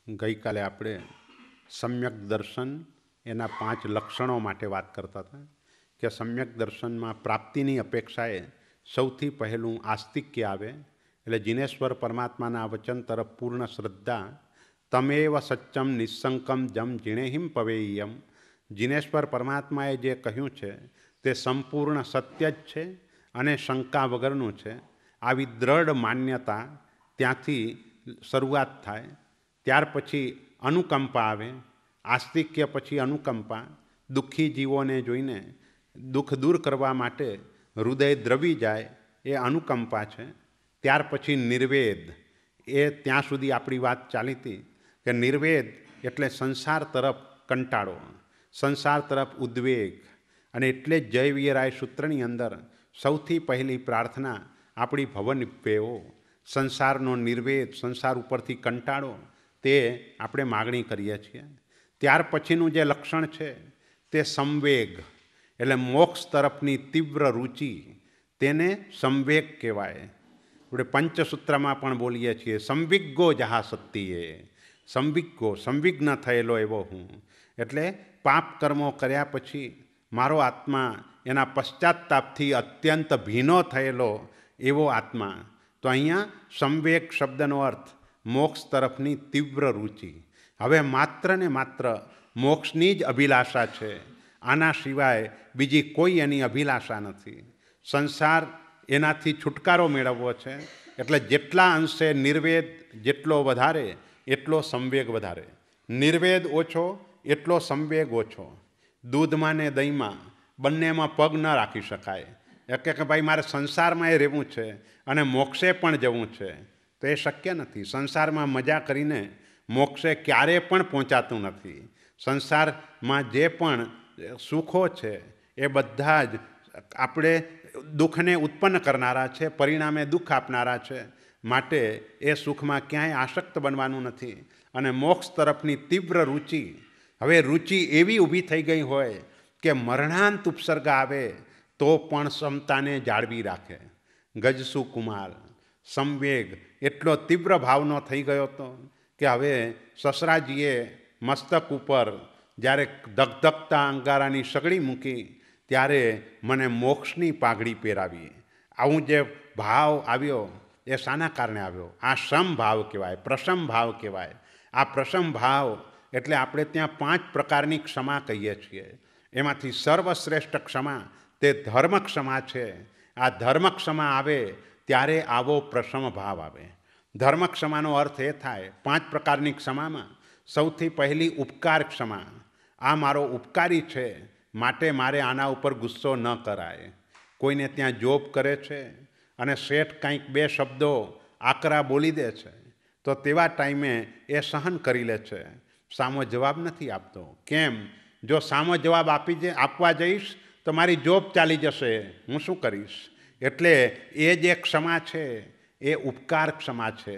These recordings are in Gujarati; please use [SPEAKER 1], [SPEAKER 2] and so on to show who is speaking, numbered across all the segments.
[SPEAKER 1] ગઈકાલે આપણે સમ્યક દર્શન એના 5 લક્ષણો માટે વાત કરતા હતા કે સમ્યક દર્શનમાં પ્રાપ્તિની અપેક્ષાએ સૌથી પહેલું આસ્તિક્ય આવે, એટલે જીનેશ્વર પરમાત્માના વચન તરફ પૂર્ણ શ્રદ્ધા. તમેવ સચ્ચમ નિઃશંકમ જમ જીણેહિમ પવેયમ. જીનેશ્વર પરમાત્માએ જે કહ્યું છે તે સંપૂર્ણ સત્ય જ છે અને શંકા વગરનું છે. આવી દ્રઢ માન્યતા ત્યાંથી શરૂઆત થાય. ત્યાર પછી અનુકંપા આવે. આસ્તિક્ય પછી અનુકંપા. દુઃખી જીવોને જોઈને દુઃખ દૂર કરવા માટે હૃદય દ્રવી જાય, એ અનુકંપા છે. ત્યાર પછી નિર્વેદ. એ ત્યાં સુધી આપણી વાત ચાલી હતી કે નિર્વેદ એટલે સંસાર તરફ કંટાળો, સંસાર તરફ ઉદ્વેગ. અને એટલે જ જય વીરાય સૂત્રની અંદર સૌથી પહેલી પ્રાર્થના આપણી ભવનિપ્પેઓ, સંસારનો નિર્વેદ, સંસાર ઉપરથી કંટાળો, તે આપણે માગણી કરીએ છીએ. ત્યાર પછીનું જે લક્ષણ છે તે સંવેગ, એટલે મોક્ષ તરફની તીવ્ર રુચિ, તેને સંવેગ કહેવાય. આપણે પંચસૂત્રમાં પણ બોલીએ છીએ સંવિગ્ગો જહા સત્તિએ. સંવિગ્ગો, સંવિઘ્ન થયેલો એવો હું. એટલે પાપ કર્મો કર્યા પછી મારો આત્મા એના પશ્ચાતાપથી અત્યંત ભીનો થયેલો એવો આત્મા. તો અહીંયા સંવેગ શબ્દનો અર્થ મોક્ષ તરફની તીવ્ર રુચિ. હવે માત્ર ને માત્ર મોક્ષની જ અભિલાષા છે, આના સિવાય બીજી કોઈ એની અભિલાષા નથી. સંસાર એનાથી છુટકારો મેળવવો છે, એટલે જેટલા અંશે નિર્વેદ જેટલો વધારે એટલો સંવેગ વધારે. નિર્વેદ ઓછો એટલો સંવેગ ઓછો. દૂધમાં ને દહીંમાં બંનેમાં પગ ન રાખી શકાય. કે ભાઈ મારે સંસારમાં રહેવું છે અને મોક્ષે પણ જવું છે, તો એ શક્ય નથી. સંસારમાં મજા કરીને મોક્ષે ક્યારેય પણ પહોંચાતું નથી. સંસારમાં જે પણ સુખો છે એ બધા જ આપણે દુઃખને ઉત્પન્ન કરનારા છે, પરિણામે દુઃખ આપનારા છે. માટે એ સુખમાં ક્યાંય આસક્ત બનવાનું નથી. અને મોક્ષ તરફની તીવ્ર રુચિ. હવે રુચિ એવી ઊભી થઈ ગઈ હોય કે મરણાંત ઉપસર્ગ આવે તો પણ ક્ષમતાને જાળવી રાખે. ગજસુ કુમાર. સંવેગ એટલો તીવ્ર ભાવનો થઈ ગયો હતો કે હવે સસરાજીએ મસ્તક ઉપર જ્યારે ધગધગતા અંગારાની સગડી મૂકી ત્યારે મને મોક્ષની પાઘડી પહેરાવી. આવું જે ભાવ આવ્યો એ શાના કારણે આવ્યો? આ સમ ભાવ કહેવાય, પ્રસમ ભાવ કહેવાય. આ પ્રસમ ભાવ એટલે આપણે ત્યાં 5 પ્રકારની ક્ષમા કહીએ છીએ. એમાંથી સર્વશ્રેષ્ઠ ક્ષમા તે ધર્મ ક્ષમા છે. આ ધર્મ ક્ષમા આવે ત્યારે આવો પ્રસમ ભાવ આવે. ધર્મ ક્ષમાનો અર્થ એ થાય, 5 પ્રકારની ક્ષમામાં સૌથી પહેલી ઉપકાર ક્ષમા. આ મારો ઉપકારી છે, માટે મારે આના ઉપર ગુસ્સો ન કરાય. કોઈને ત્યાં જોબ કરે છે અને શેઠ કંઈક 2 શબ્દો આકરા બોલી દે છે, તો તેવા ટાઈમે એ સહન કરી લે છે, સામો જવાબ નથી આપતો. કેમ? જો સામો જવાબ આપવા જઈશ તો મારી જોબ ચાલી જશે, હું શું કરીશ? એટલે એ જે ક્ષમા છે એ ઉપકાર ક્ષમા છે.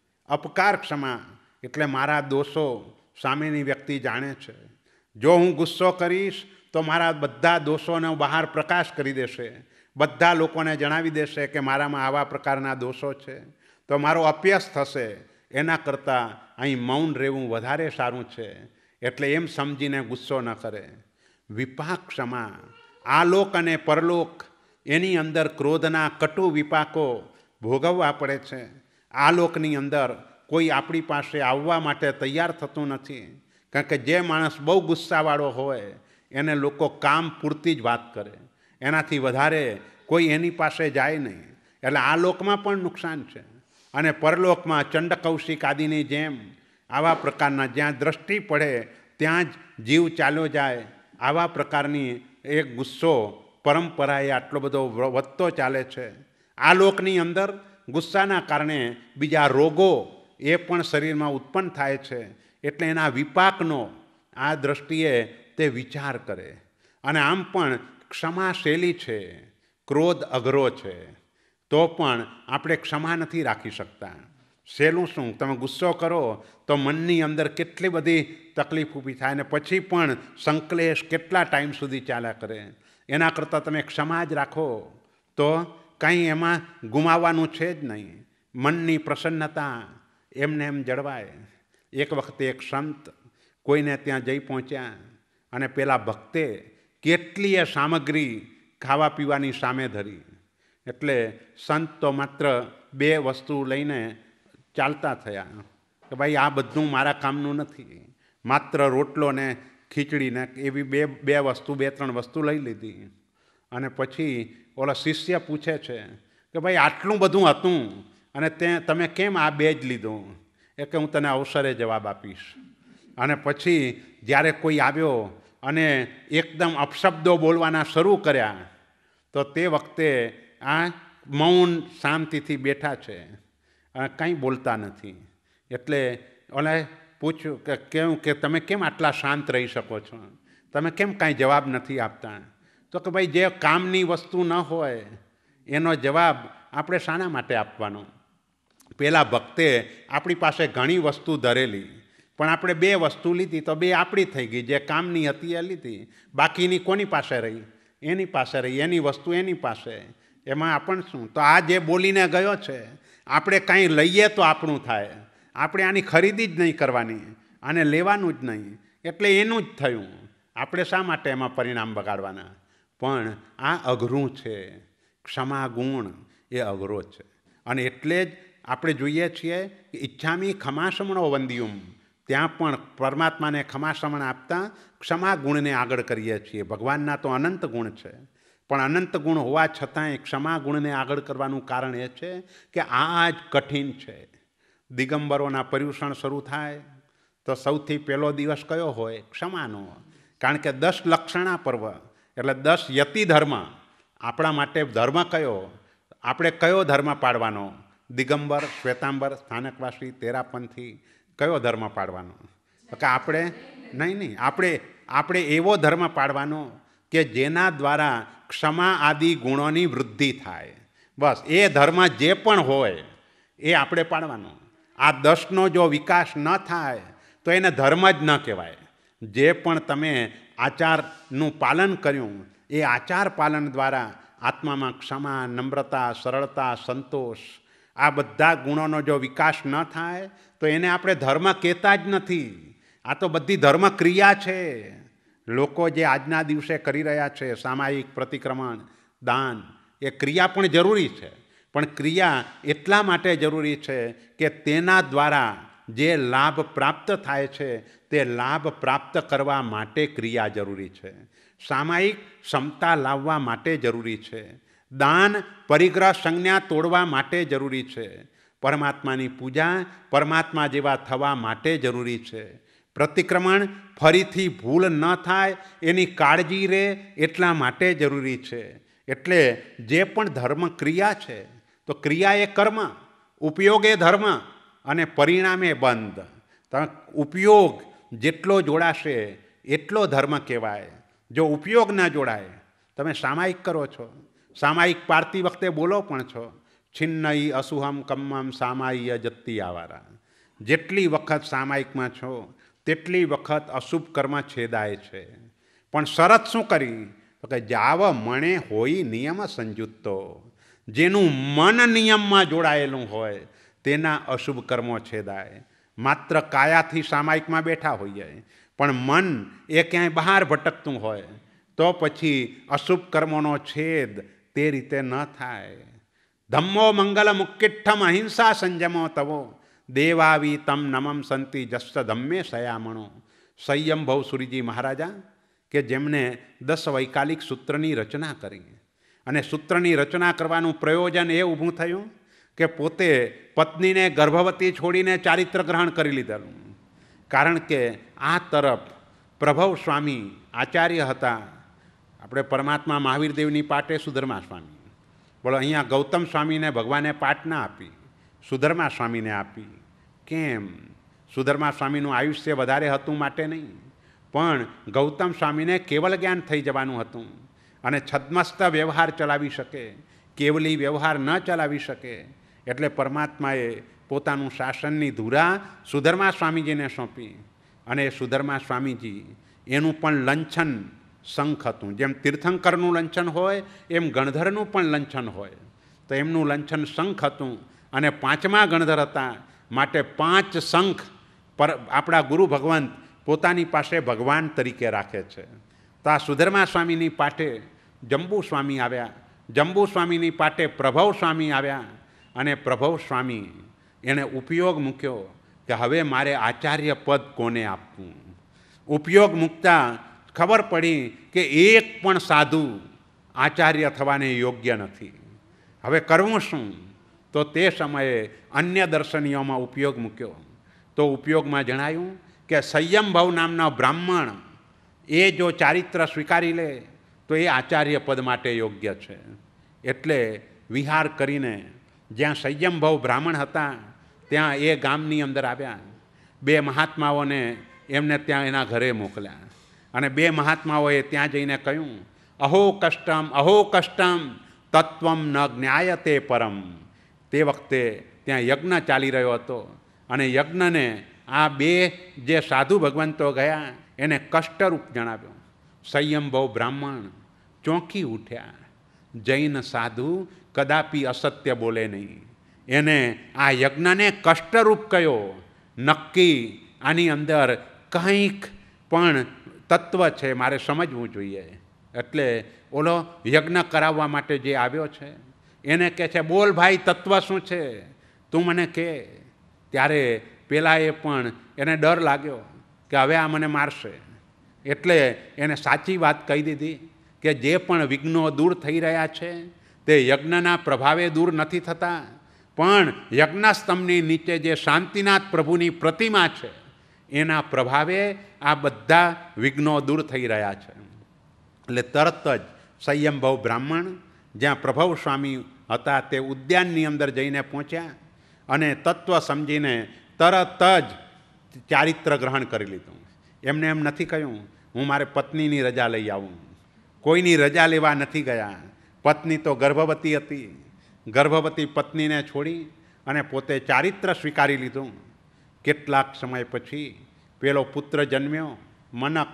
[SPEAKER 1] અપકાર ક્ષમા એટલે મારા દોષો સામેની વ્યક્તિ જાણે છે. જો હું ગુસ્સો કરીશ તો મારા બધા દોષોનો બહાર પ્રકાશ કરી દેશે, બધા લોકોને જણાવી દેશે કે મારામાં આવા પ્રકારના દોષો છે, તો મારો અપયશ થશે. એના કરતાં અહીં મૌન રહેવું વધારે સારું છે. એટલે એમ સમજીને ગુસ્સો ન કરે. વિપાક ક્ષમા. આલોક અને પરલોક એની અંદર ક્રોધના કટુ વિપાકો ભોગવવા પડે છે. આલોકની અંદર કોઈ આપણી પાસે આવવા માટે તૈયાર થતું નથી, કારણ કે જે માણસ બહુ ગુસ્સાવાળો હોય એને લોકો કામ પૂરતી જ વાત કરે, એનાથી વધારે કોઈ એની પાસે જાય નહીં. એટલે આ લોકમાં પણ નુકસાન છે. અને પરલોકમાં ચંડકૌશિક આદિની જેમ આવા પ્રકારના જ્યાં દ્રષ્ટિ પડે ત્યાં જ જીવ ચાલ્યો જાય, આવા પ્રકારની એક ગુસ્સો પરંપરાએ આટલો બધો વધતો ચાલે છે. આ લોકની અંદર ગુસ્સાના કારણે બીજા રોગો એ પણ શરીરમાં ઉત્પન્ન થાય છે. એટલે એના વિપાકનો આ દ્રષ્ટિએ તે વિચાર કરે. અને આમ પણ ક્ષમા શૈલી છે, ક્રોધ અઘરો છે, તો પણ આપણે ક્ષમા નથી રાખી શકતા. સહેલું શું, તમે ગુસ્સો કરો તો મનની અંદર કેટલી બધી તકલીફ ઊભી થાય, અને પછી પણ સંકલેશ કેટલા ટાઈમ સુધી ચાલ્યા કરે. એના કરતાં તમે ક્ષમા જ રાખો તો કંઈ એમાં ગુમાવવાનું છે જ નહીં. મનની પ્રસન્નતા એમને એમ જળવાય. એક વખતે એક સંત કોઈને ત્યાં જઈ પહોંચ્યા અને પેલા ભક્તે કેટલીય સામગ્રી ખાવા પીવાની સામે ધરી. એટલે સંત તો માત્ર 2 વસ્તુ લઈને ચાલતા થયા કે ભાઈ આ બધું મારા કામનું નથી. માત્ર રોટલો ને ખીચડી ને એવી બે વસ્તુ 2-3 વસ્તુ લઈ લીધી. અને પછી ઓલા શિષ્ય પૂછે છે કે ભાઈ આટલું બધું હતું અને તમે કેમ આ 2 જ લીધું? એ કે હું તને અવસરે જવાબ આપીશ. અને પછી જ્યારે કોઈ આવ્યો અને એકદમ અપશબ્દો બોલવાના શરૂ કર્યા તો તે વખતે આ મૌન શાંતિથી બેઠા છે, કંઈ બોલતા નથી. એટલે ઓલે પૂછ્યું કે કેમ કે તમે કેમ આટલા શાંત રહી શકો છો? તમે કેમ કાંઈ જવાબ નથી આપતા? તો કે ભાઈ જે કામની વસ્તુ ન હોય એનો જવાબ આપણે શાના માટે આપવાનો? પેલા ભક્તે આપણી પાસે ઘણી વસ્તુ ધરેલી, પણ આપણે 2 વસ્તુ લીધી તો 2 આપણી થઈ ગઈ. જે કામની હતી એ લીધી, બાકીની કોની પાસે રહી? એની પાસે રહી. એની વસ્તુ એની પાસે. એમાં આપણને શું? તો આ જે બોલીને ગયો છે, આપણે કાંઈ લઈએ તો આપણું થાય. આપણે આની ખરીદી જ નહીં કરવાની, આને લેવાનું જ નહીં. એટલે એનું જ થયું. આપણે શા માટે એમાં પરિણામ બગાડવાના? પણ આ અઘરું છે. ક્ષમા ગુણ એ અઘરો છે. અને એટલે જ આપણે જોઈએ છીએ કે ઈચ્છામી ખમાસમણો વંદ્યુમ, ત્યાં પણ પરમાત્માને ખમાસમણ આપતા ક્ષમા ગુણને આગળ કરીએ છીએ. ભગવાનના તો અનંત ગુણ છે, પણ અનંત ગુણ હોવા છતાંય ક્ષમા ગુણને આગળ કરવાનું કારણ એ છે કે આ જ કઠિન છે. દિગંબરોના પર્યુષણ શરૂ થાય તો સૌથી પહેલો દિવસ કયો હોય? ક્ષમાનો. કારણ કે 10 લક્ષણા પર્વ એટલે 10 યતિ ધર્મ. આપણા માટે ધર્મ કયો? આપણે કયો ધર્મ પાડવાનો? દિગંબર, શ્વેતાંબર, સ્થાનકવાસી, તેરાપંથી, કયો ધર્મ પાડવાનો? કે આપણે નહીં, આપણે એવો ધર્મ પાડવાનો કે જેના દ્વારા ક્ષમા આદિ ગુણોની વૃદ્ધિ થાય. બસ એ ધર્મ જે પણ હોય એ આપણે પાડવાનો. આ 10નો જો વિકાસ ન થાય તો એને ધર્મ જ ન કહેવાય. જે પણ તમે આચારનું પાલન કર્યું એ આચાર પાલન દ્વારા આત્મામાં ક્ષમા, નમ્રતા, સરળતા, સંતોષ, આ બધા ગુણોનો જો વિકાસ ન થાય તો એને આપણે ધર્મ કહેતા જ નથી. આ તો બધી ધર્મ ક્રિયા છે. લોકો જે આજના દિવસે કરી રહ્યા છે, સામાયિક પ્રતિક્રમણ, દાન, એ ક્રિયા પણ જરૂરી છે. પણ ક્રિયા એટલા માટે જરૂરી છે કે તેના દ્વારા જે લાભ પ્રાપ્ત થાય છે તે લાભ પ્રાપ્ત કરવા માટે ક્રિયા જરૂરી છે. સામાયિક ક્ષમતા લાવવા માટે જરૂરી છે. દાન પરિગ્રહ સંજ્ઞા તોડવા માટે જરૂરી છે. પરમાત્માની પૂજા પરમાત્મા જેવા થવા માટે જરૂરી છે. પ્રતિક્રમણ ફરીથી ભૂલ ન થાય એની કાળજી રહે એટલા માટે જરૂરી છે. એટલે જે પણ ધર્મ ક્રિયા છે તો ક્રિયા એ કર્મ, ઉપયોગ એ ધર્મ અને પરિણામે બંધ. ઉપયોગ જેટલો જોડાશે એટલો ધર્મ કહેવાય. જો ઉપયોગ ન જોડાય, તમે સામાયિક કરો છો, સામાયિક પાડતી વખતે બોલો પણ છો, છિન્નઈ અસુહમ કમ્મમ સામાય્ય જત્તી આવારા. જેટલી વખત સામાયિકમાં છો તેટલી વખત અશુભ કર્મ છેદાય છે. પણ શરત શું કરી? તો કે જાવ મણે હોય નિયમ સંયુક્તો. જેનું મન નિયમમાં જોડાયેલું હોય તેના અશુભ કર્મો છેદાય. માત્ર કાયાથી સામાયિકમાં બેઠા હોઈએ પણ મન એ ક્યાંય બહાર ભટકતું હોય તો પછી અશુભ કર્મોનો છેદ તે રીતે ન થાય. ધમ્મો મંગલ મુક્કિઠ્ઠમ અહિંસા સંયમો તવો દેવાવી તમ નમમ સંતિ જસ્ત ધમ્મે સયામણો. સંયમભવ સુરીજી મહારાજા કે જેમને 10 વૈકાલિક સૂત્રની રચના કરી, અને સૂત્રની રચના કરવાનું પ્રયોજન એ ઊભું થયું કે પોતે પત્નીને ગર્ભવતી છોડીને ચારિત્ર ગ્રહણ કરી લીધેલું. કારણ કે આ તરફ પ્રભવ સ્વામી આચાર્ય હતા. આપણે પરમાત્મા મહાવીરદેવની પાટે સુધર્મા સ્વામી, બોલો અહીંયા ગૌતમ સ્વામીને ભગવાને પાટ ના આપી, સુધર્મા સ્વામીને આપી. કેમ? સુધર્મા સ્વામીનું આયુષ્ય વધારે હતું માટે નહીં, પણ ગૌતમ સ્વામીને કેવલ જ્ઞાન થઈ જવાનું હતું અને છદ્મસ્ત વ્યવહાર ચલાવી શકે, કેવલી વ્યવહાર ન ચલાવી શકે. એટલે પરમાત્માએ પોતાનું શાસનની ધુરા સુધર્મા સ્વામીજીને સોંપી. અને સુધર્મા સ્વામીજી એનું પણ લંછન શંખ હતું. જેમ તીર્થંકરનું લંછન હોય એમ ગણધરનું પણ લંછન હોય. તો એમનું લંછન શંખ હતું અને 5મા ગણધર હતા, માટે 5 શંખ પર આપણા ગુરુ ભગવંત પોતાની પાસે ભગવાન તરીકે રાખે છે. તો આ સુધર્મા સ્વામીની પાટે જંબુ સ્વામી આવ્યા, જંબુ સ્વામીની પાટે પ્રભવ સ્વામી આવ્યા, અને પ્રભવ સ્વામી એણે ઉપયોગ મૂક્યો કે હવે મારે આચાર્ય પદ કોને આપવું. ઉપયોગ મૂકતા ખબર પડી કે એક પણ સાધુ આચાર્ય થવાને યોગ્ય નથી. હવે કરવું શું? તો તે સમયે અન્ય દર્શનીયોમાં ઉપયોગ મૂક્યો. તો ઉપયોગમાં જણાયું કે સંયમભાવ નામના બ્રાહ્મણ એ જો ચારિત્ર સ્વીકારી લે તો એ આચાર્ય પદ માટે યોગ્ય છે. એટલે વિહાર કરીને જ્યાં સંયમભાવ બ્રાહ્મણ હતા ત્યાં એ ગામની અંદર આવ્યા. બે મહાત્માઓને એમને ત્યાં એના ઘરે મોકલ્યા, અને બે મહાત્માઓએ ત્યાં જઈને કહ્યું, અહો કષ્ટમ તત્વમ ન જ્ઞાયતે પરમ. તે વખતે ત્યાં યજ્ઞ ચાલી રહ્યો હતો, અને યજ્ઞને આ બે જે સાધુ ભગવંતો ગયા એને કષ્ટરૂપ જણાવ્યો. સંયમભાવ બ્રાહ્મણ ચોંકી ઉઠ્યા. જૈન સાધુ કદાપી અસત્ય બોલે નહીં. એને આ યજ્ઞને કષ્ટરૂપ કયો. નક્કી આની અંદર કંઈક પણ તત્વ છે, મારે સમજવું જોઈએ. એટલે ઓલો યજ્ઞ કરાવવા માટે જે આવ્યો છે એને કહે છે, બોલ ભાઈ, તત્વ શું છે, તું મને કહે. ત્યારે પેલાએ પણ એને ડર લાગ્યો કે હવે આ મને મારશે, એટલે એને સાચી વાત કહી દીધી કે જે પણ વિઘ્નો દૂર થઈ રહ્યા છે તે યજ્ઞના પ્રભાવે દૂર નથી થતા, પણ યજ્ઞસ્તંભની નીચે જે શાંતિનાથ પ્રભુની પ્રતિમા છે એના પ્રભાવે આ બધા વિઘ્નો દૂર થઈ રહ્યા છે. એટલે તરત જ સંયમભાવ બ્રાહ્મણ જ્યાં પ્રભવ સ્વામી હતા તે ઉદ્યાનની અંદર જઈને પહોંચ્યા, અને તત્વ સમજીને તરત જ ચારિત્ર ગ્રહણ કરી લીધું. એમને એમ નથી કહ્યું હું મારે પત્નીની રજા લઈ આવું. કોઈની રજા લેવા નથી ગયા. પત્ની તો ગર્ભવતી હતી. ગર્ભવતી પત્નીને છોડી અને પોતે ચારિત્ર સ્વીકારી લીધું. કેટલાક સમય પછી પેલો પુત્ર જન્મ્યો, મનક.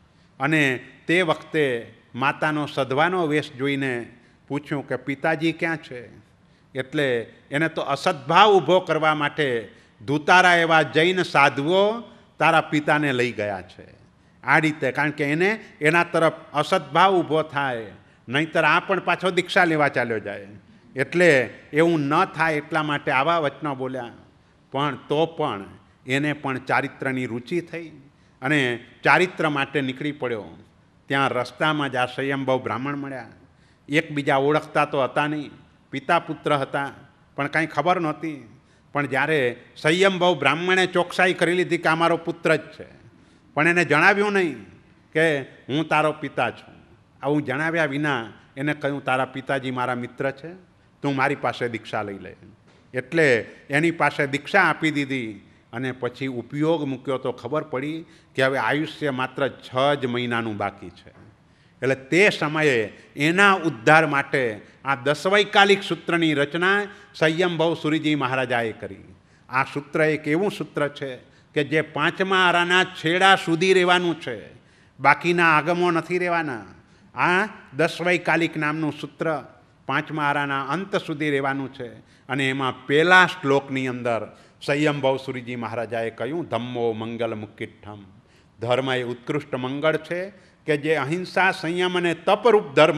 [SPEAKER 1] અને તે વખતે માતાનો સધવાનો વેશ જોઈને પૂછ્યું કે પિતાજી ક્યાં છે? એટલે એને તો અસદભાવ ઊભો કરવા માટે ધૂતારા એવા જૈન સાધુઓ તારા પિતાને લઈ ગયા છે. આ રીતે, કારણ કે એને એના તરફ અસદભાવ ઊભો થાય, નહીંતર આ પણ પાછો દીક્ષા લેવા ચાલ્યો જાય. એટલે એવું ન થાય એટલા માટે આવા વચનો બોલ્યા. પણ તો પણ એને પણ ચારિત્રની રુચિ થઈ અને ચારિત્ર માટે નીકળી પડ્યો. ત્યાં રસ્તામાં જ આ સંયમભાવ બ્રાહ્મણ મળ્યા. એકબીજા ઓળખતા તો હતા નહીં, પિતા પુત્ર હતા, પણ કાંઈ ખબર નહોતી. પણ જ્યારે સંયમભાવ બ્રાહ્મણે ચોકસાઈ કરી લીધી કે આ મારો પુત્ર જ છે, પણ એને જણાવ્યું નહીં કે હું તારો પિતા છું. આવું જણાવ્યા વિના એને કહ્યું તારા પિતાજી મારા મિત્ર છે, તું મારી પાસે દીક્ષા લઈ લે. એટલે એની પાસે દીક્ષા આપી દીધી, અને પછી ઉપયોગ મૂક્યો તો ખબર પડી કે હવે આયુષ્ય માત્ર 6 જ મહિનાનું બાકી છે. એટલે તે સમયે એના ઉદ્ધાર માટે આ 10 વૈકાલિક સૂત્રની રચના સંયમભાવ સુરીજી મહારાજાએ કરી. આ સૂત્ર એક એવું સૂત્ર છે કે જે 5મા આરાના છેડા સુધી રહેવાનું છે, બાકીના આગમો નથી રહેવાના. આ 10 વૈકાલિક નામનું સૂત્ર 5મા આરાના અંત સુધી રહેવાનું છે. અને એમાં પહેલા શ્લોકની અંદર સંયમભાવ સુરીજી મહારાજાએ કહ્યું, ધમ્મો મંગલ મુક્તિઠ્ઠમ. ધર્મ એ ઉત્કૃષ્ટ મંગળ છે કે જે અહિંસા, સંયમ અને તપરૂપ ધર્મ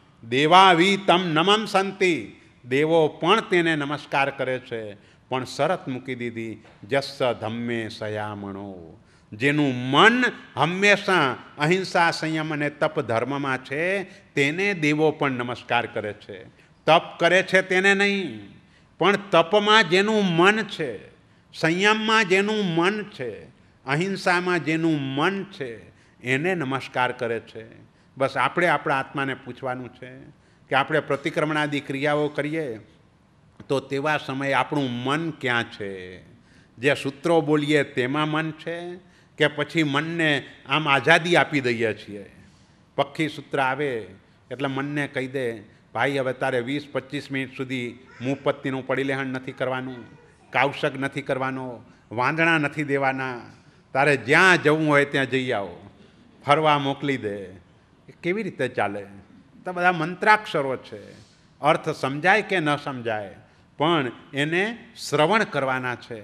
[SPEAKER 1] દેવાવી તમ નમમ સંતિ. દેવો પણ તેને નમસ્કાર કરે છે. પણ શરત મૂકી દીધી, જસ્સ ધમ્મે સયામણો. જેનું મન હંમેશા અહિંસા, સંયમ અને તપ ધર્મમાં છે તેને દેવો પણ નમસ્કાર કરે છે. તપ કરે છે તેને નહીં, પણ તપમાં જેનું મન છે, સંયમમાં જેનું મન છે, અહિંસામાં જેનું મન છે એને નમસ્કાર કરે છે. બસ આપણે આપણા આત્માને પૂછવાનું છે કે આપણે પ્રતિક્રમણાદી ક્રિયાઓ કરીએ તો તેવા સમયે આપણું મન ક્યાં છે? જે સૂત્રો બોલીએ તેમાં મન છે કે પછી મનને આમ આઝાદી આપી દઈએ છીએ? પક્ષી સૂત્ર આવે એટલે મનને કહી દે, ભાઈ હવે તારે 20-25 મિનિટ સુધી મુપત્તિનું પડીલેહણ નથી કરવાનું, કાવસક નથી કરવાનો, વાંદણા નથી દેવાના, તારે જ્યાં જવું હોય ત્યાં જઈ આવો, ફરવા મોકલી દે. એ કેવી રીતે ચાલે? તો બધા મંત્રાક્ષરો છે, અર્થ સમજાય કે ન સમજાય, પણ એને શ્રવણ કરવાના છે.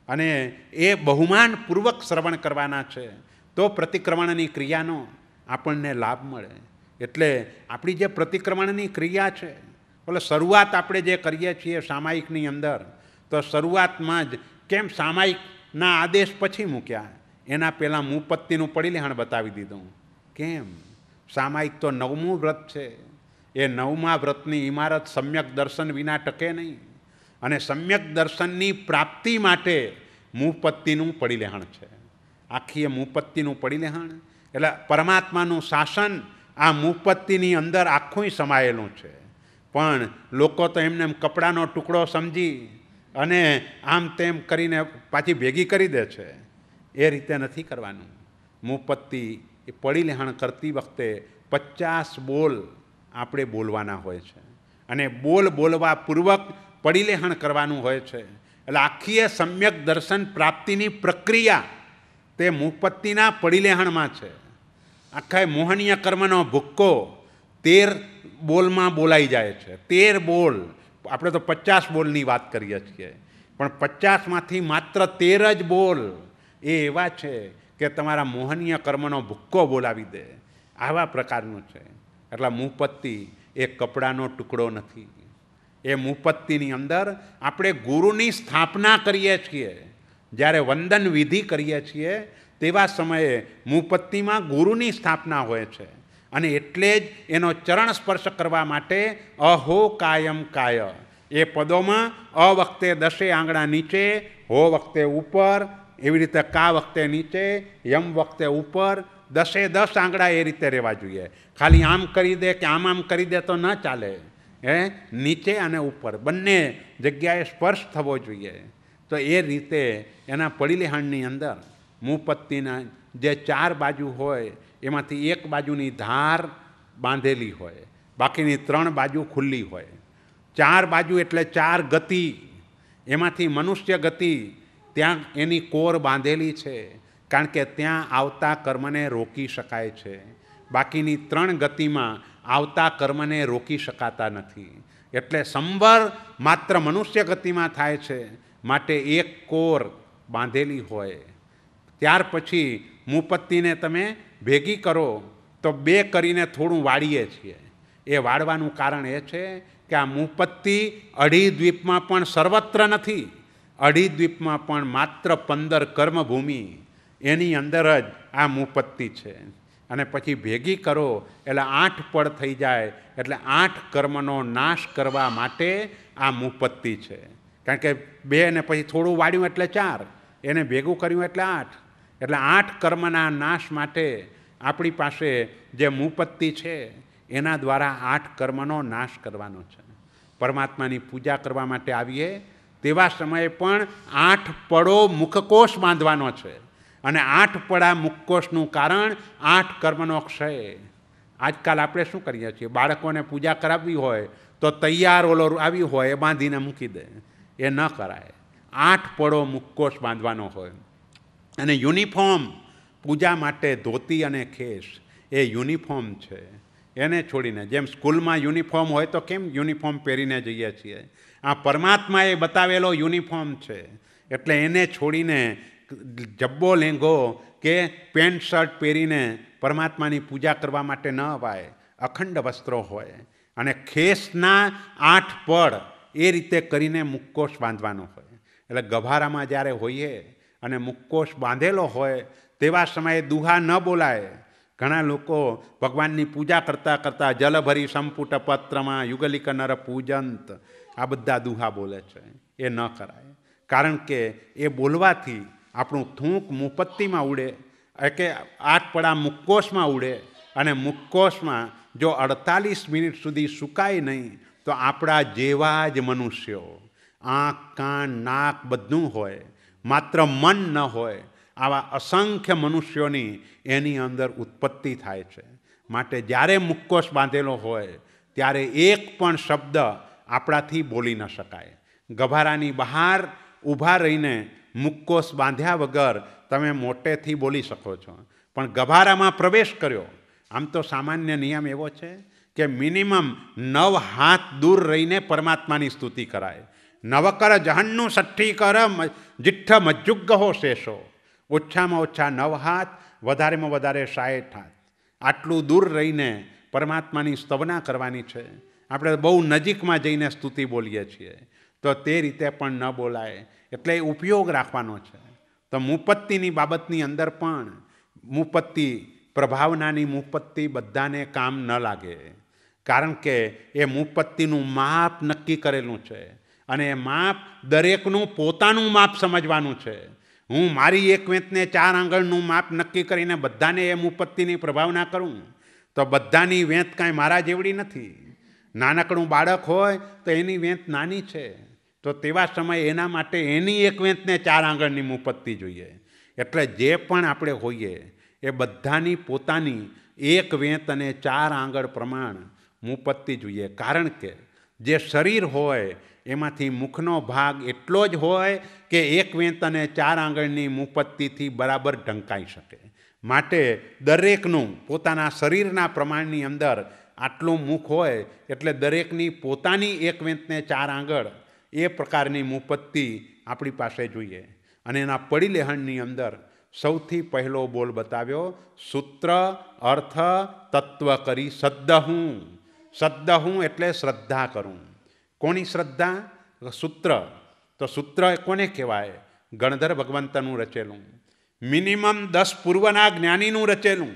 [SPEAKER 1] અને એ બહુમાનપૂર્વક શ્રવણ કરવાના છે, તો પ્રતિક્રમણની ક્રિયાનો આપણને લાભ મળે. એટલે આપણી જે પ્રતિક્રમણની ક્રિયા છે, એટલે શરૂઆત આપણે જે કરીએ છીએ સામાયિકની અંદર, તો શરૂઆતમાં જ કેમ સામાયિકના આદેશ પછી મૂક્યા, એના પહેલાં મુપત્તિનું પડીલેહણ બતાવી દીધું. કેમ? સામાયિક તો 9મું વ્રત છે. એ 9મા વ્રતની ઇમારત સમ્યક દર્શન વિના ટકે નહીં. અને સમ્યક દર્શનની પ્રાપ્તિ માટે મુપત્તિનું પડીલેહણ છે. આખી એ મુપત્તિનું પડીલેહણ એટલે પરમાત્માનું શાસન આ મુપત્તિની અંદર આખું સમાયેલું છે. પણ લોકો તો એમને કપડાનો ટુકડો સમજી અને આમ તેમ કરીને પાછી ભેગી કરી દે છે. એ રીતે નથી કરવાનું. મુપત્તિ એ પડીલેહણ કરતી વખતે 50 બોલ આપણે બોલવાના હોય છે, અને બોલવા પૂર્વક પડીલેહણ કરવાનું હોય છે. એટલે આખી એ સમ્યક દર્શન પ્રાપ્તિની પ્રક્રિયા તે મુપત્તિના પડીલેહણમાં છે. આખા મોહનીય કર્મનો ભૂક્કો 13 બોલમાં બોલાઈ જાય છે. 13 બોલ. આપણે તો 50 બોલની વાત કરીએ છીએ, પણ 50માંથી માત્ર 13 જ બોલ એ એવા છે કે તમારા મોહનીય કર્મનો ભૂક્કો બોલાવી દે. આવા પ્રકારનું છે. એટલે મુપત્તિ એ કપડાનો ટુકડો નથી. એ મુપત્તિની અંદર આપણે ગુરુની સ્થાપના કરીએ છીએ. જ્યારે વંદન વિધિ કરીએ છીએ તેવા સમયે મુપત્તિમાં ગુરુની સ્થાપના હોય છે. અને એટલે જ એનો ચરણ સ્પર્શ કરવા માટે અહો કાયમ કાય એ પદોમાં અ વખતે 10 આંગળા નીચે, હો વખતે ઉપર, એવી રીતે કા વખતે નીચે, યમ વખતે ઉપર, 10 આંગળા એ રીતે રહેવા જોઈએ. ખાલી આમ કરી દે કે આમ કરી દે તો ન ચાલે. નીચે અને ઉપર બંને જગ્યાએ સ્પર્શ થવો જોઈએ. તો એ રીતે એના પડીલેહણની અંદર મુપત્તિના જે 4 બાજુ હોય એમાંથી એક બાજુની ધાર બાંધેલી હોય, બાકીની 3 બાજુ ખુલ્લી હોય. 4 બાજુ એટલે 4 ગતિ. એમાંથી મનુષ્ય ગતિ ત્યાં એની કોર બાંધેલી છે, કારણ કે ત્યાં આવતા કર્મને રોકી શકાય છે. બાકીની 3 ગતિમાં આવતા કર્મને રોકી શકાતા નથી. એટલે સંવર માત્ર મનુષ્ય ગતિમાં થાય છે, માટે એક કોર બાંધેલી હોય. ત્યાર પછી મુપત્તિને તમે ભેગી કરો તો 2 કરીને થોડું વાળીએ છીએ. એ વાળવાનું કારણ એ છે કે આ મુપત્તિ અઢી દ્વીપમાં પણ સર્વત્ર નથી. અઢી દ્વીપમાં પણ માત્ર 15 કર્મભૂમિ એની અંદર જ આ મુપત્તિ છે. અને પછી ભેગી કરો એટલે 8 પડ થઈ જાય. એટલે 8 કર્મનો નાશ કરવા માટે આ મુપત્તિ છે. કારણ કે 2 ને પછી થોડું વાળ્યું એટલે 4, એને ભેગું કર્યું એટલે 8. એટલે 8 કર્મના નાશ માટે આપણી પાસે જે મુપત્તિ છે એના દ્વારા 8 કર્મનો નાશ કરવાનો છે. પરમાત્માની પૂજા કરવા માટે આવીએ તેવા સમયે પણ 8 પડો મુખકોશ બાંધવાનો છે. અને 8 પડા મુખકોશનું કારણ 8 કર્મનો ક્ષય. આજકાલ આપણે શું કરીએ છીએ, બાળકોને પૂજા કરાવવી હોય તો તૈયાર ઓલો આવ્યું હોય એ બાંધીને મૂકી દે. એ ન કરાય. 8 પડો મુખકોશ બાંધવાનો હોય. અને યુનિફોર્મ પૂજા માટે ધોતી અને ખેસ એ યુનિફોર્મ છે. એને છોડીને જેમ સ્કૂલમાં યુનિફોર્મ હોય તો કેમ યુનિફોર્મ પહેરીને જઈએ છીએ, આ પરમાત્માએ બતાવેલો યુનિફોર્મ છે. એટલે એને છોડીને જબ્બો લેંઘો કે પેન્ટ શર્ટ પહેરીને પરમાત્માની પૂજા કરવા માટે ન અવાય. અખંડ વસ્ત્રો હોય અને ખેસના 8 પડ એ રીતે કરીને મુખકોશ બાંધવાનો હોય. એટલે ગભારામાં જ્યારે હોઈએ અને મુખકોશ બાંધેલો હોય તેવા સમયે દુહા ન બોલાય. ઘણા લોકો ભગવાનની પૂજા કરતાં કરતાં જલભરી સંપુટ પત્રમાં યુગલિક નર પૂજંત આ બધા દુહા બોલે છે. એ ન કરાય. કારણ કે એ બોલવાથી આપણું થૂંક મુપત્તિમાં ઉડે, કે 8 પડા મુખકોશમાં ઉડે. અને મુખકોશમાં જો 48 મિનિટ સુધી સુકાય નહીં તો આપણા જેવા જ મનુષ્યો આંખ, કાન, નાક બધું હોય, માત્ર મન ન હોય. આવા અસંખ્ય મનુષ્યોની એની અંદર ઉત્પત્તિ થાય છે. માટે જ્યારે મુખકોશ બાંધેલો હોય ત્યારે એક પણ શબ્દ આપણાથી બોલી ન શકાય. ગભારાની બહાર ઊભા રહીને મુખકોશ બાંધ્યા વગર તમે મોટેથી બોલી શકો છો, પણ ગભારામાં પ્રવેશ કર્યો. આમ તો સામાન્ય નિયમ એવો છે કે મિનિમમ 9 હાથ દૂર રહીને પરમાત્માની સ્તુતિ કરાય. નવકર જહનનું સઠ્ઠી કર જીઠ્ઠ મજ્જુગ હો શેષો. ઓછામાં ઓછા 9 હાથ, વધારેમાં વધારે 60 હાથ. આટલું દૂર રહીને પરમાત્માની સ્તવના કરવાની છે. આપણે બહુ નજીકમાં જઈને સ્તુતિ બોલીએ છીએ, તો તે રીતે પણ ન બોલાય. એટલે ઉપયોગ રાખવાનો છે. તો મુપત્તિની બાબતની અંદર પણ મુપત્તિ, પ્રભાવનાની મુપત્તિ બધાને કામ ન લાગે, કારણ કે એ મુપત્તિનું માપ નક્કી કરેલું છે. અને એ માપ દરેકનું પોતાનું માપ સમજવાનું છે. હું મારી એક વેંતને 4 આંગળનું માપ નક્કી કરીને બધાને એ મુપત્તિની પ્રભાવના કરું, તો બધાની વેંત કાંઈ મારા જેવડી નથી. નાનકડું બાળક હોય તો એની વેંત નાની છે, તો તેવા સમયે એના માટે એની એક વેંતને 4 આંગળની મુપત્તિ જોઈએ. એટલે જે પણ આપણે હોઈએ એ બધાની પોતાની એક વેંત અને 4 આંગળ પ્રમાણ મુપત્તિ જોઈએ. કારણ કે જે શરીર હોય એમાંથી મુખનો ભાગ એટલો જ હોય કે એક વેંત અને 4 આંગળની મુપત્તિથી બરાબર ઢંકાઈ શકે. માટે દરેકનું પોતાના શરીરના પ્રમાણની અંદર આટલું મુખ હોય એટલે દરેકની પોતાની એક વેંતને 4 આંગળ એ પ્રકારની મુપત્તિ આપણી પાસે જોઈએ. અને એના પડીલેહણની અંદર સૌથી પહેલો બોલ બતાવ્યો, સૂત્ર અર્થ તત્વ કરી સદ્દહું. સદ્દહું એટલે શ્રદ્ધા કરું. કોની શ્રદ્ધા? સૂત્ર. તો સૂત્ર કોને કહેવાય? ગણધર ભગવંતનું રચેલું. મિનિમમ 10 પૂર્વના જ્ઞાનીનું રચેલું.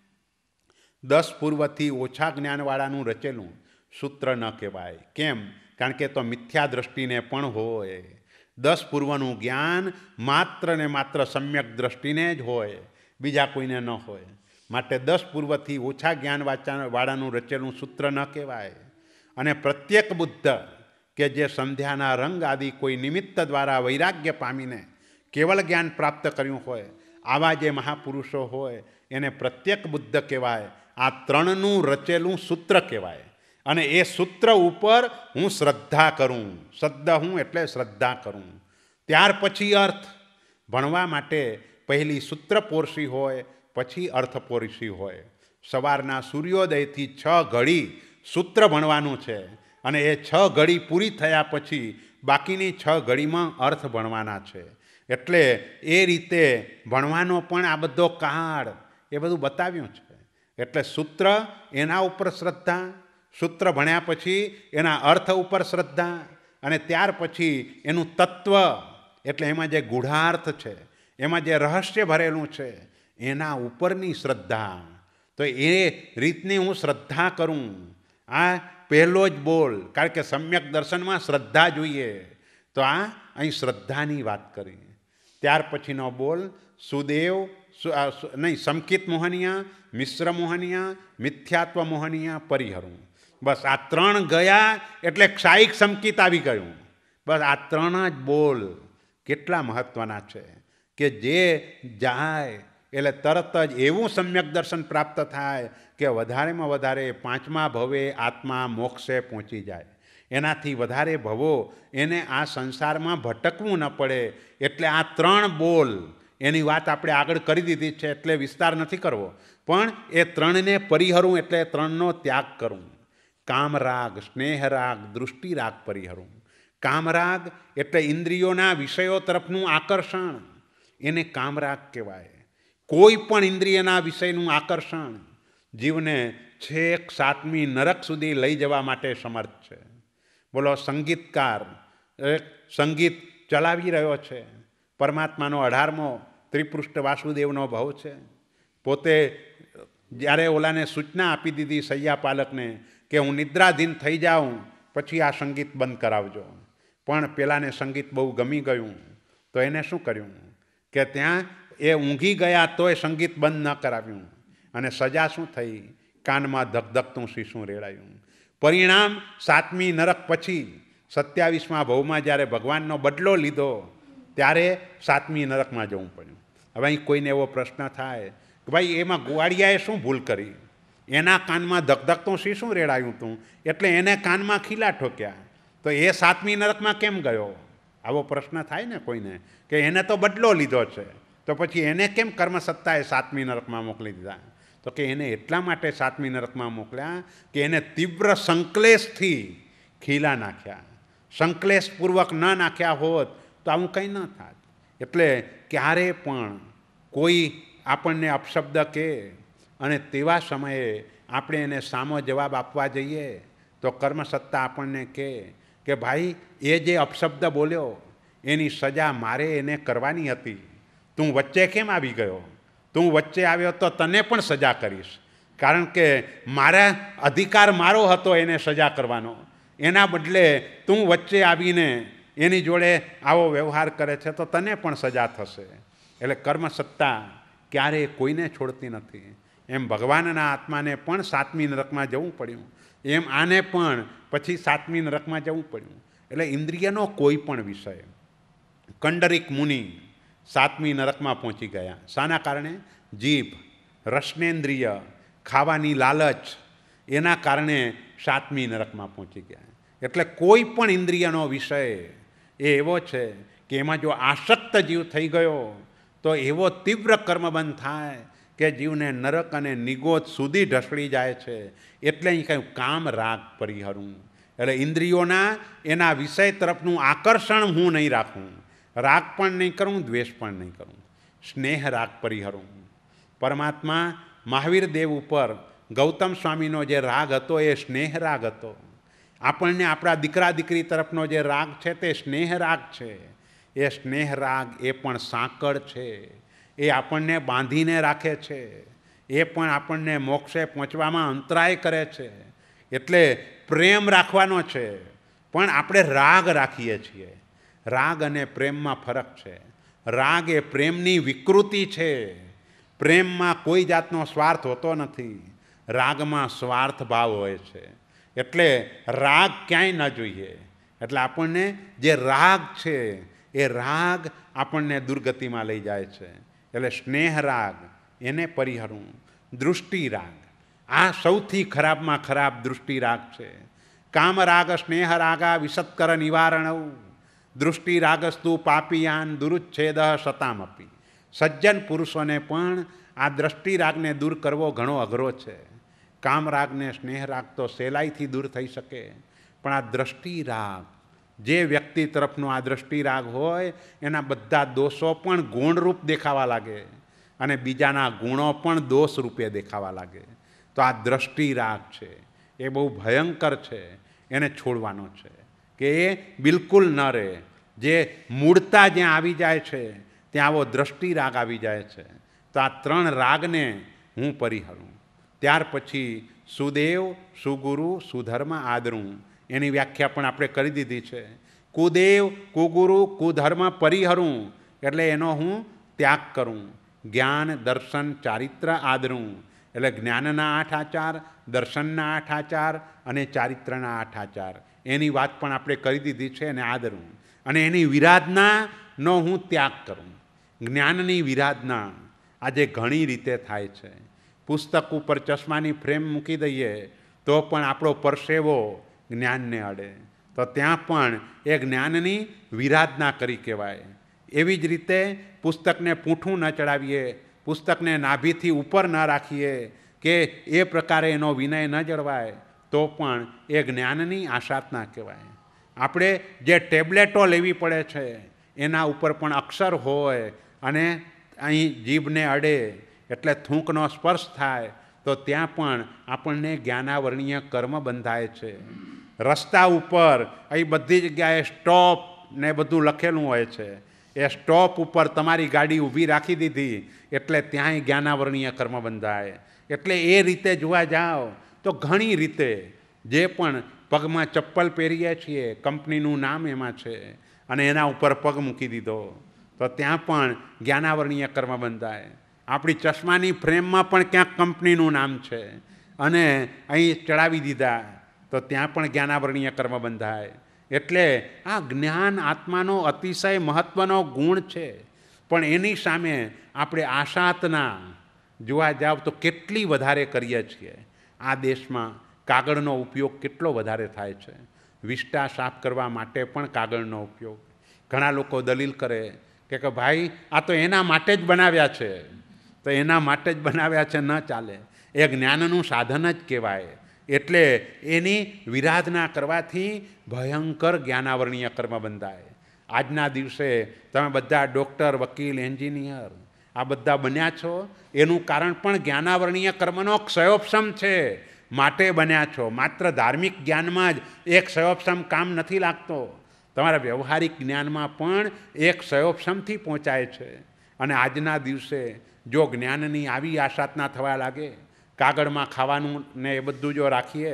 [SPEAKER 1] 10 પૂર્વથી ઓછા જ્ઞાનવાળાનું રચેલું સૂત્ર ન કહેવાય. કેમ? કારણ કે તો મિથ્યા દ્રષ્ટિને પણ હોય. 10 પૂર્વનું જ્ઞાન માત્ર ને માત્ર સમ્યક દ્રષ્ટિને જ હોય, બીજા કોઈને ન હોય. માટે 10 પૂર્વથી ઓછા જ્ઞાન વાળાનું રચેલું સૂત્ર ન કહેવાય. અને પ્રત્યેક બુદ્ધ કે જે સંધ્યાના રંગ આદિ કોઈ નિમિત્ત દ્વારા વૈરાગ્ય પામીને કેવળ જ્ઞાન પ્રાપ્ત કર્યું હોય, આવા જે મહાપુરુષો હોય એને પ્રત્યેક બુદ્ધ કહેવાય. આ 3નું રચેલું સૂત્ર કહેવાય. અને એ સૂત્ર ઉપર હું શ્રદ્ધા કરું. સદ્દહું એટલે શ્રદ્ધા કરું. ત્યાર પછી અર્થ. ભણવા માટે પહેલી સૂત્ર પોરસી હોય, પછી અર્થ પોરસી હોય. સવારના સૂર્યોદયથી 6 ઘડી સૂત્ર ભણવાનું છે. અને એ 6 ઘડી પૂરી થયા પછી બાકીની 6 ઘડીમાં અર્થ ભણવાના છે. એટલે એ રીતે ભણવાનો પણ આ બધો કાળ એ બધું બતાવ્યું છે. એટલે સૂત્ર, એના ઉપર શ્રદ્ધા. સૂત્ર ભણ્યા પછી એના અર્થ ઉપર શ્રદ્ધા. અને ત્યાર પછી એનું તત્વ, એટલે એમાં જે ગૂઢાર્થ છે, એમાં જે રહસ્ય ભરેલું છે, એના ઉપરની શ્રદ્ધા. તો એ રીતની હું શ્રદ્ધા કરું. આ પહેલો જ બોલ, કારણ કે સમ્યક દર્શનમાં શ્રદ્ધા જોઈએ. તો આ અહીં શ્રદ્ધાની વાત કરી. ત્યાર પછીનો બોલ સુદેવ, નહીં, સમકિત મોહનિયા, મિશ્ર મોહનિયા, મિથ્યાત્વ મોહનિયા, પરિહરું. બસ આ 3 ગયા એટલે ક્ષાયિક સમકિત આવી ગયું. બસ આ 3 જ બોલ કેટલા મહત્વના છે કે જે જાય એટલે તરત જ એવું સમ્યક દર્શન પ્રાપ્ત થાય કે વધારેમાં વધારે 5મા ભવે આત્મા મોક્ષે પહોંચી જાય. એનાથી વધારે ભવો એને આ સંસારમાં ભટકવું ન પડે. એટલે આ 3 બોલ એની વાત આપણે આગળ કરી દીધી છે, એટલે વિસ્તાર નથી કરવો. પણ એ 3ને પરિહરું એટલે 3નો ત્યાગ કરું. કામરાગ, સ્નેહરાગ, દૃષ્ટિરાગ પરિહરું. કામરાગ એટલે ઇન્દ્રિયોના વિષયો તરફનું આકર્ષણ, એને કામરાગ કહેવાય. કોઈ પણ ઇન્દ્રિયના વિષયનું આકર્ષણ જીવને છેક 7મી નરક સુધી લઈ જવા માટે સમર્થ છે. બોલો, સંગીતકાર સંગીત ચલાવી રહ્યો છે. પરમાત્માનો 18મો ત્રિપૃષ્ઠ વાસુદેવનો ભવ છે. પોતે જ્યારે ઓલાને સૂચના આપી દીધી સૈયાપાલકને કે હું નિદ્રાધીન થઈ જાઉં પછી આ સંગીત બંધ કરાવજો, પણ પેલાને સંગીત બહુ ગમી ગયું. તો એને શું કર્યું કે ત્યાં એ ઊંઘી ગયા તોય સંગીત બંધ ન કરાવ્યું. અને સજા શું થઈ? કાનમાં ધકધકતું શીશું રેડાયું. પરિણામ 7મી નરક પછી 27મા ભવમાં જ્યારે ભગવાનનો બદલો લીધો ત્યારે 7મી નરકમાં જવું પડ્યું. હવે અહીં કોઈને એવો પ્રશ્ન થાય કે ભાઈ એમાં ગોવાળિયાએ શું ભૂલ કરી? એના કાનમાં ધકધકતું શીશું રેડાયું હતું એટલે એને કાનમાં ખીલા ઠોક્યા, તો એ 7મી નરકમાં કેમ ગયો? આવો પ્રશ્ન થાય ને કોઈને કે એને તો બદલો લીધો છે, તો પછી એને કેમ કર્મસત્તાએ 7મી નરકમાં મોકલી દીધા? તો કે એને એટલા માટે 7મી નરકમાં મોકલ્યા કે એને તીવ્ર સંકલેશથી ખીલા નાખ્યા. સંકલેશપૂર્વક ન નાખ્યા હોત તો આવું કંઈ ન થાત. એટલે ક્યારે પણ કોઈ આપણને અપશબ્દ કહે અને તેવા સમયે આપણે એને સામો જવાબ આપવા જઈએ તો કર્મસત્તા આપણને કહે કે ભાઈ એ જે અપશબ્દ બોલ્યો એની સજા મારે એને કરવાની હતી, તું વચ્ચે કેમ આવી ગયો? તું વચ્ચે આવ્યો તો તને પણ સજા કરીશ, કારણ કે મારા અધિકાર મારો હતો એને સજા કરવાનો. એના બદલે તું વચ્ચે આવીને એની જોડે આવો વ્યવહાર કરે છે તો તને પણ સજા થશે. એટલે કર્મસત્તા ક્યારેય કોઈને છોડતી નથી. એમ ભગવાનના આત્માને પણ 7મી નરકમાં જવું પડ્યું, એમ આને પણ પછી 7મી નરકમાં જવું પડ્યું. એટલે ઇન્દ્રિયનો કોઈ પણ વિષય, કંડરીક મુનિ 7મી નરકમાં પહોંચી ગયા. શાના કારણે? જીભ, રસનેન્દ્રિય, ખાવાની લાલચ, એના કારણે 7મી નરકમાં પહોંચી ગયા. એટલે કોઈ પણ ઇન્દ્રિયનો વિષય એ એવો છે કે એમાં જો આસક્ત જીવ થઈ ગયો તો એવો તીવ્ર કર્મબંધ થાય કે જીવને નરક અને નિગોદ સુધી ઢસડી જાય છે. એટલે અહીં કહ્યું કામ રાગ પરિહરું. એટલે ઇન્દ્રિયોના એના વિષય તરફનું આકર્ષણ હું નહીં રાખું, રાગ પણ નહીં કરું, દ્વેષ પણ નહીં કરું. સ્નેહ રાગ પરિહરું. પરમાત્મા મહાવીર દેવ ઉપર ગૌતમ સ્વામીનો જે રાગ હતો એ સ્નેહ રાગ હતો. આપણને આપણા દીકરા દીકરી તરફનો જે રાગ છે તે સ્નેહ રાગ છે. એ સ્નેહ રાગ એ પણ સાંકળ છે, એ આપણને બાંધીને રાખે છે, એ પણ આપણને મોક્ષે પહોંચવામાં અંતરાય કરે છે. એટલે પ્રેમ રાખવાનો છે, પણ આપણે રાગ રાખીએ છીએ. રાગ અને પ્રેમમાં ફરક છે. રાગ એ પ્રેમની વિકૃતિ છે. પ્રેમમાં કોઈ જાતનો સ્વાર્થ હોતો નથી, રાગમાં સ્વાર્થ ભાવ હોય છે. એટલે રાગ ક્યાંય ન જોઈએ. એટલે આપણને જે રાગ છે એ રાગ આપણને દુર્ગતિમાં લઈ જાય છે. એટલે સ્નેહ રાગ એને પરિહરું. દૃષ્ટિ રાગ, આ સૌથી ખરાબમાં ખરાબ દૃષ્ટિ રાગ છે. કામ રાગ સ્નેહ રાગા વિસત્કર નિવારણવ દૃષ્ટિ રાગસ્તુ પાપિયાન દુરુચ્છેદ સતામપી. સજ્જન પુરુષોને પણ આ દ્રષ્ટિ રાગને દૂર કરવો ઘણો અઘરો છે. કામ રાગને સ્નેહ રાગ તો સહેલાઈથી દૂર થઈ શકે, પણ આ દ્રષ્ટિ રાગ, જે વ્યક્તિ તરફનો આ દ્રષ્ટિ રાગ હોય એના બધા દોષો પણ ગુણરૂપ દેખાવા લાગે અને બીજાના ગુણો પણ દોષ રૂપે દેખાવા લાગે. તો આ દ્રષ્ટિ રાગ છે એ બહુ ભયંકર છે, એને છોડવાનો છે કે એ બિલકુલ ન રહે. જે મૂળતા જ્યાં આવી જાય છે ત્યાં આવો દ્રષ્ટિ રાગ આવી જાય છે. તો આ 3 રાગને હું પરિહરું. ત્યાર પછી સુદેવ, સુગુરુ, સુધર્મ આદરું, એની વ્યાખ્યા પણ આપણે કરી દીધી છે. કુદેવ, કુગુરુ, કુધર્મ પરિહરું એટલે એનો હું ત્યાગ કરું. જ્ઞાન, દર્શન, ચારિત્ર આદરું એટલે જ્ઞાનના 8 આચાર, દર્શનના 8 આચાર અને ચારિત્રના 8 આચાર, એની વાત પણ આપણે કરી દીધી છે. અને આદરું અને એની વિરાધનાનો હું ત્યાગ કરું. જ્ઞાનની વિરાધના આજે ઘણી રીતે થાય છે. પુસ્તક ઉપર ચશ્માની ફ્રેમ મૂકી દઈએ તો પણ આપણો પરસેવો જ્ઞાનને અડે, તો ત્યાં પણ એ જ્ઞાનની વિરાધના કરી કહેવાય. એવી જ રીતે પુસ્તકને પૂંઠું ન ચડાવીએ, પુસ્તકને નાભીથી ઉપર ન રાખીએ કે એ પ્રકારે એનો વિનય ન જળવાય તો પણ એ જ્ઞાનની આશાતના કહેવાય. આપણે જે ટેબ્લેટો લેવી પડે છે એના ઉપર પણ અક્ષર હોય અને અહીં જીભને અડે એટલે થૂંકનો સ્પર્શ થાય તો ત્યાં પણ આપણને જ્ઞાનાવરણીય કર્મ બંધાય છે. રસ્તા ઉપર અહીં બધી જગ્યાએ સ્ટોપ ને બધું લખેલું હોય છે. એ સ્ટોપ ઉપર તમારી ગાડી ઊભી રાખી દીધી એટલે ત્યાંય જ્ઞાનાવરણીય કર્મ બંધાય. એટલે એ રીતે જોવા જાઓ તો ઘણી રીતે જે પણ પગમાં ચપ્પલ પહેરીએ છીએ કંપનીનું નામ એમાં છે અને એના ઉપર પગ મૂકી દીધો તો ત્યાં પણ જ્ઞાનાવરણીય કર્મ બંધાય. આપણી ચશ્માની ફ્રેમમાં પણ ક્યાંક કંપનીનું નામ છે અને અહીં ચડાવી દીધા તો ત્યાં પણ જ્ઞાનાવરણીય કર્મ બંધાય. એટલે આ જ્ઞાન આત્માનો અતિશય મહત્ત્વનો ગુણ છે, પણ એની સામે આપણે આશાતના જોવા જાવ તો કેટલી વધારે કરીએ છીએ. આ દેશમાં કાગળનો ઉપયોગ કેટલો વધારે થાય છે. વિષ્ટા સાફ કરવા માટે પણ કાગળનો ઉપયોગ. ઘણા લોકો દલીલ કરે કે ભાઈ આ તો એના માટે જ બનાવ્યા છે, તો એના માટે જ બનાવ્યા છે ન ચાલે. એ જ્ઞાનનું સાધન જ કહેવાય. એટલે એની વિરાધના કરવાથી ભયંકર જ્ઞાનાવરણીય કર્મ બંધાય. આજના દિવસે તમે બધા ડૉક્ટર, વકીલ, એન્જિનિયર આ બધા બન્યા છો, એનું કારણ પણ જ્ઞાનાવરણીય કર્મનો ક્ષયોપશમ છે માટે બન્યા છો. માત્ર ધાર્મિક જ્ઞાનમાં જ એક ક્ષયોપશમ કામ નથી લાગતો, તમારા વ્યવહારિક જ્ઞાનમાં પણ એક ક્ષયોપશમથી પહોંચાય છે. અને આજના દિવસે જો જ્ઞાનની આવી આશાતના થવા લાગે, કાગળમાં ખાવાનું ને એ બધું જો રાખીએ,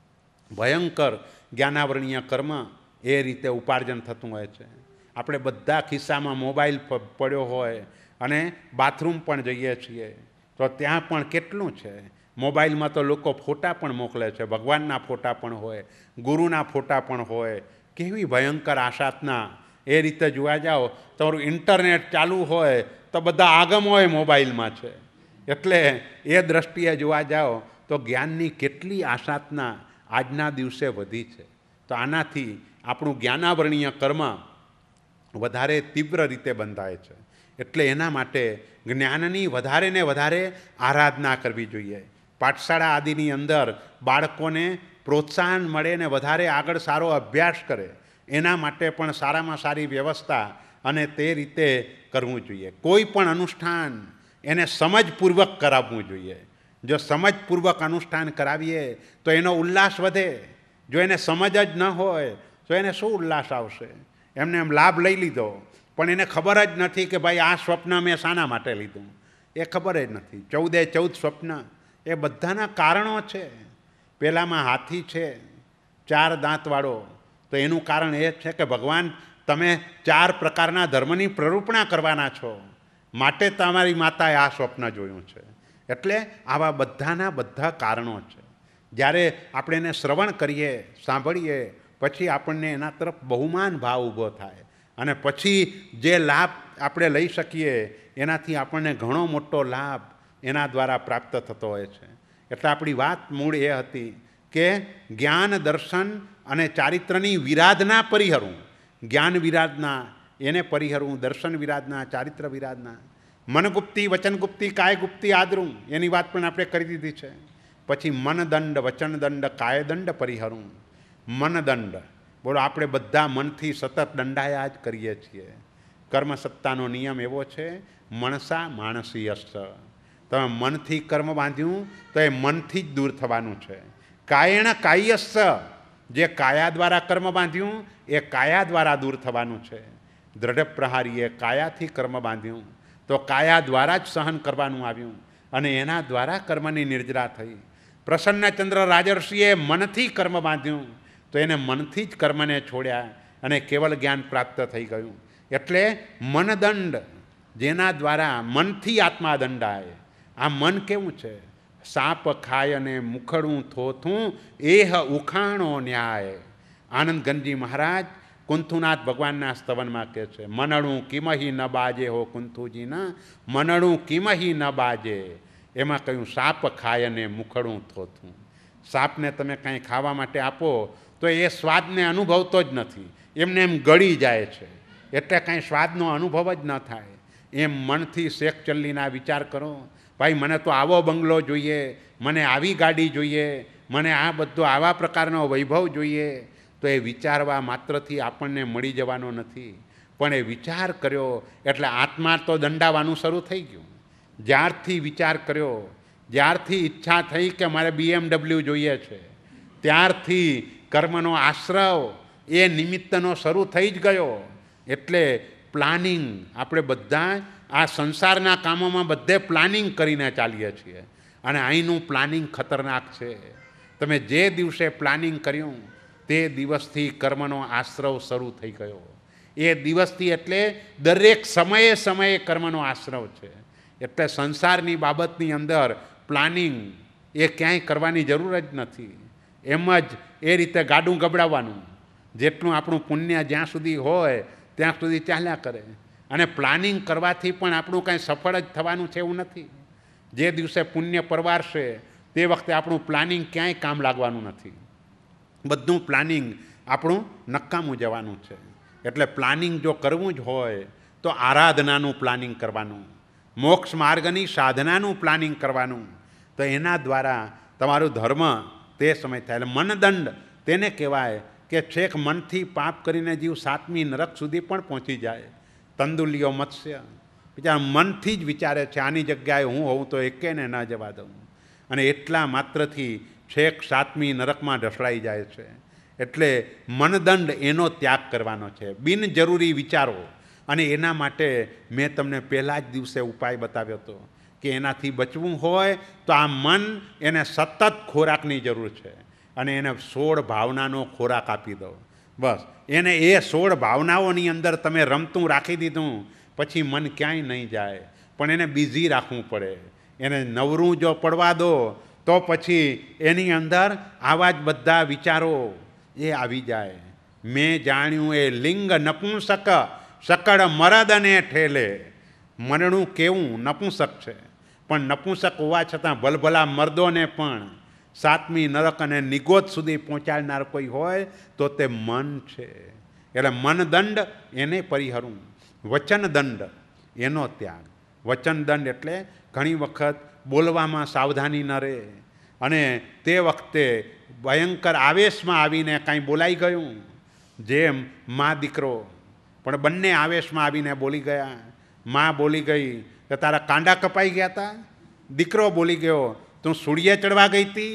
[SPEAKER 1] ભયંકર જ્ઞાનાવરણીય કર્મ એ રીતે ઉપાર્જન થતું હોય છે. આપણે બધા ખિસ્સામાં મોબાઈલ પડ્યો હોય અને બાથરૂમ પણ જઈએ છીએ તો ત્યાં પણ કેટલું છે, મોબાઈલમાં તો લોકો ફોટા પણ મોકલે છે, ભગવાનના ફોટા પણ હોય, ગુરુના ફોટા પણ હોય. કેવી ભયંકર આશાતના! એ રીતે જોવા જાઓ, તમારું ઇન્ટરનેટ ચાલુ હોય તો બધા આગમ હોય મોબાઈલમાં છે. એટલે એ દ્રષ્ટિએ જોવા જાઓ તો જ્ઞાનની કેટલી આશાતના આજના દિવસે વધી છે. તો આનાથી આપણું જ્ઞાનાવરણીય કર્મ વધારે તીવ્ર રીતે બંધાય છે. એટલે એના માટે જ્ઞાનની વધારે ને વધારે આરાધના કરવી જોઈએ. પાઠશાળા આદિની અંદર બાળકોને પ્રોત્સાહન મળે ને વધારે આગળ સારો અભ્યાસ કરે, એના માટે પણ સારામાં સારી વ્યવસ્થા અને તે રીતે કરવું જોઈએ. કોઈ પણ અનુષ્ઠાન એને સમજપૂર્વક કરાવવું જોઈએ. જો સમજપૂર્વક અનુષ્ઠાન કરાવીએ તો એનો ઉલ્લાસ વધે. જો એને સમજ જ ન હોય તો એને શું ઉલ્લાસ આવશે? એમને એમ લાભ લઈ લીધો પણ એને ખબર જ નથી કે ભાઈ આ સ્વપ્ન મેં શાના માટે લીધું, એ ખબર જ નથી. 14 સ્વપ્ન એ બધાના કારણો છે. પહેલામાં હાથી છે 4 દાંતવાળો, તો એનું કારણ એ છે કે ભગવાન તમે 4 પ્રકારના ધર્મની પ્રરૂપણા કરવાના છો માટે તમારી માતાએ આ સ્વપ્ન જોયું છે. એટલે આવા બધાના બધા કારણો છે. જ્યારે આપણે એને શ્રવણ કરીએ, સાંભળીએ, પછી આપણને એના તરફ બહુમાન ભાવ ઊભો થાય અને પછી જે લાભ આપણે લઈ શકીએ એનાથી આપણને ઘણો મોટો લાભ એના દ્વારા પ્રાપ્ત થતો હોય છે. એટલે આપણી વાત મૂળ એ હતી કે જ્ઞાન, દર્શન અને ચારિત્રની વિરાધના પરિહરવું. જ્ઞાન વિરાધના એને પરિહરવું, દર્શન વિરાધના, ચારિત્ર વિરાધના, મનગુપ્તી, વચનગુપ્તી, કાયગુપ્તી આદરું, એની વાત પણ આપણે કરી દીધી છે. પછી મનદંડ, વચનદંડ, કાયદંડ પરિહરવું. મનદંડ બોલો, આપણે બધા મનથી સતત દંડાયા જ કરીએ છીએ. કર્મસત્તાનો નિયમ એવો છે, મનસા માણસી અસ્ત. તમે મનથી કર્મ બાંધ્યું તો એ મનથી જ દૂર થવાનું છે. કાયેણ કાયસ્સ, જે કાયા દ્વારા કર્મ બાંધ્યું એ કાયા દ્વારા દૂર થવાનું છે. દ્રઢ પ્રહારીએ કાયાથી કર્મ બાંધ્યું તો કાયા દ્વારા જ સહન કરવાનું આવ્યું અને એના દ્વારા કર્મની નિર્જરા થઈ. પ્રસન્નચંદ્ર રાજર્ષિએ મનથી કર્મ બાંધ્યું તો એને મનથી જ કર્મને છોડ્યા અને કેવલ જ્ઞાન પ્રાપ્ત થઈ ગયું. એટલે મનદંડ, જેના દ્વારા મનથી આત્મા દંડાય. આ મન કેવું છે? સાપ ખાય અને મુખડું થોથું, એહ ઉખાણો ન્યાય. આનંદ ગંજી મહારાજ કુંથુનાથ ભગવાનના સ્તવનમાં કહે છે, મનડું કિમહી ન બાજે હો કુંથુજીના, મનડું કિમહી ન બાજે. એમાં કહ્યું સાપ ખાય અને મુખડું થોથું. સાપને તમે કાંઈ ખાવા માટે આપો તો એ સ્વાદને અનુભવતો જ નથી, એમને એમ ગળી જાય છે. એટલે કાંઈ સ્વાદનો અનુભવ જ ન થાય. એમ મનથી શેખ ચલ્લીના વિચાર કરો, ભાઈ મને તો આવો બંગલો જોઈએ, મને આવી ગાડી જોઈએ, મને આ બધો આવા પ્રકારનો વૈભવ જોઈએ, તો એ વિચારવા માત્રથી આપણને મળી જવાનો નથી. પણ એ વિચાર કર્યો એટલે આત્મા તો દંડાવાનું શરૂ થઈ ગયું. જ્યારથી વિચાર કર્યો, જ્યારથી ઈચ્છા થઈ કે મારે BMW જોઈએ છે, ત્યારથી કર્મનો આશ્રવ એ નિમિત્તનો શરૂ થઈ જ ગયો. એટલે પ્લાનિંગ, આપણે બધા આ સંસારના કામોમાં બધે પ્લાનિંગ કરીને ચાલીએ છીએ અને અહીંનું પ્લાનિંગ ખતરનાક છે. તમે જે દિવસે પ્લાનિંગ કર્યું તે દિવસથી કર્મનો આશ્રવ શરૂ થઈ ગયો. એ દિવસથી એટલે દરેક સમયે સમયે કર્મનો આશ્રવ છે. એટલે સંસારની બાબતની અંદર પ્લાનિંગ એ ક્યાંય કરવાની જરૂર જ નથી. એમ જ એ રીતે ગાડું ગબડાવવાનું, જેટલું આપણું પુણ્ય જ્યાં સુધી હોય ત્યાં સુધી ચાલ્યા કરે. અને પ્લાનિંગ કરવાથી પણ આપણું કાંઈ સફળ જ થવાનું છે એવું નથી. જે દિવસે પુણ્ય પરવારશે તે વખતે આપણું પ્લાનિંગ ક્યાંય કામ લાગવાનું નથી. બધું પ્લાનિંગ આપણું નકામું જવાનું છે. એટલે પ્લાનિંગ જો કરવું જ હોય તો આરાધનાનું પ્લાનિંગ કરવાનું, મોક્ષ માર્ગની સાધનાનું પ્લાનિંગ કરવાનું. તો એના દ્વારા તમારું ધર્મ તે સમય થાય. એટલે મનદંડ તેને કહેવાય કે છેક મનથી પાપ કરીને જીવ 7મી નરક સુધી પણ પહોંચી જાય. તંદુલિયો મત્સ્ય બિચારા મનથી જ વિચારે છે આની જગ્યાએ હું હોઉં તો એકેને ન જવા દઉં, અને એટલા માત્રથી છેક 7મી નરકમાં ઢસડાઈ જાય છે. એટલે મનદંડ એનો ત્યાગ કરવાનો છે, બિનજરૂરી વિચારો. અને એના માટે મેં તમને પહેલાં જ દિવસે ઉપાય બતાવ્યો હતો કે એનાથી બચવું હોય તો આ મન એને સતત ખોરાકની જરૂર છે, અને એને 16 ભાવનાનો ખોરાક આપી દો. બસ એને એ 16 ભાવનાઓની અંદર તમે રમતું રાખી દીધું, પછી મન ક્યાંય નહીં જાય. પણ એને બિઝી રાખવું પડે. એને નવરું જો પડવા દો તો પછી એની અંદર આવા જ બધા વિચારો એ આવી જાય. મેં જાણ્યું એ લિંગ નપુંસક સકળ મરદને ઠેલે. મરણું કેવું નપુંસક છે, પણ નપુંસક હોવા છતાં ભલભલા મર્દોને પણ 7મી નરક અને નિગોદ સુધી પહોંચાડનાર કોઈ હોય તો તે મન છે. એટલે મનદંડ એને પરિહરવું. વચનદંડ એનો ત્યાગ. વચનદંડ એટલે ઘણી વખત બોલવામાં સાવધાની ન રહે, અને તે વખતે ભયંકર આવેશમાં આવીને કાંઈ બોલાઈ ગયું, જેમ મા દીકરો પણ બંને આવેશમાં આવીને બોલી ગયા. મા બોલી ગઈ કે તારા કાંડા કપાઈ ગયા હતા, દીકરો બોલી ગયો તું સૂળીએ ચડવા ગઈ હતી.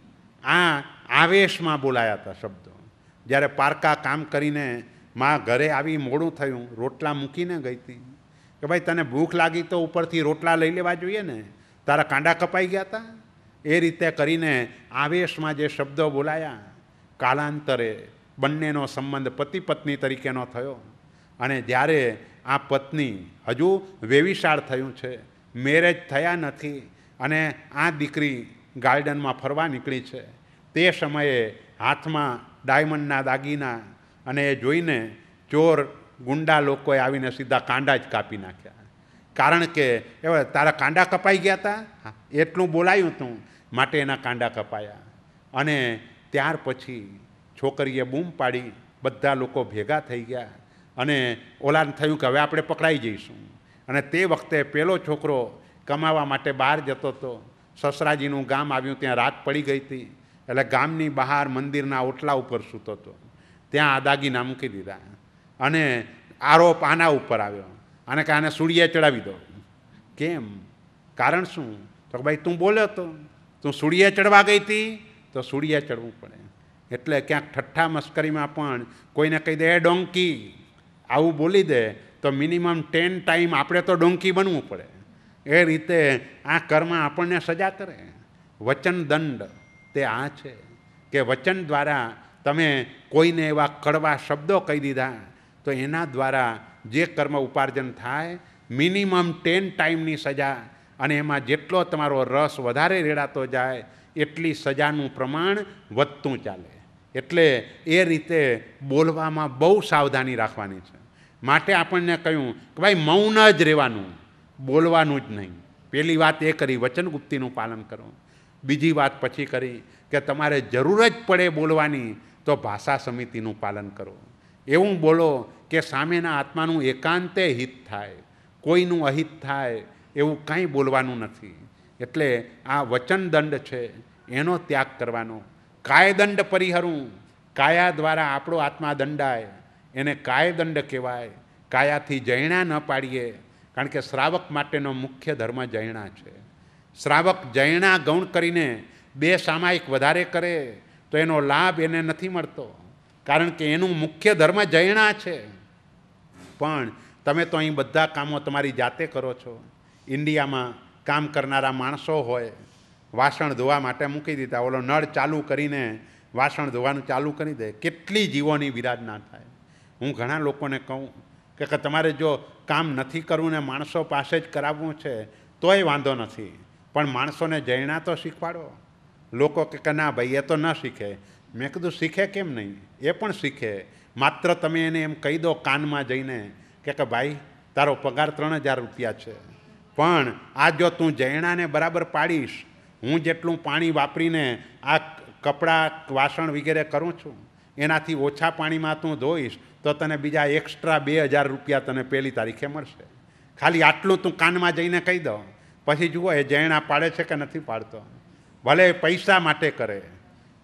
[SPEAKER 1] આ આવેશમાં બોલાયા હતા શબ્દો. જ્યારે પારકા કામ કરીને મા ઘરે આવી મોડું થયું, રોટલા મૂકીને ગઈ હતી કે ભાઈ તને ભૂખ લાગી તો ઉપરથી રોટલા લઈ લેવા જોઈએ ને, તારા કાંડા કપાઈ ગયા હતા. એ રીતે કરીને આવેશમાં જે શબ્દો બોલાયા, કાલાંતરે બંનેનો સંબંધ પતિ પત્ની તરીકેનો થયો. અને જ્યારે આ પત્ની હજુ વેવિશાળ થયું છે, મેરેજ થયા નથી, અને આ દીકરી ગાર્ડનમાં ફરવા નીકળી છે, તે સમયે હાથમાં ડાયમંડના દાગીના, અને એ જોઈને ચોર ગુંડા લોકોએ આવીને સીધા કાંડા જ કાપી નાખ્યા. કારણ કે એવા તારા કાંડા કપાઈ ગયા હતા, એટલું બોલાયું હતું માટે એના કાંડા કપાયા. અને ત્યાર પછી છોકરીએ બૂમ પાડી, બધા લોકો ભેગા થઈ ગયા, અને ઓલાને થયું કે હવે આપણે પકડાઈ જઈશું. અને તે વખતે પેલો છોકરો કમાવા માટે બહાર જતો હતો. સસરાજીનું ગામ આવ્યું, ત્યાં રાત પડી ગઈ હતી. એટલે ગામની બહાર મંદિરના ઓટલા ઉપર સૂતો હતો. ત્યાં આ દાગીના મૂકી દીધા, અને આરોપ આના ઉપર આવ્યો, અને કે આને સૂળીએ ચડાવી દો. કેમ? કારણ શું? તો ભાઈ તું બોલ્યો તો, તું સૂળીએ ચડવા ગઈ હતી તો સૂળીએ ચડવું પડે. એટલે ક્યાંક ઠઠ્ઠા મસ્કરીમાં પણ કોઈને કહી દે એ ડોંકી, આવું બોલી દે તો મિનિમમ 10 ટાઈમ આપણે તો ડોંકી બનવું પડે. એ રીતે આ કર્મ આપણને સજા કરે. વચન દંડ તે આ છે કે વચન દ્વારા તમે કોઈને એવા કડવા શબ્દો કહી દીધા તો એના દ્વારા જે કર્મ ઉપાર્જન થાય, મિનિમમ 10 ટાઈમની સજા, અને એમાં જેટલો તમારો રસ વધારે રેડાતો જાય એટલી સજાનું પ્રમાણ વધતું ચાલે. એટલે એ રીતે બોલવામાં બહુ સાવધાની રાખવાની છે. માટે આપણને કહ્યું કે ભાઈ મૌન જ રહેવાનું, બોલવાનું જ નહીં. પહેલી વાત એ કરી, વચનગુપ્તિનું પાલન કરો. બીજી વાત પછી કરી કે તમારે જરૂર જ પડે બોલવાની તો ભાષા સમિતિનું પાલન કરો. એવું બોલો કે સામેના આત્માનું એકાંતે હિત થાય, કોઈનું અહિત થાય એવું કાંઈ બોલવાનું નથી. એટલે આ વચનદંડ છે એનો ત્યાગ કરવાનો. કાયદંડ પરિહરું, કાયા દ્વારા આપણો આત્મા દંડાય એને કાયદંડ કહેવાય. કાયાથી જૈણા ન પાડીએ, કારણ કે શ્રાવક માટેનો મુખ્ય ધર્મ જૈણા છે. શ્રાવક જૈણા ગૌણ કરીને 2 સામાયિક વધારે કરે તો એનો લાભ એને નથી મળતો, કારણ કે એનું મુખ્ય ધર્મ જૈણા છે. પણ તમે તો અહીં બધા કામો તમારી જાતે કરો છો. ઇન્ડિયામાં કામ કરનારા માણસો હોય, વાસણ ધોવા માટે મૂકી દીધા, ઓલો નળ ચાલુ કરીને વાસણ ધોવાનું ચાલુ કરી દે, કેટલી જીવોની વિરાધના થાય. હું ઘણા લોકોને કહું કે તમારે જો કામ નથી કરવું ને માણસો પાસે જ કરાવવું છે તોય વાંધો નથી, પણ માણસોને જૈણા તો શીખવાડો. લોકો કે ના ભાઈ એ તો ન શીખે. મેં કીધું શીખે કેમ નહીં? એ પણ શીખે. માત્ર તમે એને એમ કહી દો કાનમાં જઈને કે ભાઈ તારો પગાર 3000 રૂપિયા છે, પણ આ જો તું જૈણાને બરાબર પાડીશ, હું જેટલું પાણી વાપરીને આ કપડાં વાસણ વગેરે કરું છું એનાથી ઓછા પાણીમાં તું ધોઈશ તો તને બીજા એક્સ્ટ્રા 2000 રૂપિયા તને પહેલી તારીખે મળશે. ખાલી આટલું તું કાનમાં જઈને કહી દો, પછી જુઓ એ જૈણા પાડે છે કે નથી પાડતો. ભલે પૈસા માટે કરે,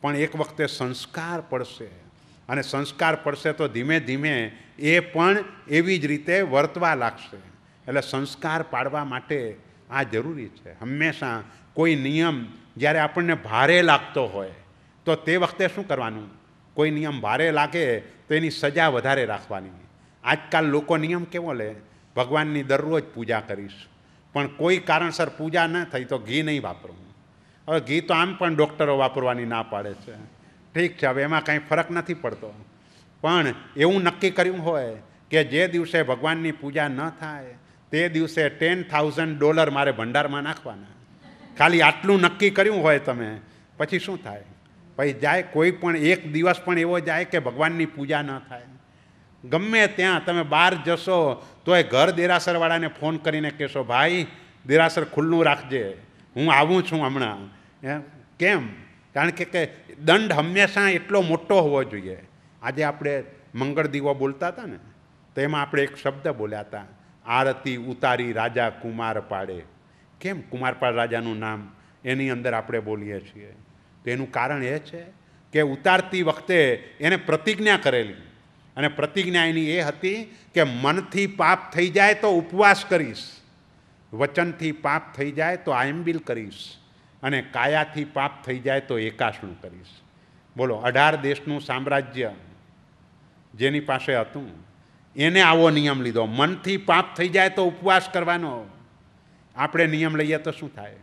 [SPEAKER 1] પણ એક વખતે સંસ્કાર પડશે, અને સંસ્કાર પડશે તો ધીમે ધીમે એ પણ એવી જ રીતે વર્તવા લાગશે. એટલે સંસ્કાર પાડવા માટે આ જરૂરી છે. હંમેશા કોઈ નિયમ જ્યારે આપણને ભારે લાગતો હોય તો તે વખતે શું કરવાનું? કોઈ નિયમ ભારે લાગે તો એની સજા વધારે રાખવાની. આજકાલ લોકો નિયમ કેવો લે? ભગવાનની દરરોજ પૂજા કરીશ, પણ કોઈ કારણસર પૂજા ન થઈ તો ઘી નહીં વાપરવું. હવે ઘી તો આમ પણ ડૉક્ટરો વાપરવાની ના પાડે છે. ઠીક છે, હવે એમાં કાંઈ ફરક નથી પડતો, પણ એવું નક્કી કર્યું હોય કે જે દિવસે ભગવાનની પૂજા ન થાય તે દિવસે $10,000 મારે ભંડારમાં નાખવાના. ખાલી આટલું નક્કી કર્યું હોય તમે, પછી શું થાય? પછી જાય કોઈ પણ એક દિવસ પણ એવો જાય કે ભગવાનની પૂજા ન થાય? ગમે ત્યાં તમે બહાર જશો તો એ ઘર દેરાસરવાળાને ફોન કરીને કહેશો, ભાઈ દેરાસર ખુલ્લું રાખજે, હું આવું છું હમણાં. કેમ? કારણ કે દંડ હંમેશા એટલો મોટો હોવો જોઈએ. આજે આપણે મંગળ દીવો બોલતા હતા ને, તો એમાં આપણે એક શબ્દ બોલ્યા હતા, આરતી ઉતારી રાજા કુમાર પાડે. કેમ કુમારપાળ રાજાનું નામ એની અંદર આપણે બોલીએ છીએ? તો એનું કારણ એ છે કે ઉતારતી વખતે એને પ્રતિજ્ઞા કરેલી, અને પ્રતિજ્ઞા એની એ હતી કે મનથી પાપ થઈ જાય તો ઉપવાસ કરીશ, વચનથી પાપ થઈ જાય તો આયંબિલ કરીશ, અને કાયાથી પાપ થઈ જાય તો એકાશનું કરીશ. બોલો, 18 દેશનું સામ્રાજ્ય જેની પાસે હતું એને આવો નિયમ લીધો, મનથી પાપ થઈ જાય તો ઉપવાસ કરવાનો. આપણે નિયમ લઈએ તો શું થાય?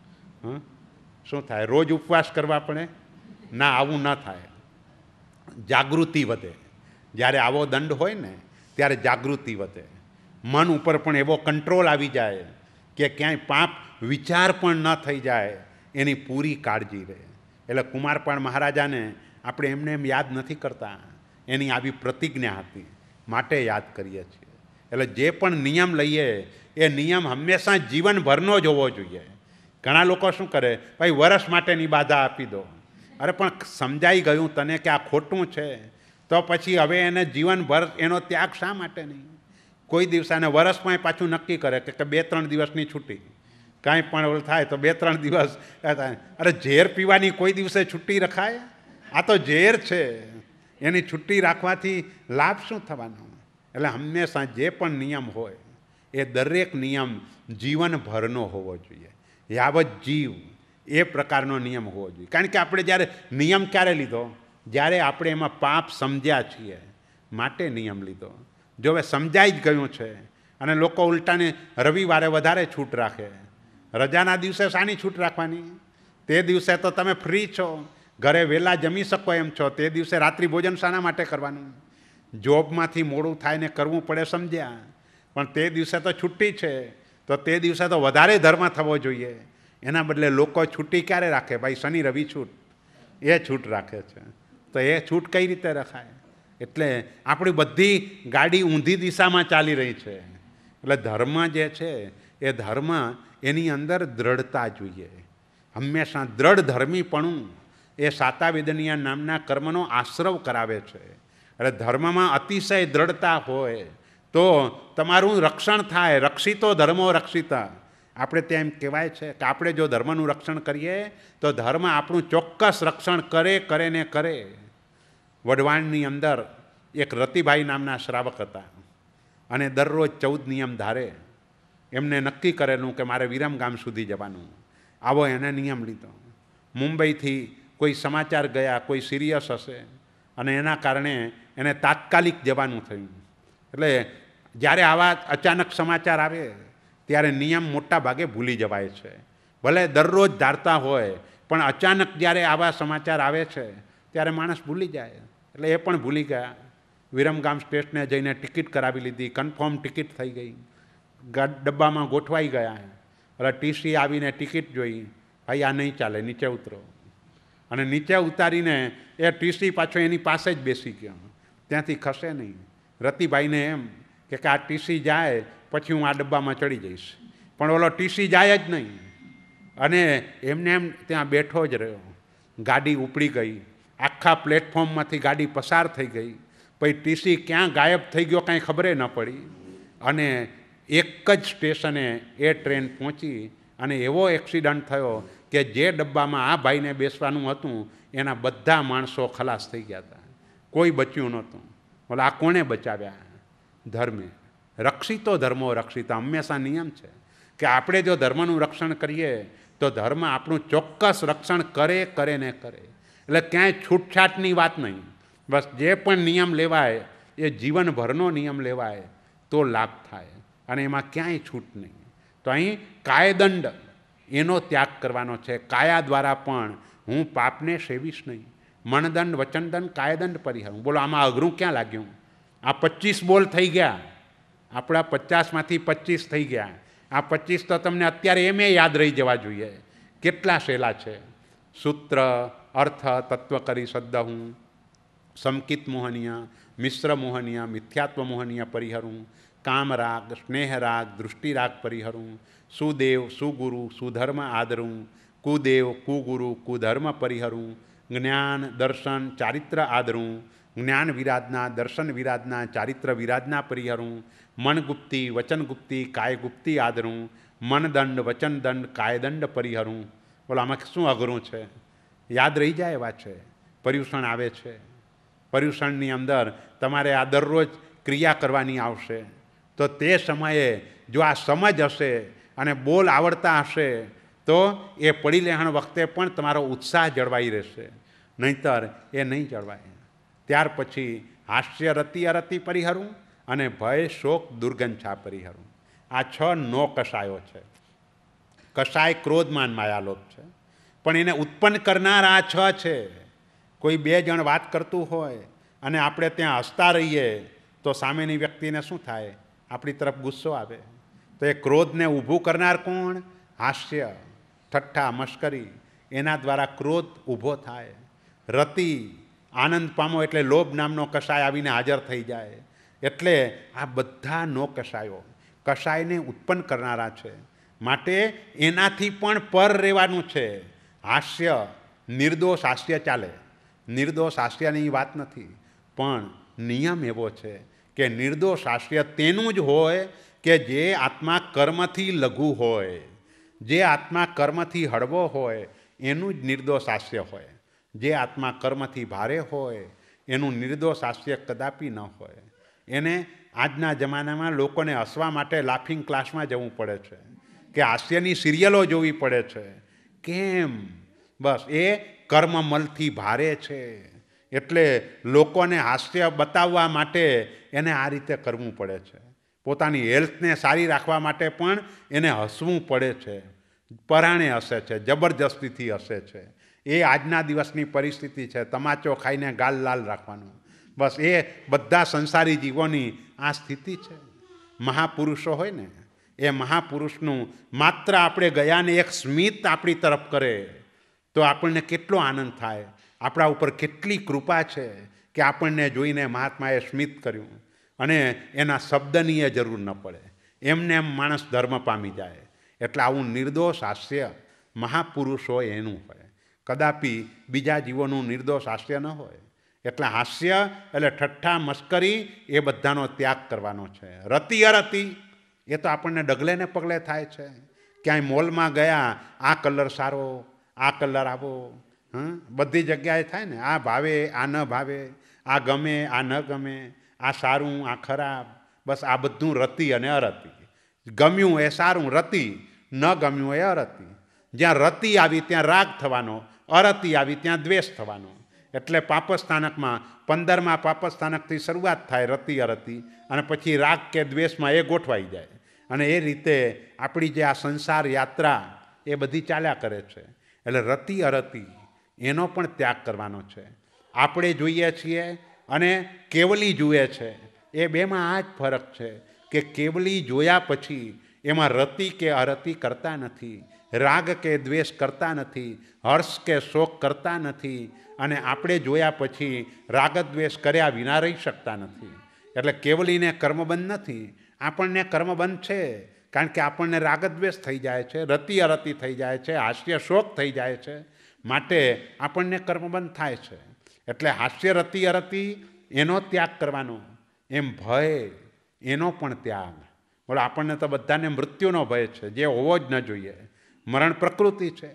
[SPEAKER 1] શું થાય? રોજ ઉપવાસ કરવા પડે? ના, આવું ન થાય. જાગૃતિ વધે. જ્યારે આવો દંડ હોય ને ત્યારે જાગૃતિ વધે. મન ઉપર પણ એવો કંટ્રોલ આવી જાય કે ક્યાંય પાપ વિચાર પણ ન થઈ જાય, એની પૂરી કાળજી રહે. એટલે કુમારપાળ મહારાજાને આપણે એમને એમ યાદ નથી કરતા, એની આવી પ્રતિજ્ઞા હતી માટે યાદ કરીએ છીએ. એટલે જે પણ નિયમ લઈએ એ નિયમ હંમેશા જીવનભરનો જ હોવો જોઈએ. ઘણા લોકો શું કરે, ભાઈ વર્ષ માટેની બાધા આપી દો. અરે પણ સમજાઈ ગયું તને કે આ ખોટું છે, તો પછી હવે એને જીવનભર એનો ત્યાગ શા માટે નહીં? કોઈ દિવસ અને વર્ષમાં પાછું નક્કી કરે કે 2-3 દિવસની છૂટી, કાંઈ પણ ઓલું થાય તો 2-3 દિવસ થાય. અરે ઝેર પીવાની કોઈ દિવસે છૂટી રખાય? આ તો ઝેર છે, એની છૂટી રાખવાથી લાભ શું થવાનો? એટલે હંમેશા જે પણ નિયમ હોય એ દરેક નિયમ જીવનભરનો હોવો જોઈએ. યાવત જીવ એ પ્રકારનો નિયમ હોવો જોઈએ. કારણ કે આપણે જ્યારે નિયમ ક્યારે લીધો? જ્યારે આપણે એમાં પાપ સમજ્યા છીએ માટે નિયમ લીધો. જો હવે સમજાઈ જ ગયું છે અને લોકો ઉલટાને રવિવારે વધારે છૂટ રાખે, રજાના દિવસે શાની છૂટ રાખવાની? તે દિવસે તો તમે ફ્રી છો, ઘરે વહેલા જમી શકો એમ છો, તે દિવસે રાત્રિ ભોજન શાના માટે કરવાનું? જોબમાંથી મોડું થાય ને કરવું પડે સમજ્યા, પણ તે દિવસે તો છુટ્ટી છે, તો તે દિવસે તો વધારે ધર્મ થવો જોઈએ. એના બદલે લોકો છુટ્ટી ક્યારે રાખે? ભાઈ શનિ રવિ છૂટ, એ છૂટ રાખે છે. તો એ છૂટ કઈ રીતે રખાય? એટલે આપણી બધી ગાડી ઊંધી દિશામાં ચાલી રહી છે. એટલે ધર્મ જે છે એ ધર્મ, એની અંદર દ્રઢતા જોઈએ. હંમેશા દ્રઢ ધર્મીપણું એ સાતાવેદનીય નામના કર્મનો આશ્રવ કરાવે છે. એટલે ધર્મમાં અતિશય દ્રઢતા હોય તો તમારું રક્ષણ થાય. રક્ષિતો ધર્મો રક્ષિતા. આપણે ત્યાં એમ કહેવાય છે કે આપણે જો ધર્મનું રક્ષણ કરીએ તો ધર્મ આપણું ચોક્કસ રક્ષણ કરે ને કરે. વઢવાણની અંદર એક રતિભાઈ નામના શ્રાવક હતા, અને દરરોજ 14 નિયમ ધારે. એમને નક્કી કરેલું કે મારે વિરમગામ સુધી જવાનું. આવો એને નિયમ લીધો. મુંબઈથી કોઈ સમાચાર ગયા, કોઈ સિરિયસ હશે, અને એના કારણે એને તાત્કાલિક જવાનું થયું. એટલે જ્યારે આવા અચાનક સમાચાર આવે ત્યારે નિયમ મોટા ભાગે ભૂલી જવાય છે. ભલે દરરોજ ધારતા હોય, પણ અચાનક જ્યારે આવા સમાચાર આવે છે ત્યારે માણસ ભૂલી જાય. એટલે એ પણ ભૂલી ગયા. વિરમગામ સ્ટેશને જઈને ટિકિટ કરાવી લીધી, કન્ફર્મ ટિકિટ થઈ ગઈ, ડબ્બામાં ગોઠવાઈ ગયા. એટલે ટીસી આવીને ટિકિટ જોઈ, ભાઈ આ નહીં ચાલે, નીચે ઉતરો. અને નીચે ઉતારીને એ ટીસી પાછો એની પાસે જ બેસી ગયો, ત્યાંથી ખસે નહીં. રતિભાઈને એમ કે આ ટીસી જાય પછી હું આ ડબ્બામાં ચડી જઈશ, પણ ઓલો ટીસી જાય જ નહીં, અને એમને એમ ત્યાં બેઠો જ રહ્યો. ગાડી ઉપડી ગઈ, આખા પ્લેટફોર્મમાંથી ગાડી પસાર થઈ ગઈ, પછી ટીસી ક્યાં ગાયબ થઈ ગયો કાંઈ ખબરે ન પડી. અને એક જ સ્ટેશને એ ટ્રેન પહોંચી, અને એવો એક્સિડન્ટ થયો કે જે ડબ્બામાં આ ભાઈને બેસવાનું હતું એના બધા માણસો ખલાસ થઈ ગયા હતા, કોઈ બચ્યું નહોતું. બોલે આ કોણે બચાવ્યા? ધર્મે. રક્ષિતો ધર્મો રક્ષિતા, હંમેશા નિયમ છે કે આપણે જો ધર્મનું રક્ષણ કરીએ તો ધર્મ આપણું ચોક્કસ રક્ષણ કરે ને કરે. એટલે ક્યાંય છૂટછાટની વાત નહીં. બસ જે પણ નિયમ લેવાય એ જીવનભરનો નિયમ લેવાય તો લાભ થાય, અને એમાં ક્યાંય છૂટ નહીં. તો અહીં કાયદંડ એનો ત્યાગ કરવાનો છે. કાયા દ્વારા પણ હું પાપને સેવીશ નહીં. મનદંડ, વચનદંડ, કાયદંડ પરિહરું. બોલો આમાં અઘરું ક્યાં લાગ્યું? આ 25 બોલ થઈ ગયા, આપણા 50માંથી 25 થઈ ગયા. આ 25 તો તમને અત્યારે એમ યાદ રહી જવા જોઈએ. કેટલા સહેલા છે. સૂત્ર, અર્થ, તત્વ કરી સદ્દહું, સમકિત મોહનીય, મિશ્ર મોહનીય, મિથ્યાત્વ મોહનીય પરિહરું, કામરાગ, સ્નેહરાગ, દૃષ્ટિરાગ પરિહરું, સુદેવ, સુગુરુ, સુધર્મ આદરું, કુદેવ, કુગુરુ, કુધર્મ પરિહરું, જ્ઞાન, દર્શન, ચારિત્ર આદરું, જ્ઞાન વિરાધના, દર્શન વિરાધના, ચારિત્ર વિરાધના પરિહરું, મનગુપ્તી, વચનગુપ્તી, કાયગુપ્તી આદરું, મનદંડ, વચનદંડ, કાયદંડ પરિહરું. બોલો આમાં શું અઘરું છે? યાદ રહી જાય એવા છે. પર્યુષણ આવે છે, પર્યુષણની અંદર તમારે આ દરરોજ ક્રિયા કરવાની આવશે. તો તે સમયે જો આ સમજ હશે અને બોલ આવડતા હશે તો એ પડી લેહણ વખતે પણ તમારો ઉત્સાહ જળવાઈ રહેશે, નહીંતર એ નહીં જળવાય. ત્યાર પછી હાસ્ય, રતિ, અરતિ પરિહરું અને ભય, શોક, દુર્ગંછા પરિહરું. આ 6 નો કષાયો છે. કષાય ક્રોધમાન માયાલોભ છે, પણ એને ઉત્પન્ન કરનાર આ 6 છે. કોઈ 2 જણ વાત કરતું હોય અને આપણે ત્યાં હસતા રહીએ તો સામેની વ્યક્તિને શું થાય? આપણી તરફ ગુસ્સો આવે. તો એ ક્રોધને ઊભું કરનાર કોણ? હાસ્ય, ઠઠ્ઠા, મશ્કરી. એના દ્વારા ક્રોધ ઊભો થાય. રતિ, આનંદ પામો એટલે લોભ નામનો કષાય આવીને હાજર થઈ જાય. એટલે આ બધા નો કષાયો કષાયને ઉત્પન્ન કરનારા છે. માટે એનાથી પણ પર રહેવાનું છે. હાસ્ય, નિર્દોષ હાસ્ય ચાલે, નિર્દોષ હાસ્યની વાત નથી, પણ નિયમ એવો છે કે નિર્દોષ હાસ્ય તેનું જ હોય કે જે આત્મા કર્મથી લઘુ હોય, જે આત્મા કર્મથી હળવો હોય એનું જ નિર્દોષ હાસ્ય હોય. જે આત્મા કર્મથી ભારે હોય એનું નિર્દોષ હાસ્ય કદાપી ન હોય. એને આજના જમાનામાં લોકોને હસવા માટે લાફિંગ ક્લાસમાં જવું પડે છે કે હાસ્યની સિરિયલો જોવી પડે છે. કેમ? બસ એ કર્મમલથી ભારે છે. એટલે લોકોને હાસ્ય બતાવવા માટે એને આ રીતે કરવું પડે છે. પોતાની હેલ્થને સારી રાખવા માટે પણ એને હસવું પડે છે. પરાણે હસે છે, જબરજસ્તીથી હસે છે. એ આજના દિવસની પરિસ્થિતિ છે. તમાચો ખાઈને ગાલ લાલ રાખવાનું. બસ એ બધા સંસારી જીવોની આ સ્થિતિ છે. મહાપુરુષો હોય ને, એ મહાપુરુષનું માત્ર આપણે ગયાને એક સ્મિત આપણી તરફ કરે તો આપણને કેટલો આનંદ થાય. આપણા ઉપર કેટલી કૃપા છે કે આપણને જોઈને મહાત્માએ સ્મિત કર્યું અને એના શબ્દની એ જરૂર ન પડે. એમને એમ માણસ ધર્મ પામી જાય. એટલે આવું નિર્દોષ હાસ્ય મહાપુરુષ હોય એનું હોય, કદાપી બીજા જીવોનું નિર્દોષ હાસ્ય ન હોય. એટલે હાસ્ય એટલે ઠઠ્ઠા, મસ્કરી એ બધાનો ત્યાગ કરવાનો છે. રતિ, અરતિ એ તો આપણને ડગલે ને પગલે થાય છે. ક્યાંય મોલમાં ગયા, આ કલર સારો, આ કલર આવો, બધી જગ્યાએ થાય ને. આ ભાવે, આ ન ભાવે, આ ગમે, આ ન ગમે, આ સારું, આ ખરાબ. બસ આ બધું રતિ અને અરતિ. ગમ્યું એ સારું રતિ, ન ગમ્યું એ અરતિ. જ્યાં રતિ આવી ત્યાં રાગ થવાનો, અરતિ આવી ત્યાં દ્વેષ થવાનો. એટલે પાપસ્થાનકમાં 15મા પાપસ્થાનકથી શરૂઆત થાય રતિ, અરતિ, અને પછી રાગ કે દ્વેષમાં એ ગોઠવાઈ જાય. અને એ રીતે આપણી જે આ સંસાર યાત્રા એ બધી ચાલ્યા કરે છે. એટલે રતિ, અરતિ એનો પણ ત્યાગ કરવાનો છે. આપણે જોઈએ છીએ અને કેવલી જુએ છે. એ બેમાં આ જ ફરક છે કે કેવલી જોયા પછી એમાં રતિ કે અરતિ કરતા નથી, રાગ કે દ્વેષ કરતા નથી, હર્ષ કે શોક કરતા નથી. અને આપણે જોયા પછી રાગદ્વેષ કર્યા વિના રહી શકતા નથી. એટલે કેવલીને કર્મબંધ નથી, આપણને કર્મબંધ છે. કારણ કે આપણને રાગદ્વેષ થઈ જાય છે, રતિ અરતિ થઈ જાય છે, હાસ્ય શોક થઈ જાય છે. માટે આપણને કર્મબંધ થાય છે. એટલે હાસ્ય, રતિ, અરતિ એનો ત્યાગ કરવાનો. એમ ભય એનો પણ ત્યાગ. બોલો આપણને તો બધાને મૃત્યુનો ભય છે, જે હોવો જ ન જોઈએ. મરણ પ્રકૃતિ છે.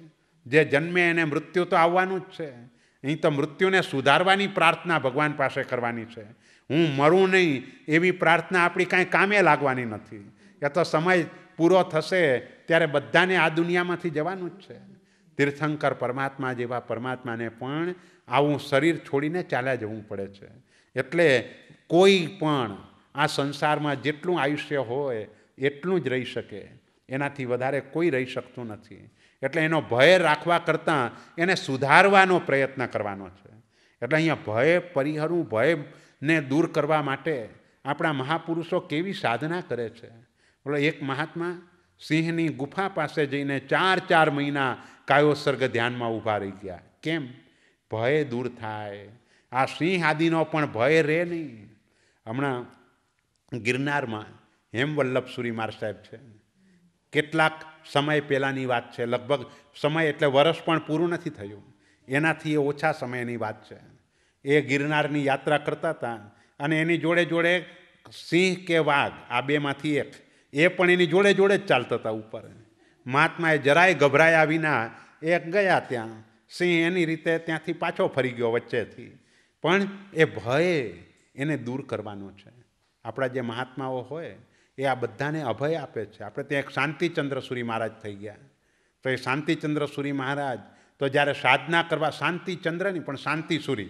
[SPEAKER 1] જે જન્મે એને મૃત્યુ તો આવવાનું જ છે. અહીં તો મૃત્યુને સુધારવાની પ્રાર્થના ભગવાન પાસે કરવાની છે. હું મરું નહીં એવી પ્રાર્થના આપણી કાંઈ કામે લાગવાની નથી. એ તો સમય પૂરો થશે ત્યારે બધાને આ દુનિયામાંથી જવાનું જ છે. તીર્થંકર પરમાત્મા જેવા પરમાત્માને પણ આવું શરીર છોડીને ચાલ્યા જવું પડે છે. એટલે કોઈ પણ આ સંસારમાં જેટલું આયુષ્ય હોય એટલું જ રહી શકે, એનાથી વધારે કોઈ રહી શકતું નથી. એટલે એનો ભય રાખવા કરતાં એને સુધારવાનો પ્રયત્ન કરવાનો છે. એટલે અહીંયા ભય પરિહરવું, ભયને દૂર કરવા માટે આપણા મહાપુરુષો કેવી સાધના કરે છે. બોલો, એક મહાત્મા સિંહની ગુફા પાસે જઈને 4 મહિના કાયોસર્ગ ધ્યાનમાં ઊભા રહી ગયા. કેમ? ભય દૂર થાય. આ સિંહ આદિનો પણ ભય રહે નહીં. હમણાં ગિરનારમાં હેમવલ્લભસુરી મહારાજ સાહેબ છે, કેટલાક સમય પહેલાંની વાત છે, લગભગ સમય એટલે વર્ષ પણ પૂરું નથી થયું, એનાથી એ ઓછા સમયની વાત છે. એ ગિરનારની યાત્રા કરતા હતા અને એની જોડે જોડે સિંહ કે વાઘ, આ બેમાંથી એક, એ પણ એની જોડે જોડે જ ચાલતા હતા ઉપર. મહાત્માએ જરાય ગભરાયા વિના એ ગયા ત્યાં. સિંહ એની રીતે ત્યાંથી પાછો ફરી ગયો વચ્ચેથી. પણ એ ભય એને દૂર કરવાનો છે. આપણા જે મહાત્માઓ હોય એ આ બધાને અભય આપે છે. આપણે ત્યાં એક શાંતિચંદ્રસુરી મહારાજ થઈ ગયા. તો એ શાંતિચંદ્રસુરી મહારાજ તો જ્યારે સાધના કરવા, શાંતિચંદ્ર નહીં પણ શાંતિસુરી,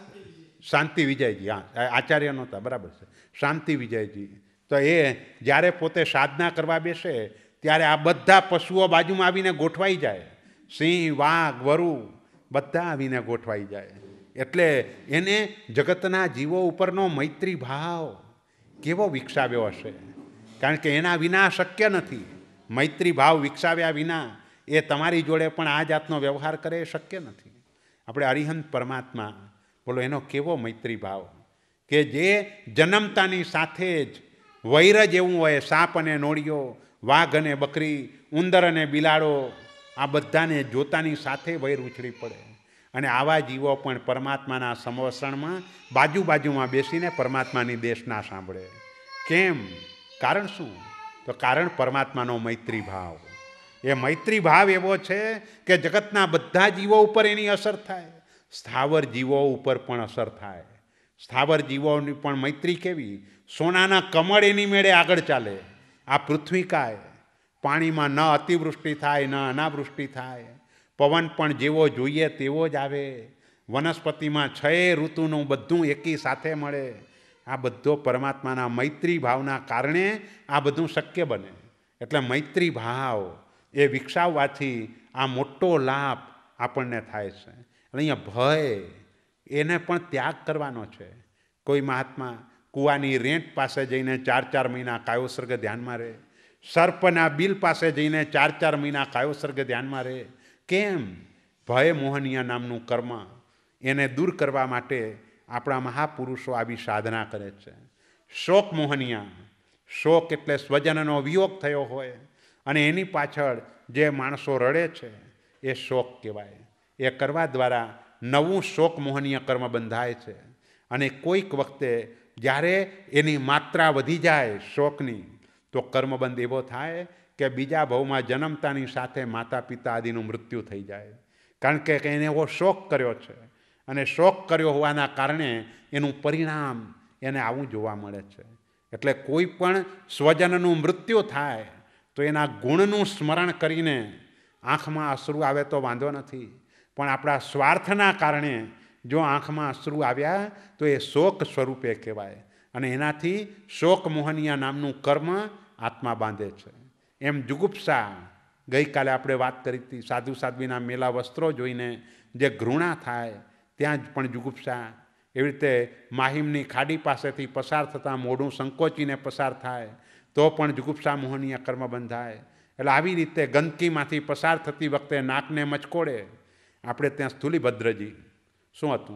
[SPEAKER 1] શાંતિ વિજયજી, હા આચાર્ય નહોતા, બરાબર છે, શાંતિ વિજયજી. તો એ જ્યારે પોતે સાધના કરવા બેસે ત્યારે આ બધા પશુઓ બાજુમાં આવીને ગોઠવાઈ જાય. સિંહ, વાઘ, વરુ બધા આવીને ગોઠવાઈ જાય. એટલે એને જગતના જીવો ઉપરનો મૈત્રી ભાવ કેવો વિકસાવ્યો હશે. કારણ કે એના વિના શક્ય નથી. મૈત્રી ભાવ વિકસાવ્યા વિના એ તમારી જોડે પણ આ જાતનો વ્યવહાર કરે એ શક્ય નથી. આપણે અરિહંત પરમાત્મા, બોલો, એનો કેવો મૈત્રી ભાવ કે જે જન્મતાની સાથે જ વૈર જેવું હોય. સાપ અને નોળિયો, વાઘ અને બકરી, ઉંદર અને બિલાડો, આ બધાને જોતાની સાથે વૈર ઉછળી પડે. અને આવા જીવો પણ પરમાત્માના સંવસરણમાં બાજુમાં બેસીને પરમાત્માની દેશના સાંભળે. કેમ? કારણ શું? તો કારણ પરમાત્માનો મૈત્રી ભાવ. એ મૈત્રી ભાવ એવો છે કે જગતના બધા જીવો ઉપર એની અસર થાય, સ્થાવર જીવો ઉપર પણ અસર થાય. સ્થાવર જીવોની પણ મૈત્રી કેવી? સોનાના કમળ એની મેળે આગળ ચાલે. આ પૃથ્વીકાય પાણીમાં ન અતિવૃષ્ટિ થાય ન અનાવૃષ્ટિ થાય, પવન પણ જેવો જોઈએ તેવો જ આવે, વનસ્પતિમાં 6 ઋતુનું બધું એકી સાથે મળે. આ બધો પરમાત્માના મૈત્રી ભાવના કારણે આ બધું શક્ય બને. એટલે મૈત્રી ભાવ એ વિકસાવવાથી આ મોટો લાભ આપણને થાય છે. અહીંયા ભય એને પણ ત્યાગ કરવાનો છે. કોઈ મહાત્મા કૂવાની રેંટ પાસે જઈને 4 મહિના કાયોસર્ગ ધ્યાનમાં રહે, સર્પના બિલ પાસે જઈને 4 મહિના કાયોસર્ગ ધ્યાનમાં રહે. કેમ? ભય મોહનીય નામનું કર્મ એને દૂર કરવા માટે આપણા મહાપુરુષો આવી સાધના કરે છે. શોક મોહનીય, શોક એટલે સ્વજનનો વિયોગ થયો હોય અને એની પાછળ જે માણસો રડે છે એ શોક કહેવાય. એ કરવા દ્વારા નવું શોક મોહનીય કર્મ બંધાય છે. અને કોઈક વખતે જ્યારે એની માત્રા વધી જાય શોકની, તો કર્મબંધ એવો થાય કે બીજા ભાવમાં જન્મતાની સાથે માતા પિતા આદિનું મૃત્યુ થઈ જાય. કારણ કે એને એવો શોક કર્યો છે અને શોક કર્યો હોવાના કારણે એનું પરિણામ એને આવું જોવા મળે છે. એટલે કોઈ પણ સ્વજનનું મૃત્યુ થાય તો એના ગુણનું સ્મરણ કરીને આંખમાં અશ્રુ આવે તો વાંધો નથી, પણ આપણા સ્વાર્થના કારણે જો આંખમાં અશ્રુ આવ્યા તો એ શોક સ્વરૂપે કહેવાય. અને એનાથી શોક મોહનીય નામનું કર્મ આત્મા બાંધે છે. એમ જુગુપ્સા, ગઈકાલે આપણે વાત કરી હતી, સાધુ સાધ્વીના મેલા વસ્ત્રો જોઈને જે ઘૃણા થાય ત્યાં જ પણ જુગુપ્સા. એવી રીતે માહિમની ખાડી પાસેથી પસાર થતાં મોઢું સંકોચીને પસાર થાય તો પણ જુગુપ્સા મોહનીય કર્મ બંધાય. એટલે આવી રીતે ગંદકીમાંથી પસાર થતી વખતે નાકને મચકોડે. આપણે ત્યાં સ્થૂલીભદ્રજી શું હતું,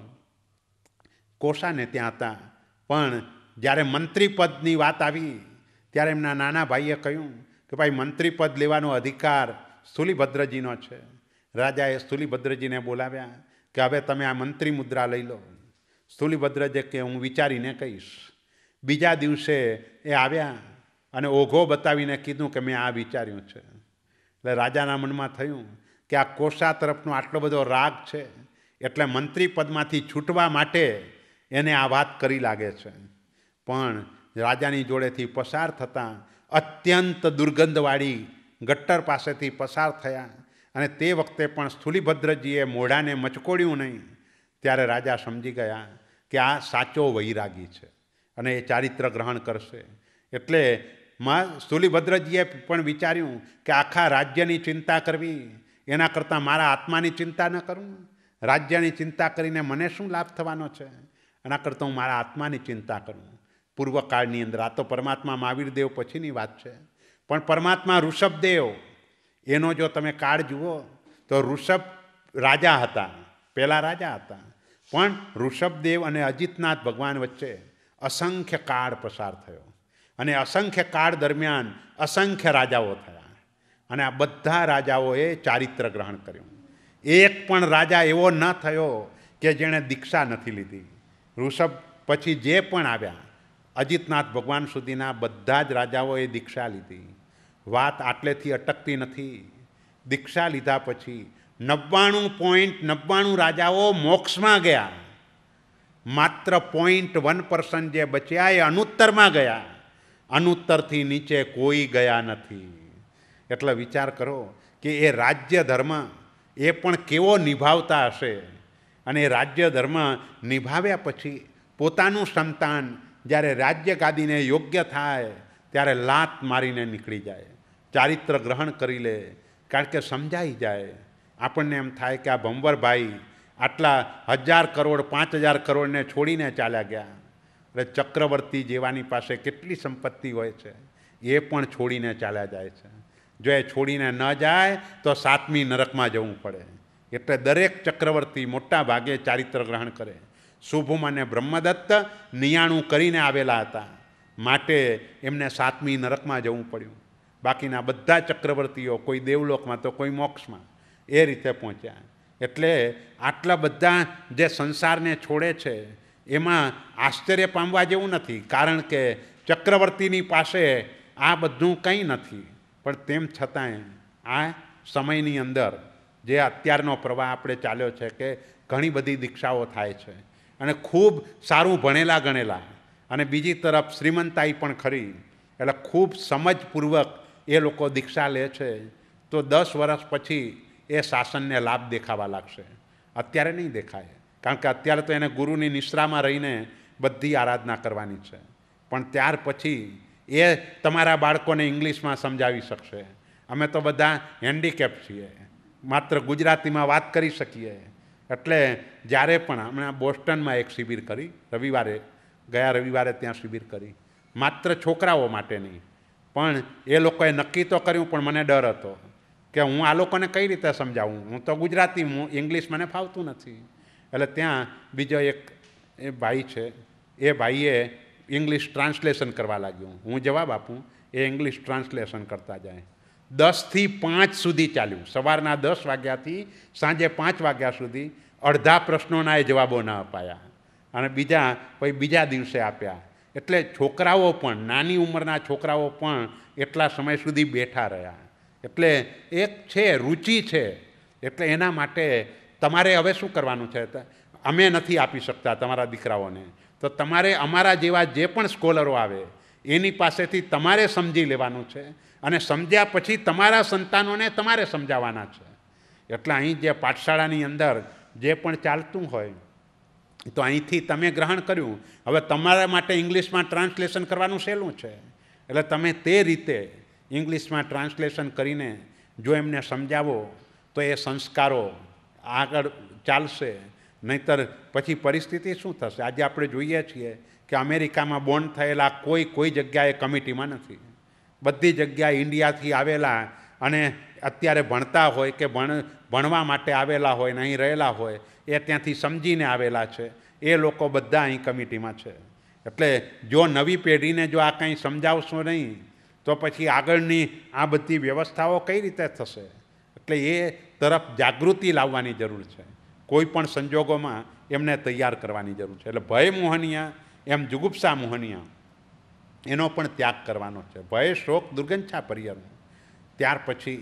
[SPEAKER 1] કોસાને ત્યાં હતા, પણ જ્યારે મંત્રીપદની વાત આવી ત્યારે એમના નાના ભાઈએ કહ્યું કે ભાઈ મંત્રીપદ લેવાનો અધિકાર સ્થૂલીભદ્રજીનો છે. રાજાએ સ્થૂલીભદ્રજીને બોલાવ્યા કે હવે તમે આ મંત્રી મુદ્રા લઈ લો. સ્થૂલીભદ્રજે કે હું વિચારીને કહીશ. બીજા દિવસે એ આવ્યા અને ઓઘો બતાવીને કીધું કે મેં આ વિચાર્યું છે. એટલે રાજાના મનમાં થયું કે આ કોસા તરફનો આટલો બધો રાગ છે, એટલે મંત્રી પદમાંથી છૂટવા માટે એને આ વાત કરી લાગે છે. પણ રાજાની જોડેથી પસાર થતાં અત્યંત દુર્ગંધવાળી ગટ્ટર પાસેથી પસાર થયા અને તે વખતે પણ સ્થૂલીભદ્રજીએ મોઢાને મચકોડ્યું નહીં. ત્યારે રાજા સમજી ગયા કે આ સાચો વૈરાગી છે અને એ ચારિત્ર ગ્રહણ કરશે. એટલે સ્થૂલીભદ્રજીએ પણ વિચાર્યું કે આખા રાજ્યની ચિંતા કરવી એના કરતાં મારા આત્માની ચિંતા ન કરું. રાજ્યની ચિંતા કરીને મને શું લાભ થવાનો છે? એના કરતાં હું મારા આત્માની ચિંતા કરું. પૂર્વકાળની અંદર આ તો પરમાત્મા મહાવીરદેવ પછીની વાત છે, પણ પરમાત્મા ઋષભદેવ એનો જો તમે કાળ જુઓ તો ઋષભ રાજા હતા, પહેલાં રાજા હતા, પણ ઋષભદેવ અને અજિતનાથ ભગવાન વચ્ચે અસંખ્ય કાળ પસાર થયો અને અસંખ્ય કાળ દરમિયાન અસંખ્ય રાજાઓ થયા અને આ બધા રાજાઓએ ચારિત્ર ગ્રહણ કર્યું. એક પણ રાજા એવો ન થયો કે જેણે દીક્ષા નથી લીધી. ઋષભ પછી જે પણ આવ્યા અજિતનાથ ભગવાન સુધીના બધા જ રાજાઓએ દીક્ષા લીધી. વાત આટલેથી અટકતી નથી. દીક્ષા લીધા પછી 99.99 રાજાઓ મોક્ષમાં ગયા. માત્ર 0.1% જે બચ્યા એ અનુત્તરમાં ગયા. અનુત્તરથી નીચે કોઈ ગયા નથી. એટલે વિચાર કરો કે એ રાજ્ય ધર્મ એ પણ કેવો નિભાવતા હશે. અને એ રાજ્ય ધર્મ નિભાવ્યા પછી પોતાનું સંતાન જ્યારે રાજ્ય ગાદીને યોગ્ય થાય ત્યારે લાત મારીને નીકળી જાય, ચારિત્ર ગ્રહણ કરી લે. કારણ કે સમજાઈ જાય. આપણને એમ થાય કે આ ભંવરભાઈ આટલા 1000 કરોડ 5000 કરોડને છોડીને ચાલ્યા ગયા. એટલે ચક્રવર્તી જેવાની પાસે કેટલી સંપત્તિ હોય છે, એ પણ છોડીને ચાલ્યા જાય છે. જો એ છોડીને ન જાય તો 7મી નરકમાં જવું પડે. એટલે દરેક ચક્રવર્તી મોટા ભાગે ચારિત્ર ગ્રહણ કરે. શુભમ અને બ્રહ્મદત્ત 99 કરીને આવેલા હતા, માટે એમને 7મી નરકમાં જવું પડ્યું. બાકીના બધા ચક્રવર્તીઓ કોઈ દેવલોકમાં તો કોઈ મોક્ષમાં એ રીતે પહોંચ્યા. એટલે આટલા બધા જે સંસારને છોડે છે એમાં આશ્ચર્ય પામવા જેવું નથી, કારણ કે ચક્રવર્તીની પાસે આ બધું કંઈ નથી. પણ તેમ છતાંય આ સમયની અંદર જે અત્યારનો પ્રવાહ આપણે ચાલ્યો છે કે ઘણી બધી દીક્ષાઓ થાય છે અને ખૂબ સારું ભણેલા ગણેલા અને બીજી તરફ શ્રીમંતાઈ પણ ખરી, એટલે ખૂબ સમજપૂર્વક એ લોકો દીક્ષા લે છે. તો 10 વર્ષ પછી એ શાસનને લાભ દેખાવા લાગશે. અત્યારે નહીં દેખાય, કારણ કે અત્યારે તો એને ગુરુની નિશ્રામાં રહીને બધી આરાધના કરવાની છે. પણ ત્યાર પછી એ તમારા બાળકોને ઇંગ્લિશમાં સમજાવી શકશે. અમે તો બધા હેન્ડીકેપ છીએ, માત્ર ગુજરાતીમાં વાત કરી શકીએ. એટલે જ્યારે પણ હમણાં બોસ્ટનમાં એક શિબિર કરી ગયા રવિવારે ત્યાં શિબિર કરી, માત્ર છોકરાઓ માટે નહીં, પણ એ લોકોએ નક્કી તો કર્યું, પણ મને ડર હતો કે હું આ લોકોને કઈ રીતે સમજાવું. હું તો ગુજરાતી, ઇંગ્લિશ મને ફાવતું નથી. એટલે ત્યાં બીજો એક એ ભાઈ છે, એ ભાઈએ ઇંગ્લિશ ટ્રાન્સલેશન કરવા લાગ્યું. હું જવાબ આપું, એ ઇંગ્લિશ ટ્રાન્સલેશન કરતા જાય. 10 થી 5 સુધી ચાલ્યું. સવારના 10 વાગ્યાથી સાંજે 5 વાગ્યા સુધી અડધા પ્રશ્નોના એ જવાબો ન અપાયા અને બીજા દિવસે આપ્યા. એટલે છોકરાઓ પણ, નાની ઉંમરના છોકરાઓ પણ એટલા સમય સુધી બેઠા રહ્યા. એટલે એક છે રુચિ છે. એટલે એના માટે તમારે હવે શું કરવાનું છે? અમે નથી આપી શકતા તમારા દીકરાઓને, તો તમારે અમારા જેવા જે પણ સ્કોલરો આવે એની પાસેથી તમારે સમજી લેવાનું છે અને સમજ્યા પછી તમારા સંતાનોને તમારે સમજાવવાના છે. એટલે અહીં જે પાઠશાળાની અંદર જે પણ ચાલતું હોય તો અહીંથી તમે ગ્રહણ કર્યું. હવે તમારા માટે ઇંગ્લિશમાં ટ્રાન્સલેશન કરવાનું સહેલું છે. એટલે તમે તે રીતે ઇંગ્લિશમાં ટ્રાન્સલેશન કરીને જો એમને સમજાવો તો એ સંસ્કારો આગળ ચાલશે. નહીંતર પછી પરિસ્થિતિ શું થશે? આજે આપણે જોઈએ છીએ કે અમેરિકામાં બોન્ડ થયેલા કોઈ જગ્યાએ કમિટીમાં નથી. બધી જગ્યાએ ઇન્ડિયાથી આવેલા અને અત્યારે ભણતા હોય કે ભણવા માટે આવેલા હોય ને અહીં રહેલા હોય, એ ત્યાંથી સમજીને આવેલા છે, એ લોકો બધા અહીં કમિટીમાં છે. એટલે જો નવી પેઢીને જો આ કંઈ સમજાવશો નહીં તો પછી આગળની આ બધી વ્યવસ્થાઓ કઈ રીતે થશે? એટલે એ તરફ જાગૃતિ લાવવાની જરૂર છે. કોઈ પણ સંજોગોમાં એમને તૈયાર કરવાની જરૂર છે. એટલે ભય મોહનિયા એમ જુગુપ્સા મોહનિયા એનો પણ ત્યાગ કરવાનો છે. ભય શોક દુર્ગંછા પરિહરણ. ત્યાર પછી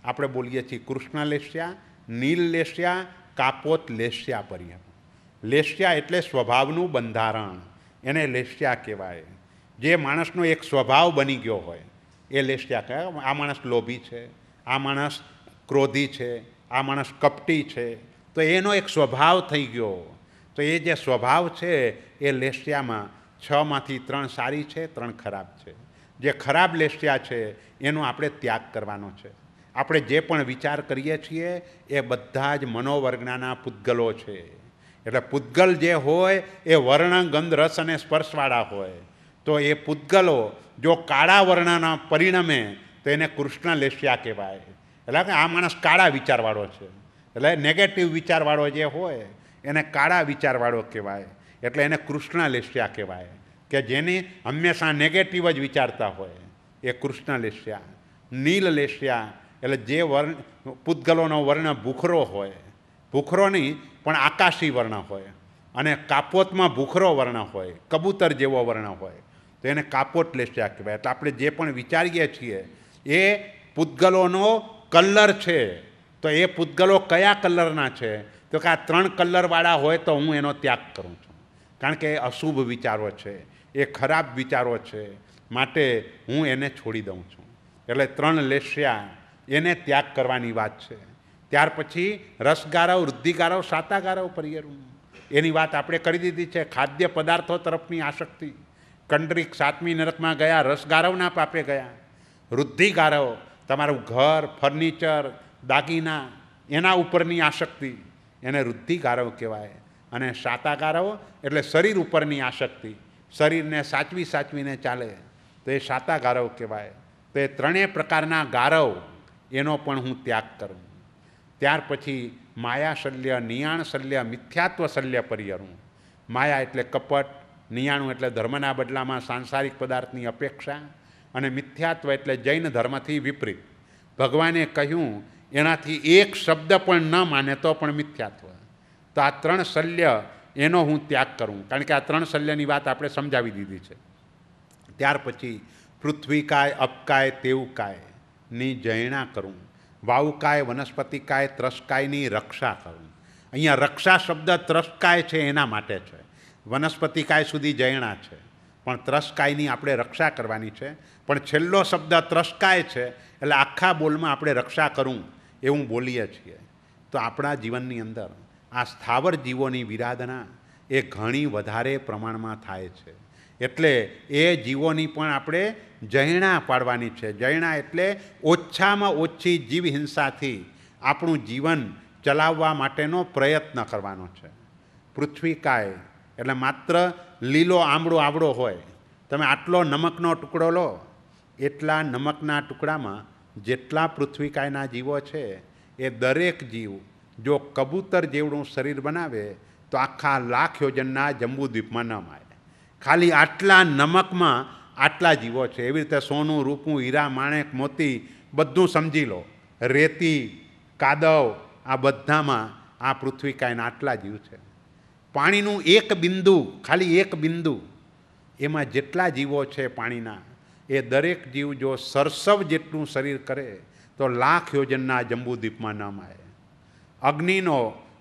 [SPEAKER 1] આપણે બોલીએ છીએ કૃષ્ણ લેસ્યા, નીલ લેસ્યા, કાપોત લેસ્યા પર્યમ. લેસ્યા એટલે સ્વભાવનું બંધારણ, એને લેસ્યા કહેવાય. જે માણસનો એક સ્વભાવ બની ગયો હોય એ લેસ્યા કહેવાય. આ માણસ લોભી છે, આ માણસ ક્રોધી છે, આ માણસ કપટી છે, તો એનો એક સ્વભાવ થઈ ગયો. તો એ જે સ્વભાવ છે એ લેસ્યામાં 6માંથી 3 સારી છે, 3 ખરાબ છે. જે ખરાબ લેસ્યા છે એનો આપણે ત્યાગ કરવાનો છે. આપણે જે પણ વિચાર કરીએ છીએ એ બધા જ મનોવર્ગના પૂતગલો છે. એટલે પૂતગલ જે હોય એ વર્ણ, ગંધ, રસ અને સ્પર્શવાળા હોય. તો એ પૂતગલો જો કાળા વર્ણના પરિણમે તો એને કૃષ્ણ લેસ્યા કહેવાય. એટલે કે આ માણસ કાળા વિચારવાળો છે, એટલે નેગેટિવ વિચારવાળો જે હોય એને કાળા વિચારવાળો કહેવાય. એટલે એને કૃષ્ણ લેસ્યા કહેવાય, કે જેની હંમેશા નેગેટિવ જ વિચારતા હોય એ કૃષ્ણ લેસ્યા. નીલ લેસ્યા એટલે જે વર્ણ પૂતગલોનો વર્ણ ભૂખરો હોય, ભૂખરો નહીં પણ આકાશી વર્ણ હોય, અને કાપોતમાં ભૂખરો વર્ણ હોય, કબૂતર જેવો વર્ણ હોય, તો એને કાપોત લેસ્યા કહેવાય. એટલે આપણે જે પણ વિચારીએ છીએ એ પૂતગલોનો કલર છે. તો એ પૂતગલો કયા કલરના છે? તો કે આ 3 કલરવાળા હોય તો હું એનો ત્યાગ કરું છું, કારણ કે એ અશુભ વિચારો છે, એ ખરાબ વિચારો છે, માટે હું એને છોડી દઉં છું. એટલે 3 લેસ્યા એને ત્યાગ કરવાની વાત છે. ત્યાર પછી રસગારવ, વૃદ્ધિગારવ, શાતાગારવ પરિયરું, એની વાત આપણે કરી દીધી છે. ખાદ્ય પદાર્થો તરફની આસક્તિ, કંડરીક 7મી નરકમાં ગયા, રસગારવના પાપે ગયા. વૃદ્ધિગારવ તમારું ઘર, ફર્નિચર, દાગીના એના ઉપરની આસક્તિ, એને વૃદ્ધિગારવ કહેવાય. અને શાતાગારવ એટલે શરીર ઉપરની આસક્તિ, શરીરને સાચવીને ચાલે તો એ શાતાગારવ કહેવાય. તો એ 3 પ્રકારના ગારવ એનો પણ હું ત્યાગ કરું. ત્યાર પછી માયાશલ્ય, નિયાણશલ્ય, મિથ્યાત્વ શલ્ય પરિયરું. માયા એટલે કપટ, નિયાણું એટલે ધર્મના બદલામાં સાંસારિક પદાર્થની અપેક્ષા, અને મિથ્યાત્વ એટલે જૈન ધર્મથી વિપરીત. ભગવાને કહ્યું એનાથી એક શબ્દ પણ ન માને તો પણ મિથ્યાત્વ. તો આ 3 શલ્ય એનો હું ત્યાગ કરું, કારણ કે આ 3 શલ્યની વાત આપણે સમજાવી દીધી છે. ત્યાર પછી પૃથ્વીકાય, અપકાય, તેવકાયની જૈણા કરું. વાવુકાય, વનસ્પતિકાય, ત્રસકાયની રક્ષા કરું. અહીંયા રક્ષા શબ્દ ત્રસકાય છે એના માટે છે, વનસ્પતિકાય સુધી જૈણા છે, પણ ત્રસકાયની આપણે રક્ષા કરવાની છે. પણ છેલ્લો શબ્દ ત્રસકાય છે એટલે આખા બોલમાં આપણે રક્ષા કરું એવું બોલીએ છીએ. તો આપણા જીવનની અંદર આ સ્થાવર જીવોની વિરાધના એ ઘણી વધારે પ્રમાણમાં થાય છે. એટલે એ જીવોની પણ આપણે જૈણા પાડવાની છે. જૈણા એટલે ઓછામાં ઓછી જીવ હિંસાથી આપણું જીવન ચલાવવા માટેનો પ્રયત્ન કરવાનો છે. પૃથ્વીકાય એટલે માત્ર લીલો આમળો આવડો હોય, તમે આટલો નમકનો ટુકડો લો, એટલા નમકના ટુકડામાં જેટલા પૃથ્વીકાયના જીવો છે એ દરેક જીવ જો કબૂતર જેવડું શરીર બનાવે તો આખા 1,00,000 યોજનના જંબુદ્વીપમાં ન માય. ખાલી આટલા નમકમાં આટલા જીવો છે. એવી રીતે સોનું, રૂપું, હીરા, માણેક, મોતી બધું સમજી લો, રેતી, કાદવ, આ બધામાં આ પૃથ્વીકાયના આટલા જીવ છે. પાણીનું એક બિંદુ, ખાલી એક બિંદુ, એમાં જેટલા જીવો છે પાણીના, એ દરેક જીવ જો સરસવ જેટલું શરીર કરે તો 1,00,000 યોજનના જંબુદ્વીપમાં ન માય. અગ્નિનો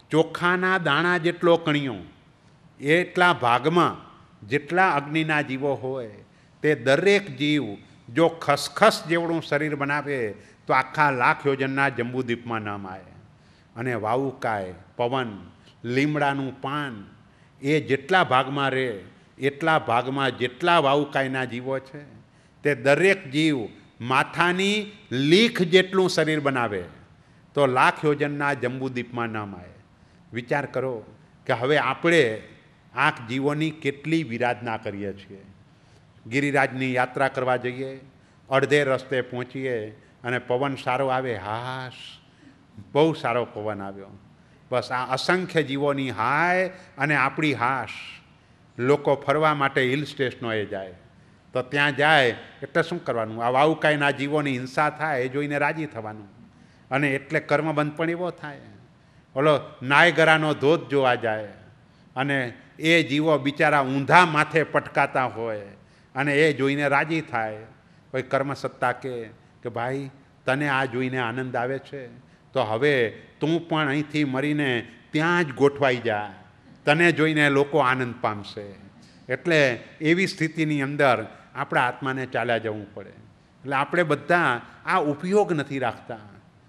[SPEAKER 1] ચોખાના દાણા જેટલો કણિયો, એટલા ભાગમાં જેટલા અગ્નિના જીવો હોય તે દરેક જીવ જો ખસખસ જેવડું શરીર બનાવે તો આખા 1,00,000 યોજનના જંબુદ્વીપમાં ન માય. અને વાવુકાય, પવન, લીમડાનું પાન, એ જેટલા ભાગમાં રહે એટલા ભાગમાં જેટલા વાવુકાયના જીવો છે તે દરેક જીવ માથાની લીખ જેટલું શરીર બનાવે તો 1,00,000 યોજનના જંબુદ્વીપમાં ન માય. વિચાર કરો કે હવે આપણે આ જીવોની કેટલી વિરાધના કરીએ છીએ. ગિરિરાજની યાત્રા કરવા જઈએ, અડધે રસ્તે પહોંચીએ અને પવન સારો આવે, હાશ બહુ સારો પવન આવ્યો, બસ આ અસંખ્ય જીવોની હાય અને આપણી હાશ. લોકો ફરવા માટે હિલ સ્ટેશનોએ જાય તો ત્યાં જાય એટલે શું કરવાનું? આ વાવુકાયના જીવોની હિંસા થાય એ જોઈને રાજી થવાનું, અને એટલે કર્મબંધ પણ એવો થાય. ઓલો નાયગરાનો ધોધ જોવા જાય અને એ જીવો બિચારા ઊંધા માથે પટકાતા હોય અને એ જોઈને રાજી થાય. કોઈ કર્મસત્તા કે ભાઈ તને આ જોઈને આનંદ આવે છે તો હવે તું પણ અહીંથી મરીને ત્યાં જ ગોઠવાઈ જા, તને જોઈને લોકો આનંદ પામશે. એટલે એવી સ્થિતિની અંદર આપણા આત્માને ચાલ્યા જવું પડે. એટલે આપણે બધા આ ઉપયોગ નથી રાખતા.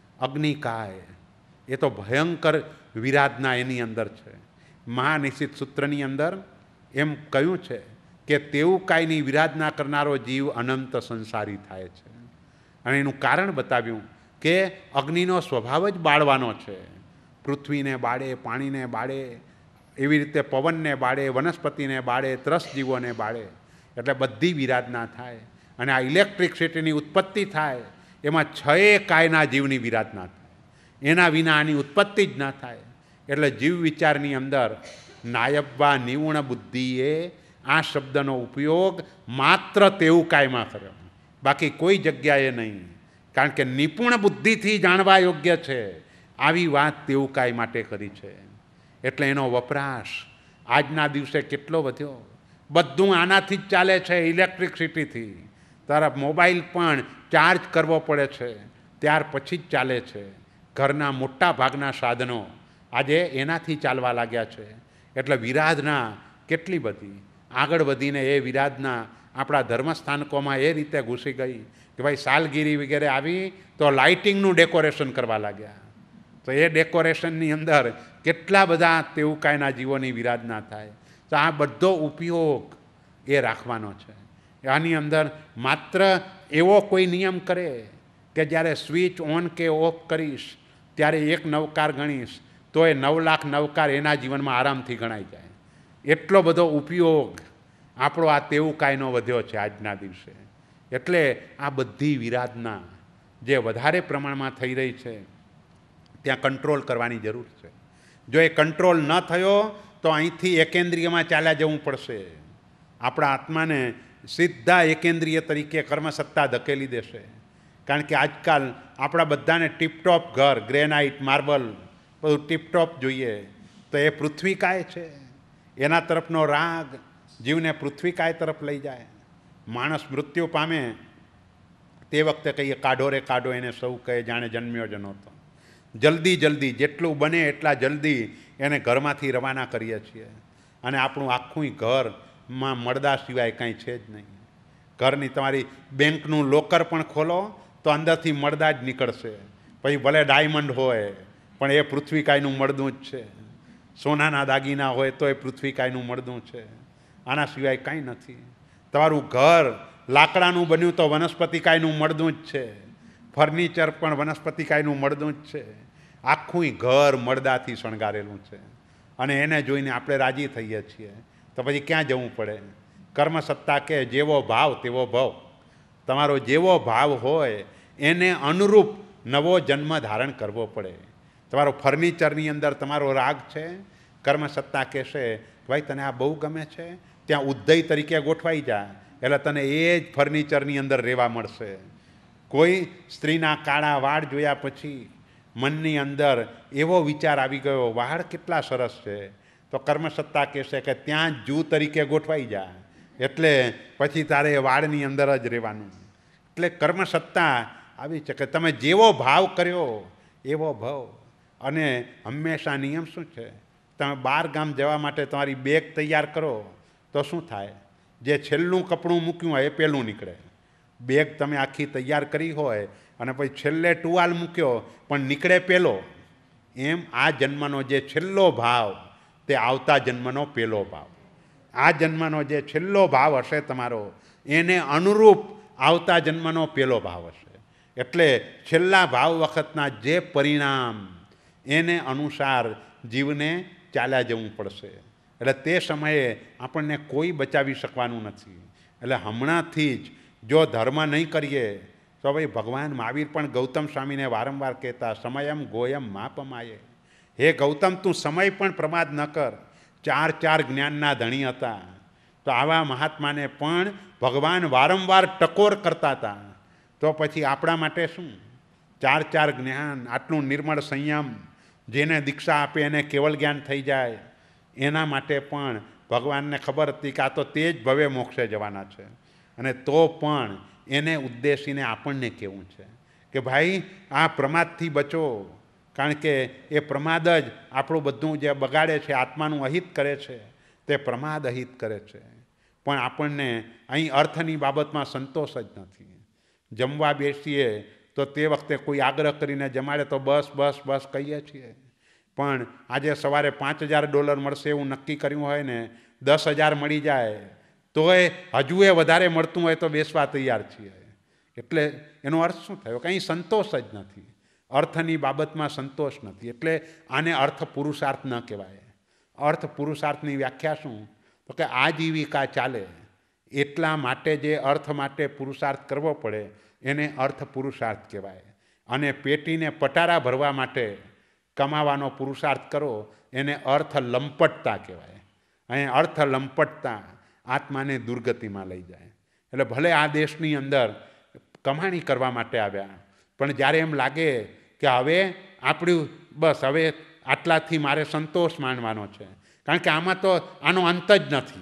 [SPEAKER 1] અગ્નિકાય એ તો ભયંકર વિરાધના એની અંદર છે. મહાનિશ્ચિત સૂત્રની અંદર એમ કહ્યું છે કે તેવું કાંઈની વિરાધના કરનારો જીવ અનંત સંસારી થાય છે. અને એનું કારણ બતાવ્યું કે અગ્નિનો સ્વભાવ જ બાળવાનો છે. પૃથ્વીને બાળે, પાણીને બાળે, એવી રીતે પવનને બાળે, વનસ્પતિને બાળે, ત્રસજીવોને બાળે. એટલે બધી વિરાધના થાય. અને આ ઇલેક્ટ્રિસિટીની ઉત્પત્તિ થાય એમાં 6 કાયના જીવની વિરાધના થાય. એના વિના આની ઉત્પત્તિ જ ના થાય. એટલે જીવ વિચારની અંદર નાયબવા નિવુણ બુદ્ધિએ આ શબ્દનો ઉપયોગ માત્ર તેવું કાયમાં કર્યો, બાકી કોઈ જગ્યાએ નહીં. કારણ કે નિપુણ બુદ્ધિથી જાણવા યોગ્ય છે આવી વાત તેવું કાય માટે કરી છે. એટલે એનો વપરાશ આજના દિવસે કેટલો વધ્યો. બધું આનાથી જ ચાલે છે, ઇલેક્ટ્રિસિટીથી. તારા મોબાઈલ પણ ચાર્જ કરવો પડે છે ત્યાર પછી જ ચાલે છે. ઘરના મોટા ભાગના સાધનો આજે એનાથી ચાલવા લાગ્યા છે. એટલે વિરાધના કેટલી બધી આગળ વધીને એ વિરાધના આપણા ધર્મસ્થાનકોમાં એ રીતે ઘૂસી ગઈ કે ભાઈ સાલગીરી વગેરે આવી તો લાઇટિંગનું ડેકોરેશન કરવા લાગ્યા. તો એ ડેકોરેશનની અંદર કેટલા બધા તેવું કાંઈના જીવોની વિરાધના થાય. તો આ બધો ઉપયોગ એ રાખવાનો છે. આની અંદર માત્ર એવો કોઈ નિયમ કરે કે જ્યારે સ્વિચ ઓન કે ઓફ કરીશ ત્યારે 1 નવકાર ગણીશ તો એ 9 લાખ નવકાર એના જીવનમાં આરામથી ગણાઈ જાય. એટલો બધો ઉપયોગ આપણો આ તેવું કાંઈનો વધ્યો છે આજના દિવસે. એટલે આ બધી વિરાધના જે વધારે પ્રમાણમાં થઈ રહી છે ત્યાં કંટ્રોલ કરવાની જરૂર છે. જો એ કંટ્રોલ ન થયો તો અહીંથી એકેન્દ્રિયમાં ચાલ્યા જવું પડશે. આપણા આત્માને સીધા એકેન્દ્રિય તરીકે કર્મસત્તા ધકેલી દેશે. કારણ કે આજકાલ આપણા બધાને ટીપટોપ ઘર, ગ્રેનાઇટ, માર્બલ બધું ટીપટોપ જોઈએ. તો એ પૃથ્વીકાય છે. એના તરફનો રાગ જીવને પૃથ્વીકાય તરફ લઈ જાય. માણસ મૃત્યુ પામે તે વખતે કહીએ કાઢો રે કાઢો, એને સૌ કહે જાણે જન્મ્યો જ નહોતો. જલ્દી જલ્દી જેટલું બને એટલા જલ્દી એને ઘરમાંથી રવાના કરીએ છીએ. અને આપણું આખું ઘરમાં મળદા સિવાય કાંઈ છે જ નહીં. ઘરની તમારી બેંકનું લોકર પણ ખોલો તો અંદરથી મળદા જ નીકળશે. પછી ભલે ડાયમંડ હોય પણ એ પૃથ્વીકાયનું મળદું જ છે. સોનાના દાગીના હોય તો એ પૃથ્વીકાયનું મળદું છે. આના સિવાય કાંઈ નથી. તમારું ઘર લાકડાનું બન્યું તો વનસ્પતિકાયનું મળદું જ છે. ફર્નિચર પણ વનસ્પતિકાયનું મળદું જ છે. આખું ઘર મળદાથી શણગારેલું છે. અને એને જોઈને આપણે રાજી થઈએ છીએ. તો પછી ક્યાં જવું પડે? કર્મસત્તા કે જેવો ભાવ તેવો ભાવ. તમારો જેવો ભાવ હોય એને અનુરૂપ નવો જન્મ ધારણ કરવો પડે. તમારો ફર્નિચરની અંદર તમારો રાગ છે, કર્મસત્તા કહેશે ભાઈ તને આ બહુ ગમે છે, ત્યાં ઉદ્દય તરીકે ગોઠવાઈ જાય એટલે તને એ જ ફર્નિચરની અંદર રહેવા મળશે. કોઈ સ્ત્રીના કાળા વાળ જોયા પછી મનની અંદર એવો વિચાર આવી ગયો વાળ કેટલા સરસ છે, તો કર્મસત્તા કહેશે કે ત્યાં જૂ તરીકે ગોઠવાઈ જાય એટલે પછી તારે વાળની અંદર જ રહેવાનું. એટલે કર્મસત્તા આવી છે કે તમે જેવો ભાવ કર્યો એવો ભાવ. અને હંમેશા નિયમ શું છે? તમે 12 ગામ જવા માટે તમારી બેગ તૈયાર કરો તો શું થાય? જે છેલ્લું કપડું મૂક્યું હોય એ પહેલું નીકળે. બેગ તમે આખી તૈયાર કરી હોય અને પછી છેલ્લે ટુવાલ મૂક્યો પણ નીકળે પહેલો. એમ આ જન્મનો જે છેલ્લો ભાવ તે આવતા જન્મનો પહેલો ભાવ. આ જન્મનો જે છેલ્લો ભાવ હશે તમારો એને અનુરૂપ આવતા જન્મનો પહેલો ભાવ હશે. એટલે છેલ્લા ભાવ વખતના જે પરિણામ એને અનુસાર જીવને ચાલ્યા જવું પડશે. એટલે તે સમયે આપણને કોઈ બચાવી શકવાનું નથી. એટલે હમણાંથી જ જો ધર્મ નહીં કરીએ તો ભાઈ ભગવાન મહાવીર પણ ગૌતમ સ્વામીને વારંવાર કહેતા સમયમ ગોયમ માપમાયે. હે ગૌતમ તું સમય પણ પ્રમાદ ન કર. 4 જ્ઞાનના ધણી હતા. તો આવા મહાત્માને પણ ભગવાન વારંવાર ટકોર કરતા હતા. તો પછી આપણા માટે શું? 4 જ્ઞાન, આટલું નિર્મળ સંયમ, જેને દીક્ષા આપે એને કેવલ જ્ઞાન થઈ જાય. એના માટે પણ ભગવાનને ખબર હતી કે આ તો તે જ ભવે મોક્ષે જવાના છે. અને તો પણ એને ઉદ્દેશીને આપણને કહેવું છે કે ભાઈ આ પ્રમાદથી બચો, કારણ કે એ પ્રમાદ જ આપણું બધું જે બગાડે છે, આત્માનું અહિત કરે છે, તે પ્રમાદ અહિત કરે છે. પણ આપણને અહીં અર્થની બાબતમાં સંતોષ જ નથી. જમવા બેસીએ તો તે વખતે કોઈ આગ્રહ કરીને જમાડે તો બસ બસ બસ કહીએ છીએ, પણ આજે સવારે $5,000 મળશે એવું નક્કી કર્યું હોય ને 10,000 મળી જાય તોય હજુ એ વધારે મળતું હોય તો બેસવા તૈયાર છીએ. એટલે એનો અર્થ શું થયો? કંઈ સંતોષ જ નથી, અર્થની બાબતમાં સંતોષ નથી. એટલે આને અર્થ પુરુષાર્થ ન કહેવાય. અર્થ પુરુષાર્થની વ્યાખ્યા શું? તો કે આજીવિકા ચાલે એટલા માટે જે અર્થ માટે પુરુષાર્થ કરવો પડે એને અર્થ પુરુષાર્થ કહેવાય. અને પેટીને પટારા ભરવા માટે કમાવાનો પુરુષાર્થ કરો એને અર્થ લંપટતા કહેવાય. અહીં અર્થ લંપટતા આત્માને દુર્ગતિમાં લઈ જાય. એટલે ભલે આ દેશની અંદર કમાણી કરવા માટે આવ્યા, પણ જ્યારે એમ લાગે કે હવે આપણું બસ હવે આટલાથી મારે સંતોષ માનવાનો છે, કારણ કે આમાં તો આનો અંત જ નથી.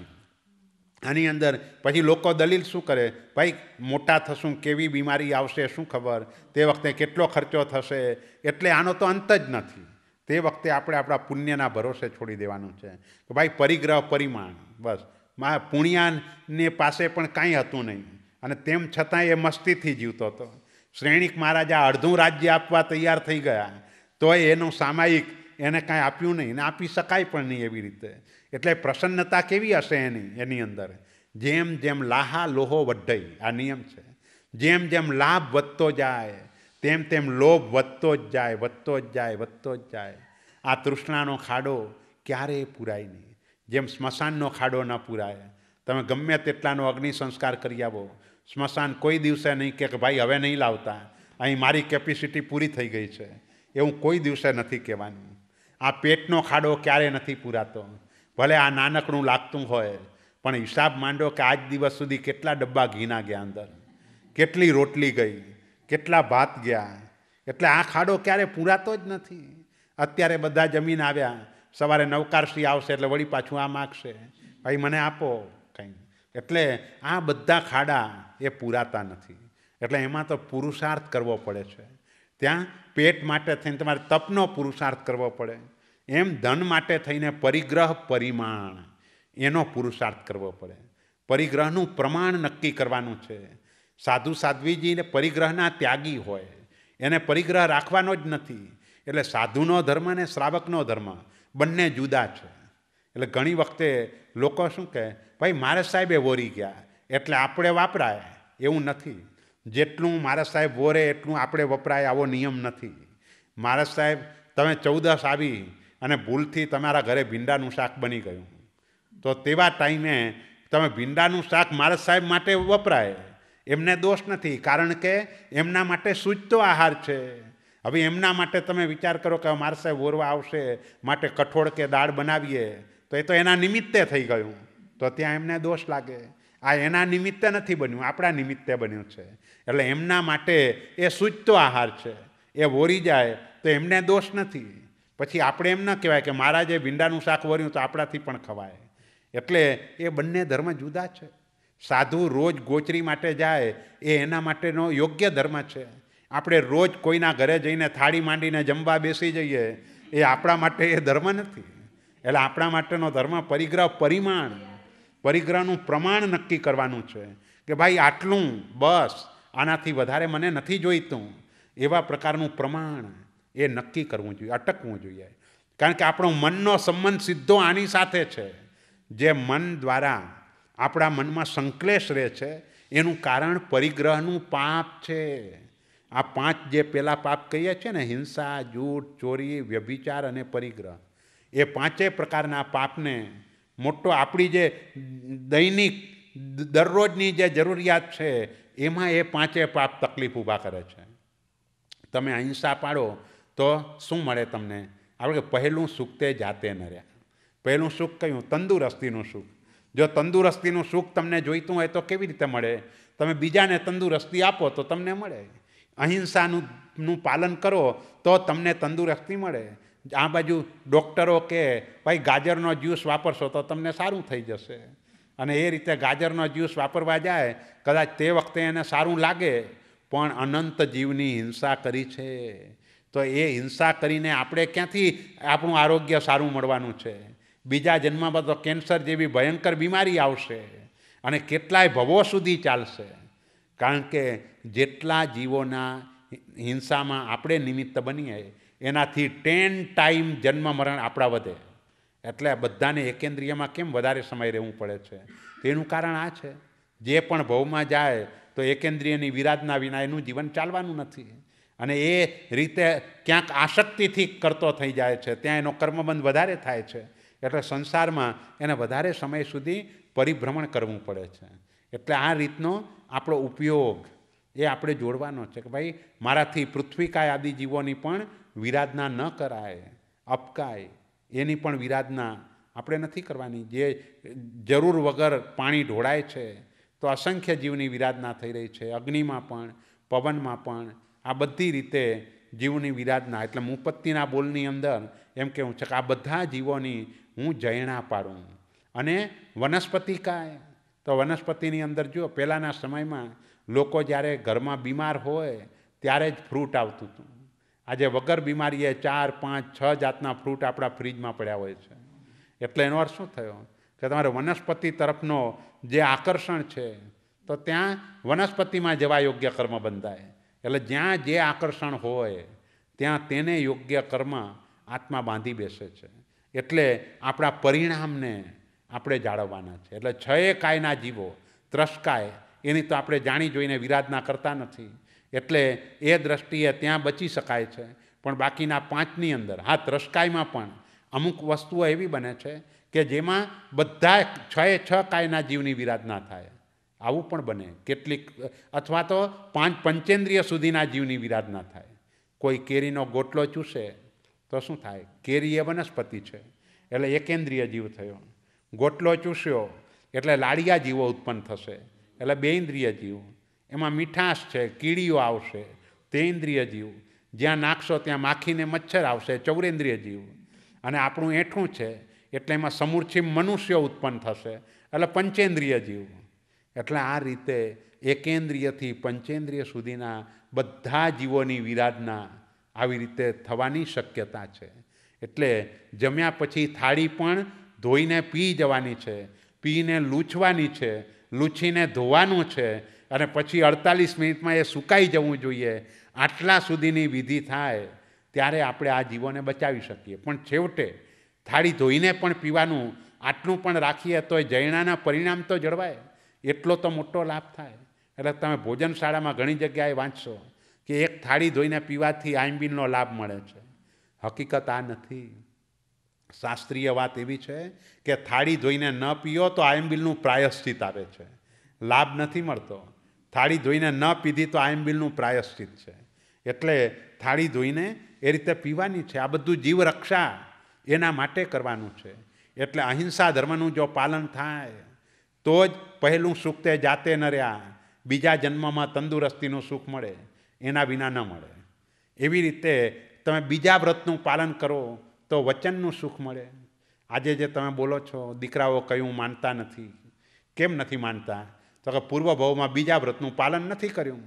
[SPEAKER 1] આની અંદર પછી લોકો દલીલ શું કરે? ભાઈ મોટા થશું, કેવી બીમારી આવશે શું ખબર, તે વખતે કેટલો ખર્ચો થશે, એટલે આનો તો અંત જ નથી. તે વખતે આપણે આપણા પુણ્યના ભરોસે છોડી દેવાનું છે કે ભાઈ પરિગ્રહ પરિમાણ, બસ પુણ્યાને પાસે પણ કાંઈ હતું નહીં, અને તેમ છતાં એ મસ્તીથી જીવતો હતો. શ્રેણિક મહારાજા અડધું રાજ્ય આપવા તૈયાર થઈ ગયા તોય એનું સામાયિક એને કાંઈ આપ્યું નહીં, ને આપી શકાય પણ નહીં એવી રીતે. એટલે પ્રસન્નતા કેવી હશે એની અંદર? જેમ જેમ લાહા લોહો વઢઈ, આ નિયમ છે. જેમ જેમ લાભ વધતો જાય તેમ તેમ લોભ વધતો જ જાય, વધતો જ જાય, વધતો જ જાય. આ તૃષ્ણાનો ખાડો ક્યારેય પૂરાય નહીં. જેમ સ્મશાનનો ખાડો ન પૂરાય. તમે ગમે તેટલાનો અગ્નિ સંસ્કાર કરી આવો, સ્મશાન કોઈ દિવસે નહીં કે ભાઈ હવે નહીં લાવતા, અહીં મારી કેપેસિટી પૂરી થઈ ગઈ છે, એવું કોઈ દિવસે નથી કહેવાનું. આ પેટનો ખાડો ક્યારેય નથી પૂરાતો. ભલે આ નાનકડું લાગતું હોય, પણ હિસાબ માંડો કે આજ દિવસ સુધી કેટલા ડબ્બા ઘીના ગયા અંદર, કેટલી રોટલી ગઈ, કેટલા ભાત ગયા. એટલે આ ખાડો ક્યારેય પૂરાતો જ નથી. અત્યારે બધા જમીન આવ્યા, સવારે નવકારસી આવશે એટલે વળી પાછું આ માગશે, ભાઈ મને આપો કંઈ. એટલે આ બધા ખાડા એ પૂરાતા નથી. એટલે એમાં તો પુરુષાર્થ કરવો પડે છે. ત્યાં પેટ માટે થઈને તમારે તપનો પુરુષાર્થ કરવો પડે, એમ ધન માટે થઈને પરિગ્રહ પરિમાણ એનો પુરુષાર્થ કરવો પડે. પરિગ્રહનું પ્રમાણ નક્કી કરવાનું છે. સાધુ સાધ્વીજીને પરિગ્રહના ત્યાગી હોય, એને પરિગ્રહ રાખવાનો જ નથી. એટલે સાધુનો ધર્મ અને શ્રાવકનો ધર્મ બંને જુદા છે. એટલે ઘણી વખતે લોકો શું કહે, ભાઈ મારે સાહેબે વોરી ગયા એટલે આપણે વાપરાય, એવું નથી. જેટલું મારા સાહેબ વોરે એટલું આપણે વપરાય આવો નિયમ નથી. મારા સાહેબ તમે 14 આવી અને ભૂલથી તમારા ઘરે ભીંડાનું શાક બની ગયું, તો તેવા ટાઈમે તમે ભીંડાનું શાક મારા સાહેબ માટે વપરાય, એમને દોષ નથી, કારણ કે એમના માટે સૂચતો આહાર છે. હવે એમના માટે તમે વિચાર કરો કે મારા સાહેબ વોરવા આવશે માટે કઠોળ કે દાળ બનાવીએ, તો એ તો એના નિમિત્તે થઈ ગયું, તો ત્યાં એમને દોષ લાગે. આ એના નિમિત્તે નથી બન્યું, આપણા નિમિત્તે બન્યું છે. એટલે એમના માટે એ સૂચતો આહાર છે, એ વોરી જાય તો એમને દોષ નથી. પછી આપણે એમ ન કહેવાય કે મારા જે ભીંડાનું શાક વોર્યું તો આપણાથી પણ ખવાય. એટલે એ બંને ધર્મ જુદા છે. સાધુ રોજ ગોચરી માટે જાય એ એના માટેનો યોગ્ય ધર્મ છે. આપણે રોજ કોઈના ઘરે જઈને થાળી માંડીને જમવા બેસી જઈએ એ આપણા માટે એ ધર્મ નથી. એટલે આપણા માટેનો ધર્મ પરિગ્રહ પરિમાણ, પરિગ્રહનું પ્રમાણ નક્કી કરવાનું છે કે ભાઈ આટલું બસ, આનાથી વધારે મને નથી જોઈતું. એવા પ્રકારનું પ્રમાણ એ નક્કી કરવું જોઈએ, અટકવું જોઈએ. કારણ કે આપણો મનનો સંબંધ સીધો આની સાથે છે. જે મન દ્વારા આપણા મનમાં સંક્લેશ રહે છે એનું કારણ પરિગ્રહનું પાપ છે. આ 5 જે પેલા પાપ કહીએ છીએ ને, હિંસા, જૂઠ, ચોરી, વ્યભિચાર અને પરિગ્રહ, એ 5 પ્રકારના પાપને મોટો આપણી જે દૈનિક દરરોજની જે જરૂરિયાત છે એમાં એ 5 પાપ તકલીફ ઊભા કરે છે. તમે અહિંસા પાડો તો શું મળે તમને? આપણે પહેલું સુખ તે જાતે ન રહ્યા. પહેલું સુખ કયું? તંદુરસ્તીનું સુખ. જો તંદુરસ્તીનું સુખ તમને જોઈતું હોય તો કેવી રીતે મળે? તમે બીજાને તંદુરસ્તી આપો તો તમને મળે. અહિંસાનું પાલન કરો તો તમને તંદુરસ્તી મળે. આ બાજુ ડૉક્ટરો કે ભાઈ ગાજરનો જ્યુસ વાપરશો તો તમને સારું થઈ જશે, અને એ રીતે ગાજરનો જ્યુસ વાપરવા જાય, કદાચ તે વખતે એને સારું લાગે, પણ અનંત જીવની હિંસા કરી છે. તો એ હિંસા કરીને આપણે ક્યાંથી આપણું આરોગ્ય સારું મળવાનું છે? બીજા જન્મમાં તો કેન્સર જેવી ભયંકર બીમારી આવશે અને કેટલાય ભવો સુધી ચાલશે. કારણ કે જેટલા જીવોના હિંસામાં આપણે નિમિત્ત બનીએ એનાથી 10 ટાઈમ જન્મ મરણ આપણા વધે. એટલે બધાને એકેન્દ્રિયમાં કેમ વધારે સમય રહેવું પડે છે? તેનું કારણ આ છે, જે પણ ભવમાં જાય તો એકેન્દ્રિયની વિરાધના વિના એનું જીવન ચાલવાનું નથી. અને એ રીતે ક્યાંક આસક્તિથી કરતો થઈ જાય છે, ત્યાં એનો કર્મબંધ વધારે થાય છે. એટલે સંસારમાં એને વધારે સમય સુધી પરિભ્રમણ કરવું પડે છે. એટલે આ રીતનો આપણો ઉપયોગ એ આપણે જોડવાનો છે કે ભાઈ મારાથી પૃથ્વીકાય આદિ જીવોની પણ વિરાધના ન કરાય, અપકાય એની પણ વિરાધના આપણે નથી કરવાની. જે જરૂર વગર પાણી ઢોળાય છે તો અસંખ્ય જીવની વિરાધના થઈ રહી છે. અગ્નિમાં પણ, પવનમાં પણ, આ બધી રીતે જીવની વિરાધના. એટલે મુપત્તિના બોલની અંદર એમ કહેવું છે કે આ બધા જીવોની હું જયણા પાડું. અને વનસ્પતિકાય, તો વનસ્પતિની અંદર જુઓ, પહેલાંના સમયમાં લોકો જ્યારે ઘરમાં બીમાર હોય ત્યારે જ ફ્રૂટ આવતું હતું. આજે વગર બીમારીએ 4, 5, 6 જાતના ફ્રૂટ આપણા ફ્રીજમાં પડ્યા હોય છે. એટલે એનો અર્થ શું થયો કે તમારે વનસ્પતિ તરફનો જે આકર્ષણ છે તો ત્યાં વનસ્પતિમાં જવા યોગ્ય કર્મ બંધાય. એટલે જ્યાં જે આકર્ષણ હોય ત્યાં તેને યોગ્ય કર્મ આત્મા બાંધી બેસે છે. એટલે આપણા પરિણામને આપણે જાળવવાના છે. એટલે 6 કાયના જીવો, ત્રસકાય એની તો આપણે જાણી જોઈને વિરાધના કરતા નથી. એટલે એ દ્રષ્ટિએ ત્યાં બચી શકાય છે. પણ બાકીના 5ની અંદર, હા, ત્રસકાયમાં પણ અમુક વસ્તુઓ એવી બને છે કે જેમાં બધા 6 કાયના જીવની વિરાધના થાય. આવું પણ બને કેટલીક. અથવા તો 5 પંચેન્દ્રિય સુધીના જીવની વિરાધના થાય. કોઈ કેરીનો ગોટલો ચૂસે તો શું થાય? કેરી એ વનસ્પતિ છે એટલે એકેન્દ્રિય જીવ થયો. ગોટલો ચૂસ્યો એટલે લાડિયા જીવો ઉત્પન્ન થશે એટલે 2 ઇન્દ્રિય જીવ. એમાં મીઠાશ છે, કીડીઓ આવશે, તે ઇન્દ્રિય જીવ. જ્યાં નાખશો ત્યાં માખીને મચ્છર આવશે, 4 ઇન્દ્રિય જીવ. અને આપણું એઠું છે એટલે એમાં સમૂર્છિમ મનુષ્યો ઉત્પન્ન થશે એટલે પંચેન્દ્રિય જીવ. એટલે આ રીતે એકેન્દ્રિયથી પંચેન્દ્રિય સુધીના બધા જીવોની વિરાધના આવી રીતે થવાની શક્યતા છે. એટલે જમ્યા પછી થાળી પણ ધોઈને પી જવાની છે, પીને લૂછવાની છે, લૂછીને ધોવાનું છે અને પછી 48 મિનિટમાં એ સુકાઈ જવું જોઈએ. આટલા સુધીની વિધિ થાય ત્યારે આપણે આ જીવોને બચાવી શકીએ. પણ છેવટે થાળી ધોઈને પણ પીવાનું આટલું પણ રાખીએ તો જૈણાના પરિણામ તો જળવાય. એટલો તો મોટો લાભ થાય. એટલે તમે ભોજનશાળામાં ઘણી જગ્યાએ વાંચશો કે એક થાળી ધોઈને પીવાથી આંબીલનો લાભ મળે છે. હકીકત આ નથી. શાસ્ત્રીય વાત એવી છે કે થાળી ધોઈને ન પીઓ તો આંબીલનું પ્રાયશ્ચિત આવે છે, લાભ નથી મળતો. થાળી ધોઈને ન પીધી તો આંબીલનું પ્રાયશ્ચિત છે. એટલે થાળી ધોઈને એ રીતે પીવાની છે. આ બધું જીવ રક્ષા એના માટે કરવાનું છે. એટલે અહિંસા ધર્મનું જો પાલન થાય તો જ પહેલું સુખ તે જાતે ન રહ્યા, બીજા જન્મમાં તંદુરસ્તીનું સુખ મળે, એના વિના ન મળે. એવી રીતે તમે બીજા વ્રતનું પાલન કરો તો વચનનું સુખ મળે. આજે જે તમે બોલો છો દીકરાઓ કયું માનતા નથી, કેમ નથી માનતા? તો કે પૂર્વ ભાવમાં બીજા વ્રતનું પાલન નથી કર્યું,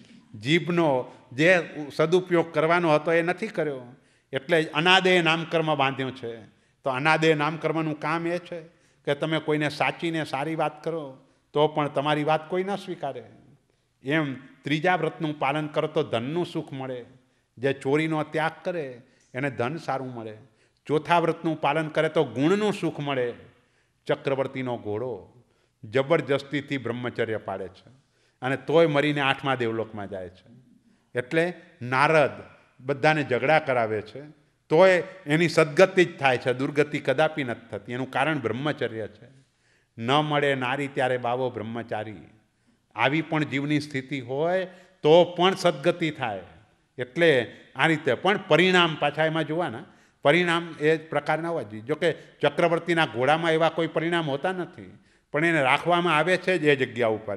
[SPEAKER 1] જીભનો જે સદુપયોગ કરવાનો હતો એ નથી કર્યો, એટલે અનાદેય નામકર્મ બાંધ્યું છે. તો અનાદેય નામકર્મનું કામ એ છે કે તમે કોઈને સાચીને સારી વાત કરો તો પણ તમારી વાત કોઈ ન સ્વીકારે. એમ ત્રીજા વ્રતનું પાલન કરો તો ધનનું સુખ મળે. જે ચોરીનો ત્યાગ કરે એને ધન સારું મળે. ચોથા વ્રતનું પાલન કરે તો ગુણનું સુખ મળે. ચક્રવર્તીનો ઘોડો જબરજસ્તીથી બ્રહ્મચર્ય પાડે છે અને તોય મરીને 8મા દેવલોકમાં જાય છે. એટલે નારદ બધાને ઝઘડા કરાવે છે તોય એની સદગતિ જ થાય છે, દુર્ગતિ કદાપી નથી થતી. એનું કારણ બ્રહ્મચર્ય છે. ન મળે નારી ત્યારે બાવો બ્રહ્મચારી. આવી પણ જીવની સ્થિતિ હોય તો પણ સદગતિ થાય. એટલે આ રીતે પણ પરિણામ પાછા એમાં જોવાના. પરિણામ એ પ્રકારના હોવા જોઈએ. જોકે ચક્રવર્તીના ઘોડામાં એવા કોઈ પરિણામ હોતા નથી, પણ એને રાખવામાં આવે છે જ એ જગ્યા ઉપર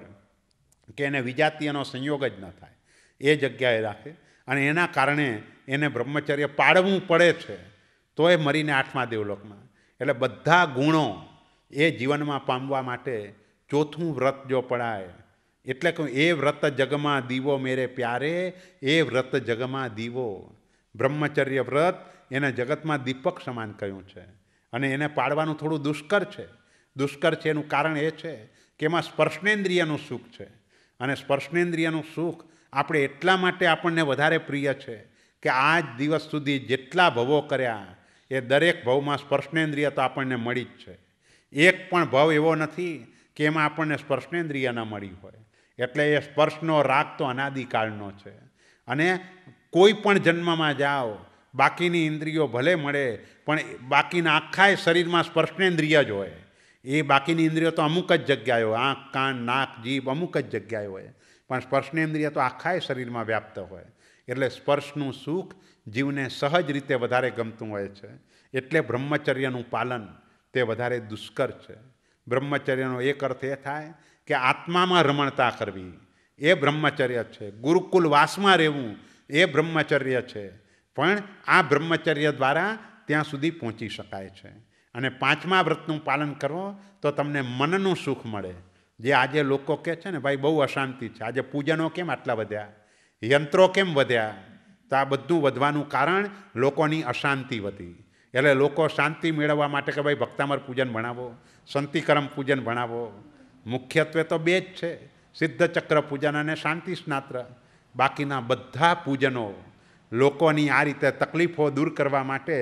[SPEAKER 1] કે એને વિજાતીયનો સંયોગ જ ન થાય, એ જગ્યાએ રાખે. અને એના કારણે એને બ્રહ્મચર્ય પાળવું પડે છે તો એ મરીને 8મા દેવલોકમાં. એટલે બધા ગુણો એ જીવનમાં પામવા માટે ચોથું વ્રત જો પડાય એટલે કહું એ વ્રત જગમાં દીવો મેરે પ્યારે, એ વ્રત જગમાં દીવો. બ્રહ્મચર્ય વ્રત એને જગતમાં દીપક સમાન કહ્યું છે અને એને પાળવાનું થોડું દુષ્કર છે. દુષ્કર છે એનું કારણ એ છે કે એમાં સ્પર્શનેન્દ્રિયનું સુખ છે અને સ્પર્શનેન્દ્રિયનું સુખ આપણે એટલા માટે આપણને વધારે પ્રિય છે કે આજ દિવસ સુધી જેટલા ભવો કર્યા એ દરેક ભવમાં સ્પર્શનેન્દ્રિય તો આપણને મળી જ છે. એક પણ ભવ એવો નથી કે એમાં આપણને સ્પર્શનેન્દ્રિય ન મળી હોય. એટલે એ સ્પર્શનો રાગ તો અનાદિકાળનો છે અને કોઈ પણ જન્મમાં જાઓ બાકીની ઇન્દ્રિયો ભલે મળે પણ બાકીના આખા શરીરમાં સ્પર્શનેન્દ્રિય જ હોય. એ બાકીની ઇન્દ્રિયો તો અમુક જ જગ્યાએ હોય, આંખ, કાન, નાક, જીભ અમુક જ જગ્યાએ હોય, પણ સ્પર્શનેન્દ્રિય તો આખા શરીરમાં વ્યાપ્ત હોય. એટલે સ્પર્શનું સુખ જીવને સહજ રીતે વધારે ગમતું હોય છે. એટલે બ્રહ્મચર્યનું પાલન તે વધારે દુષ્કર છે. બ્રહ્મચર્યનો એક અર્થ એ થાય કે આત્મામાં રમણતા કરવી, એ બ્રહ્મચર્ય છે. ગુરુકુલ વાસમાં રહેવું એ બ્રહ્મચર્ય છે. પણ આ બ્રહ્મચર્ય દ્વારા ત્યાં સુધી પહોંચી શકાય છે. અને પાંચમા વ્રતનું પાલન કરો તો તમને મનનું સુખ મળે. જે આજે લોકો કહે છે ને ભાઈ બહુ અશાંતિ છે, આજે પૂજનો કેમ આટલા વધ્યા, યંત્રો કેમ વધ્યા, તો આ બધું વધવાનું કારણ લોકોની અશાંતિ વધી. એટલે લોકો શાંતિ મેળવવા માટે કે ભાઈ ભક્તામર પૂજન ભણાવો, સંતિકરમ પૂજન ભણાવો. મુખ્યત્વે તો બે જ છે, સિદ્ધચક્ર પૂજન અને શાંતિ સ્નાત્ર. બાકીના બધા પૂજનો લોકોની આ રીતે તકલીફો દૂર કરવા માટે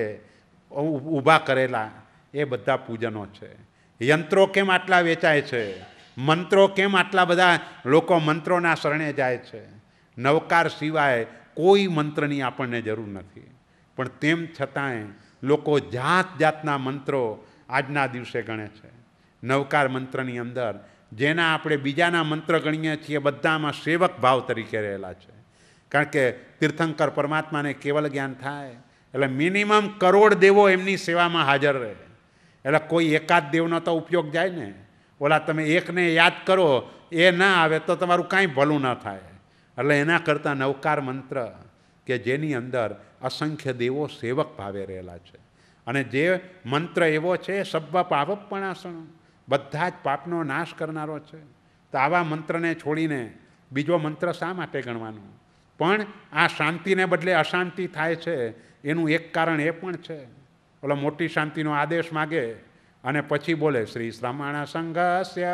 [SPEAKER 1] ઊભા કરેલા એ બધા પૂજનો છે. યંત્રો કેમ આટલા વેચાય છે, મંત્રો કેમ આટલા બધા લોકો મંત્રોના શરણે જાય છે. નવકાર સિવાય કોઈ મંત્રની આપણને જરૂર નથી, પણ તેમ છતાંય લોકો જાત જાતના મંત્રો આજના દિવસે ગણે છે. નવકાર મંત્રની અંદર જેના આપણે બીજાના મંત્ર ગણીએ છીએ બધામાં સેવક ભાવ તરીકે રહેલા છે. કારણ કે તીર્થંકર પરમાત્માને કેવલ જ્ઞાન થાય એટલે મિનિમમ કરોડ દેવો એમની સેવામાં હાજર રહે. એટલે કોઈ એકાદ દેવનો તો ઉપયોગ જાય ને. ઓલા તમે એકને યાદ કરો એ ના આવે તો તમારું કાંઈ ભલું ન થાય. એટલે એના કરતાં નવકાર મંત્ર કે જેની અંદર અસંખ્ય દેવો સેવક ભાવે રહેલા છે. અને જે મંત્ર એવો છે સબ્બ પાવપણાસણ, બધા જ પાપનો નાશ કરનારો છે. તો આવા મંત્રને છોડીને બીજો મંત્ર શા માટે ગણવાનો? પણ આ શાંતિને બદલે અશાંતિ થાય છે એનું એક કારણ એ પણ છે. ઓલો મોટી શાંતિનો આદેશ માગે અને પછી બોલે શ્રી શ્રમણ સંઘસ્ય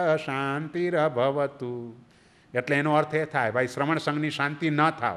[SPEAKER 1] શાંતિરભવતુ. એટલે એનો અર્થ એ થાય ભાઈ શ્રમણ સંઘની શાંતિ ન થાવ.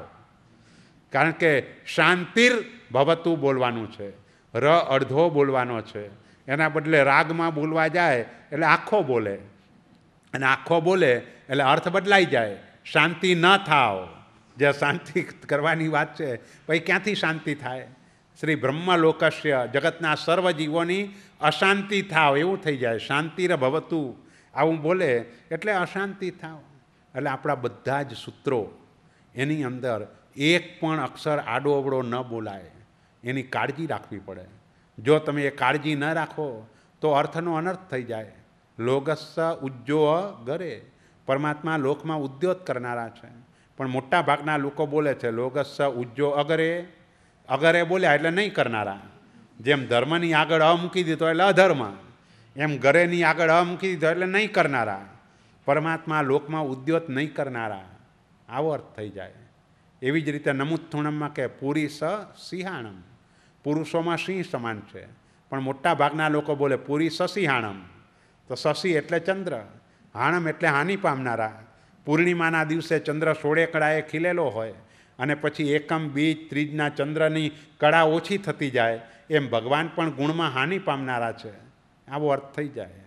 [SPEAKER 1] કારણ કે શાંતિર ભવતુ બોલવાનું છે, ર અડધો બોલવાનો છે. એના બદલે રાગમાં બોલવા જાય એટલે આખો બોલે, અને આખો બોલે એટલે અર્થ બદલાઈ જાય. શાંતિ ન થાવ, જે શાંતિ કરવાની વાત છે ભાઈ ક્યાંથી શાંતિ થાય? શ્રી બ્રહ્મલોકસ્ય, જગતના સર્વ જીવોની અશાંતિ થાવ એવું થઈ જાય. શાંતિર ભવતુ આવું બોલે એટલે અશાંતિ થાવ. એટલે આપણા બધા જ સૂત્રો એની અંદર એક પણ અક્ષર આડો અવળો ન બોલાય એની કાળજી રાખવી પડે. જો તમે એ કાળજી ન રાખો તો અર્થનો અનર્થ થઈ જાય. લોગસ્સ ઉજ્જો ગરે, પરમાત્મા લોકમાં ઉદ્યોત કરનારા છે. પણ મોટા ભાગના લોકો બોલે છે લોગસ્સ ઉજ્જો અગરે. અગરે બોલ્યા એટલે નહીં કરનારા. જેમ ધર્મની આગળ અ મૂકી દીધો એટલે અધર્મ, એમ ગરેની આગળ અ મૂકી દીધો એટલે નહીં કરનારા. પરમાત્મા લોકમાં ઉદ્યોત નહીં કરનારા, આવો અર્થ થઈ જાય. એવી જ રીતે નમુત્થુણમમાં કે પુરી સ સિંહાણમ, પુરુષોમાં સિંહ સમાન છે. પણ મોટા ભાગના લોકો બોલે પુરી સસિહાણમ. તો સસી એટલે ચંદ્ર, હાણમ એટલે હાનિ પામનારા. પૂર્ણિમાના દિવસે ચંદ્ર 16 કળાએ ખીલેલો હોય અને પછી એકમ બીજ ત્રીજના ચંદ્રની કળા ઓછી થતી જાય એમ ભગવાન પણ ગુણમાં હાનિ પામનારા છે. આવો અર્થ થઈ જાય.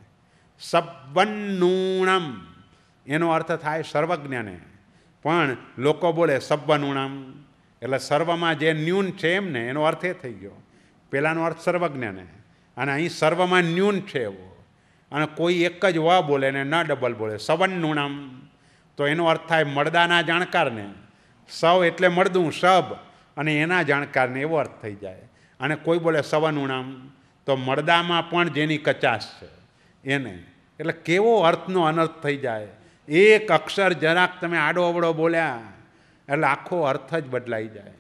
[SPEAKER 1] સબ્બન્નૂણમ એનો અર્થ થાય સર્વજ્ઞને, પણ લોકો બોલે સબ્બનૂણમ એટલે સર્વમાં જે ન્યૂન છે એમને, એનો અર્થ એ થઈ ગયો. પહેલાંનો અર્થ સર્વજ્ઞને અને અહીં સર્વમાં ન્યૂન છે એવો. અને કોઈ એક જ વ બોલે ને ન ડબલ બોલે સવન્નૂણમ, તો એનો અર્થ થાય મળદાના જાણકારને. સવ એટલે મળદું સબ અને એના જાણકારને, એવો અર્થ થઈ જાય. અને કોઈ બોલે સવનૂણમ તો મળદામાં પણ જેની કચાશ છે એને. એટલે કેવો અર્થનો અનર્થ થઈ જાય. એક અક્ષર જરાક તમે આડો અવળો બોલ્યા એટલે આખો અર્થ જ બદલાઈ જાય.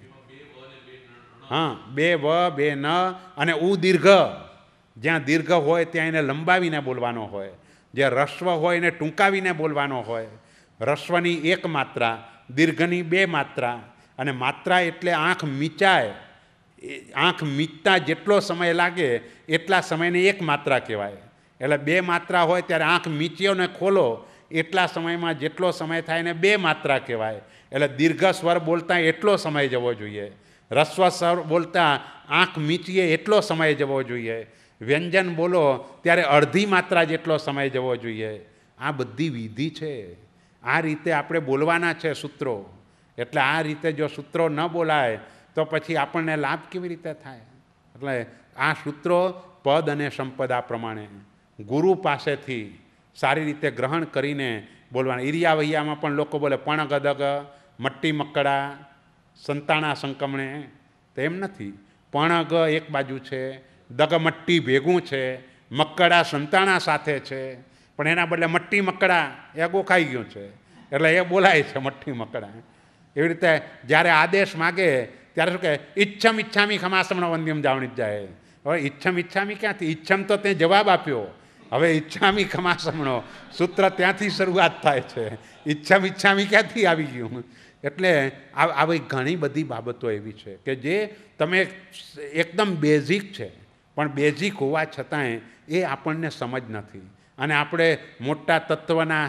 [SPEAKER 1] હા, બે વ બે ન અને ઉ દીર્ઘ. જ્યાં દીર્ઘ હોય ત્યાં એને લંબાવીને બોલવાનો હોય, જે રસ્વ હોય એને ટૂંકાવીને બોલવાનો હોય. રસ્વની એક માત્રા, દીર્ઘની બે માત્રા, અને માત્રા એટલે આંખ મીચાય, આંખ મીચતા જેટલો સમય લાગે એટલા સમયને એક માત્રા કહેવાય. એટલે બે માત્રા હોય ત્યારે આંખ મીચ્યો ને ખોલો એટલા સમયમાં જેટલો સમય થાય એને બે માત્રા કહેવાય. એટલે દીર્ઘ સ્વર બોલતા એટલો સમય જવો જોઈએ, રસ્વ સ્વર બોલતા આંખ મીચીએ એટલો સમય જવો જોઈએ, વ્યંજન બોલો ત્યારે અડધી માત્રા જેટલો સમય જવો જોઈએ. આ બધી વિધિ છે. આ રીતે આપણે બોલવાના છે સૂત્રો. એટલે આ રીતે જો સૂત્રો ન બોલાય તો પછી આપણને લાભ કેવી રીતે થાય? એટલે આ સૂત્રો પદ અને સંપદા પ્રમાણે ગુરુ પાસેથી સારી રીતે ગ્રહણ કરીને બોલવાના. ઈરિયા વૈયામાં પણ લોકો બોલે પણ ગદગ, મટ્ટી મકડા, સંતાણા સંકમણે. તો એમ નથી. પણ ગ એક બાજુ છે, દગ મટ્ટી ભેગું છે, મકડા સંતાણા સાથે છે, પણ એના બદલે મટ્ટી મકડા એ ગોખાઈ ગયું છે એટલે એ બોલાય છે મટ્ટી મકડા. એવી રીતે જ્યારે આદેશ માગે ત્યારે શું કહે? ઈચ્છમ ઈચ્છામી ખમાસમણ વંદ્યમ જાવણી જાય. હવે ઈચ્છમ ઈચ્છામી ક્યાંથી? ઈચ્છમ તો તે જવાબ આપ્યો. હવે ઈચ્છામી ખમાસમણો સૂત્ર ત્યાંથી શરૂઆત થાય છે. ઈચ્છમ ઈચ્છામી ક્યાંથી આવી ગયું? એટલે આવી ઘણી બધી બાબતો એવી છે કે જે તમે એકદમ બેઝિક છે, પણ બેઝિક હોવા છતાંય એ આપણને સમજ નથી. અને આપણે મોટા તત્વના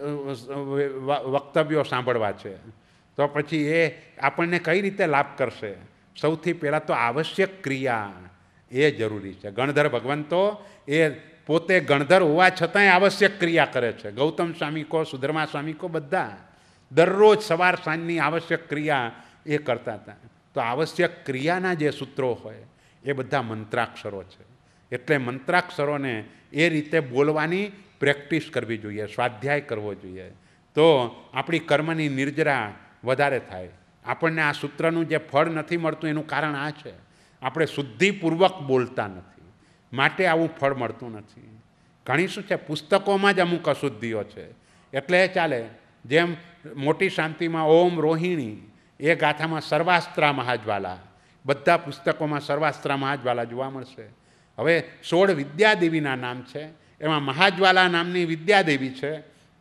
[SPEAKER 1] વક્તવ્યો સાંભળવા છે તો પછી એ આપણને કઈ રીતે લાભ કરશે? સૌથી પહેલાં તો આવશ્યક ક્રિયા એ જરૂરી છે. ગણધર ભગવંતો એ પોતે ગણધર હોવા છતાંય આવશ્યક ક્રિયા કરે છે. ગૌતમ સ્વામી કો, સુધર્મા સ્વામી કો, બધા દરરોજ સવાર સાંજની આવશ્યક ક્રિયા એ કરતા હતા. તો આવશ્યક ક્રિયાના જે સૂત્રો હોય એ બધા મંત્રાક્ષરો છે. એટલે મંત્રાક્ષરોને એ રીતે બોલવાની પ્રેક્ટિસ કરવી જોઈએ, સ્વાધ્યાય કરવો જોઈએ. તો આપણી કર્મની નિર્જરા વધારે થાય. આપણને આ સૂત્રનું જે ફળ નથી મળતું એનું કારણ આ છે, આપણે શુદ્ધિપૂર્વક બોલતા નથી, માટે આવું ફળ મળતું નથી. ઘણી શું છે, પુસ્તકોમાં જ અમુક અશુદ્ધિઓ છે એટલે ચાલે. જેમ મોટી શાંતિમાં ઓમ રોહિણી એ ગાથામાં સર્વાસ્ત્રા મહાજ્વાલા, બધા પુસ્તકોમાં સર્વાસ્ત્રા મહાજ્વાલા જોવા મળશે. હવે 16 વિદ્યાદેવીના નામ છે, એમાં મહાજ્વાલા નામની વિદ્યાદેવી છે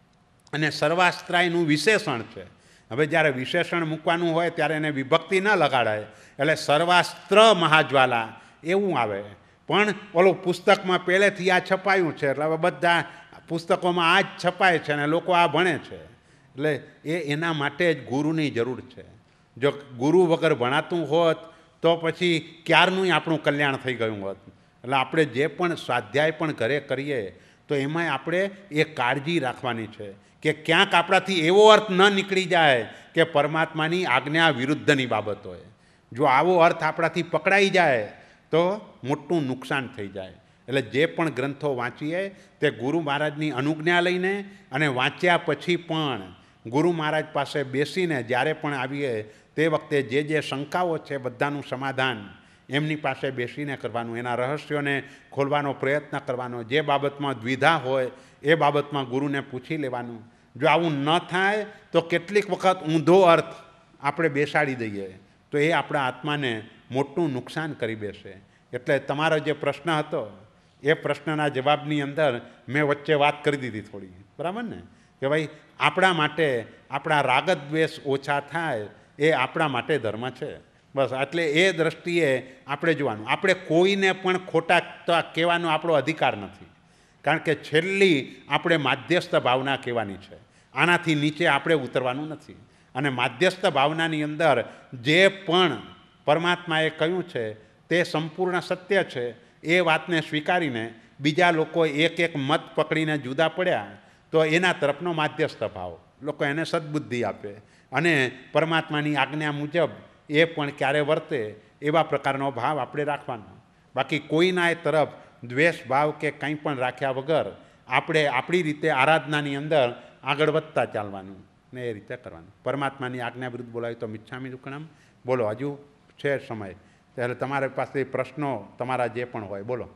[SPEAKER 1] અને સર્વાસ્ત્રાયનું વિશેષણ છે. હવે જ્યારે વિશેષણ મૂકવાનું હોય ત્યારે એને વિભક્તિ ન લગાડાય, એટલે સર્વાસ્ત્ર મહાજ્વાલા એવું આવે. પણ ઓલું પુસ્તકમાં પહેલેથી આ છપાયું છે એટલે હવે બધા પુસ્તકોમાં આ જ છપાય છે અને લોકો આ ભણે છે. એટલે એના માટે જ ગુરુની જરૂર છે. જો ગુરુ વગર ભણાતું હોત તો પછી ક્યારનું આપણું કલ્યાણ થઈ ગયું હોત. એટલે આપણે જે પણ સ્વાધ્યાય પણ ઘરે કરીએ તો એમાંય આપણે એ કાળજી રાખવાની છે કે ક્યાંક આપણાથી એવો અર્થ ન નીકળી જાય કે પરમાત્માની આજ્ઞા વિરુદ્ધની બાબત હોય. જો આવો અર્થ આપણાથી પકડાઈ જાય તો મોટું નુકસાન થઈ જાય. એટલે જે પણ ગ્રંથો વાંચીએ તે ગુરુ મહારાજની અનુજ્ઞા લઈને અને વાંચ્યા પછી પણ ગુરુ મહારાજ પાસે બેસીને જ્યારે પણ આવીએ તે વખતે જે શંકાઓ છે બધાનું સમાધાન એમની પાસે બેસીને કરવાનું, એના રહસ્યોને ખોલવાનો પ્રયત્ન કરવાનો. જે બાબતમાં દ્વિધા હોય એ બાબતમાં ગુરુને પૂછી લેવાનું. જો આવું ન થાય તો કેટલીક વખત ઊંધો અર્થ આપણે બેસાડી દઈએ તો એ આપણા આત્માને મોટું નુકસાન કરી બેસે. એટલે તમારો જે પ્રશ્ન હતો એ પ્રશ્નના જવાબની અંદર મેં વચ્ચે વાત કરી દીધી થોડી, બરાબર ને? કે ભાઈ આપણા માટે આપણા રાગદ્વેષ ઓછા થાય એ આપણા માટે ધર્મ છે. બસ એટલે એ દ્રષ્ટિએ આપણે જોવાનું. આપણે કોઈને પણ ખોટા કહેવાનો આપણો અધિકાર નથી, કારણ કે છેલ્લી આપણે માધ્યસ્થ ભાવના કહેવાની છે. આનાથી નીચે આપણે ઉતરવાનું નથી. અને માધ્યસ્થ ભાવનાની અંદર જે પણ પરમાત્માએ કહ્યું છે તે સંપૂર્ણ સત્ય છે. એ વાતને સ્વીકારીને બીજા લોકો એક એક મત પકડીને જુદા પડ્યા તો એના તરફનો માધ્યસ્થ ભાવ, લોકો એને સદબુદ્ધિ આપે અને પરમાત્માની આજ્ઞા મુજબ એ પણ ક્યારે વર્તે એવા પ્રકારનો ભાવ આપણે રાખવાનો. બાકી કોઈના એ તરફ દ્વેષ ભાવ કે કંઈ પણ રાખ્યા વગર આપણે આપણી રીતે આરાધનાની અંદર આગળ વધતા ચાલવાનું ને એ રીતે કરવાનું. પરમાત્માની આજ્ઞા વિરુદ્ધ બોલાય તો મિચ્છામિ દુક્કડમ. બોલો, હજુ છે સમય, ત્યારે તમારી પાસે પ્રશ્નો તમારા જે પણ હોય બોલો.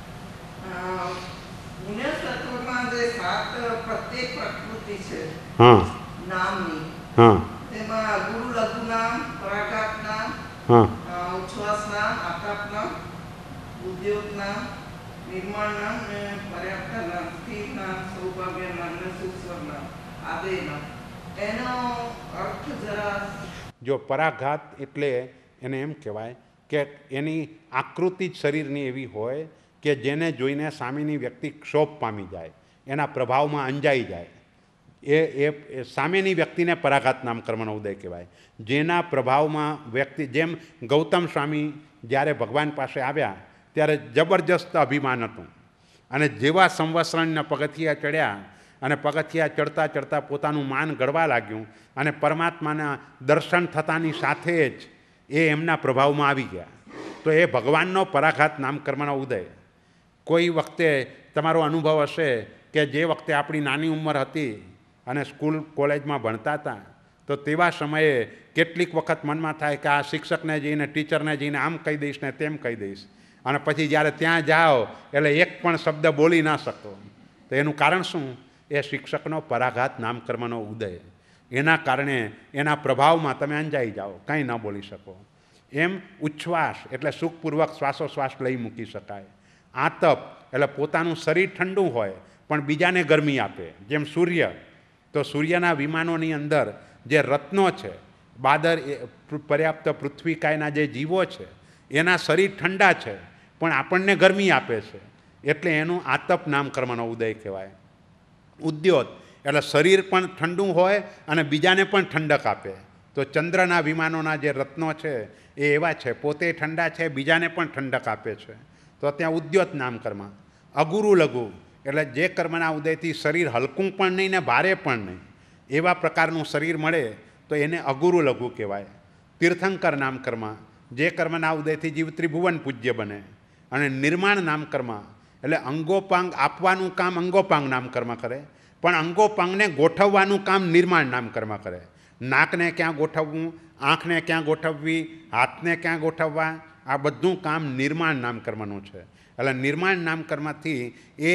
[SPEAKER 1] હા
[SPEAKER 2] નામની,
[SPEAKER 1] હા
[SPEAKER 2] તેમાં ગુરુ લઘુ નામ, પરાઘાત નામ, ઉચ્છ્વાસ નામ, આકાપ નામ, ઉદ્યોગ નામ, નિર્માણ નામ, પર્યાપ્ત નામ, સ્થિર નામ, સૌભાગ્ય નામ, સુસ્વર નામ, આદય નામ, એનો અર્થ જરા.
[SPEAKER 1] જો પરાઘાત એટલે એને એમ કહેવાય કે એની આકૃતિ જ શરીરની એવી હોય કે જેને જોઈને સામેની વ્યક્તિ ક્ષોભ પામી જાય, એના પ્રભાવમાં અંજાઈ જાય. એ સામેની વ્યક્તિને પરાઘાત નામ કર્મનો ઉદય કહેવાય. જેના પ્રભાવમાં વ્યક્તિ, જેમ ગૌતમ સ્વામી જ્યારે ભગવાન પાસે આવ્યા ત્યારે જબરજસ્ત અભિમાન હતું, અને જેવા સંવત્સરણના પગથિયા ચડ્યા અને પગથિયા ચડતા ચડતા પોતાનું માન ગળવા લાગ્યું અને પરમાત્માના દર્શન થતાની સાથે જ એ એમના પ્રભાવમાં આવી ગયા. તો એ ભગવાનનો પરાઘાત નામ કર્મનો ઉદય. કોઈ વખતે તમારો અનુભવ હશે કે જે વખતે આપણી નાની ઉંમર હતી અને સ્કૂલ કોલેજમાં ભણતા હતા તો તેવા સમયે કેટલીક વખત મનમાં થાય કે આ શિક્ષકને જઈને, ટીચરને જઈને આમ કહી દઈશ ને તેમ કહી દઈશ, અને પછી જ્યારે ત્યાં જાઓ એટલે એક પણ શબ્દ બોલી ના શકો. તો એનું કારણ શું? એ શિક્ષકનો પરાઘાત નામ કર્મનો ઉદય. એના કારણે એના પ્રભાવમાં તમે અંજાઈ જાઓ, કંઈ ન બોલી શકો. એમ ઉચ્છ્વાસ એટલે સુખપૂર્વક શ્વાસોશ્વાસ લઈ મૂકી શકાય. આતપ એટલે પોતાનું શરીર ઠંડુ હોય પણ બીજાને ગરમી આપે, જેમ સૂર્ય. તો સૂર્યના વિમાનોની અંદર જે રત્નો છે, બાદર પર્યાપ્ત પૃથ્વીકાયના જે જીવો છે એના શરીર ઠંડા છે પણ આપણને ગરમી આપે છે, એટલે એનું આતપ નામ કર્મનો ઉદય કહેવાય. ઉદ્યોત એટલે શરીર પણ ઠંડુ હોય અને બીજાને પણ ઠંડક આપે. તો ચંદ્રના વિમાનોના જે રત્નો છે એ એવા છે, પોતે ઠંડા છે, બીજાને પણ ઠંડક આપે છે. તો ત્યાં ઉદ્યોત નામ કર્મ. અગુરુ લઘુ એટલે જે કર્મના ઉદયથી શરીર હલકું પણ નહીં ને ભારે પણ નહીં, એવા પ્રકારનું શરીર મળે તો એને અગુરુ લઘુ કહેવાય. તીર્થંકર નામ કર્મ, જે કર્મના ઉદયથી જીવ ત્રિભુવન પૂજ્ય બને. અને નિર્માણ નામ કર્મ એટલે અંગોપાંગ આપવાનું કામ અંગોપાંગ નામ કર્મ કરે, પણ અંગોપાંગને ગોઠવવાનું કામ નિર્માણ નામ કર્મ કરે. નાકને ક્યાં ગોઠવવું, આંખને ક્યાં ગોઠવવી, હાથને ક્યાં ગોઠવવા, આ બધું કામ નિર્માણ નામ કર્મનું છે. એટલે નિર્માણ નામ કર્મથી એ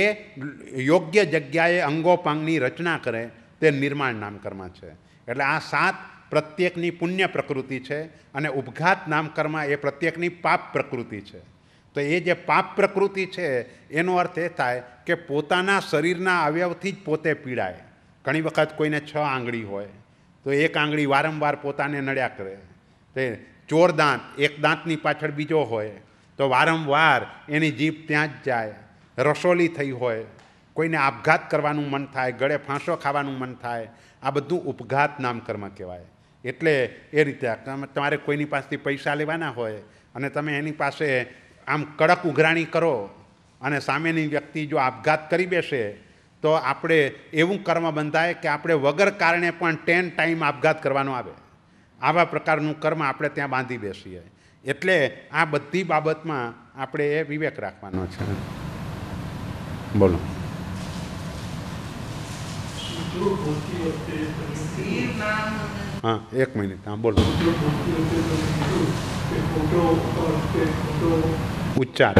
[SPEAKER 1] યોગ્ય જગ્યાએ અંગોપાંગની રચના કરે તે નિર્માણ નામ કર્મ છે. એટલે આ 7 પ્રત્યેકની પુણ્ય પ્રકૃતિ છે અને ઉપઘાત નામ કર્મ એ પ્રત્યેકની પાપ પ્રકૃતિ છે. તો એ જે પાપ પ્રકૃતિ છે એનો અર્થ એ થાય કે પોતાના શરીરના અવયવથી જ પોતે પીડાય. ઘણી વખત કોઈને 6 આંગળી હોય તો એક આંગળી વારંવાર પોતાને નડ્યા કરે. તે ચોર દાંત, એક દાંતની પાછળ બીજો હોય તો વારંવાર એની જીભ ત્યાં જ જાય. રસોલી થઈ હોય, કોઈને આપઘાત કરવાનું મન થાય, ગળે ફાંસો ખાવાનું મન થાય, આ બધું ઉપઘાત નામ કર્મ કહેવાય. એટલે એ રીતે તમારે કોઈની પાસેથી પૈસા લેવાના હોય અને તમે એની પાસે આમ કડક ઉઘરાણી કરો અને સામેની વ્યક્તિ જો આપઘાત કરી બેસે તો આપણે એવું કર્મ બંધાય કે આપણે વગર કારણે પણ 10 ટાઈમ આપઘાત કરવાનો આવે. આવા પ્રકારનું કર્મ આપણે ત્યાં બાંધી બેસીએ. એટલે આ બધી બાબતમાં આપણે એ વિવેક રાખવાનો છે. બોલો. હા, 1 મિનિટ. હા, બોલો. ઉચ્ચાર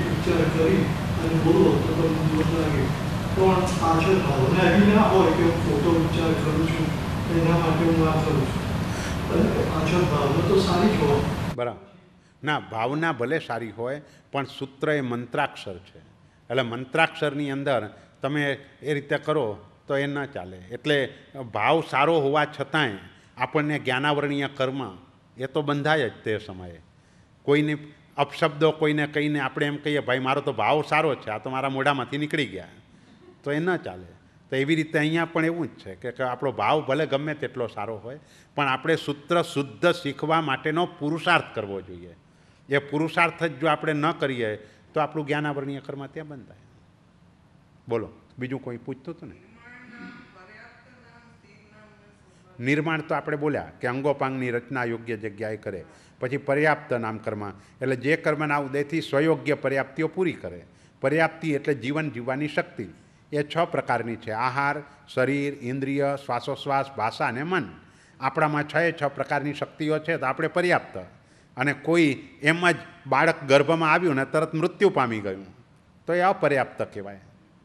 [SPEAKER 1] બરાબર. ના, ભાવના ભલે સારી હોય પણ સૂત્ર એ મંત્રાક્ષર છે. એટલે મંત્રાક્ષરની અંદર તમે એ રીતે કરો તો એ ન ચાલે. એટલે ભાવ સારો હોવા છતાંય આપણને જ્ઞાનાવરણીય કર્મ એ તો બંધાય જ તે સમયે. કોઈને અપશબ્દો કોઈને કહીને આપણે એમ કહીએ ભાઈ મારો તો ભાવ સારો છે, આ તો મારા મોઢામાંથી નીકળી ગયા, તો એ ન ચાલે. તો એવી રીતે અહીંયા પણ એવું જ છે કે આપણો ભાવ ભલે ગમે તેટલો સારો હોય પણ આપણે સૂત્ર શુદ્ધ શીખવા માટેનો પુરુષાર્થ કરવો જોઈએ. એ પુરુષાર્થ જ જો આપણે ન કરીએ તો આપણું જ્ઞાનાવરણીય કર્મ ત્યાં બંધાય. બોલો, બીજું કોઈ પૂછતું હતું ને? નિર્માણ તો આપણે બોલ્યા કે અંગોપાંગની રચના યોગ્ય જગ્યાએ કરે. પછી પર્યાપ્ત નામ કર્મ એટલે જે કર્મના ઉદયથી સ્વયોગ્ય પર્યાપ્તિઓ પૂરી કરે. પર્યાપ્તિ એટલે જીવન જીવવાની શક્તિ. એ 6 પ્રકારની છે: આહાર, શરીર, ઇન્દ્રિય, શ્વાસોશ્વાસ, ભાષા અને મન. આપણામાં 6 પ્રકારની શક્તિઓ છે તો આપણે પર્યાપ્ત. અને કોઈ એમ જ બાળક ગર્ભમાં આવ્યું ને તરત મૃત્યુ પામી ગયું તો એ અપર્યાપ્ત કહેવાય.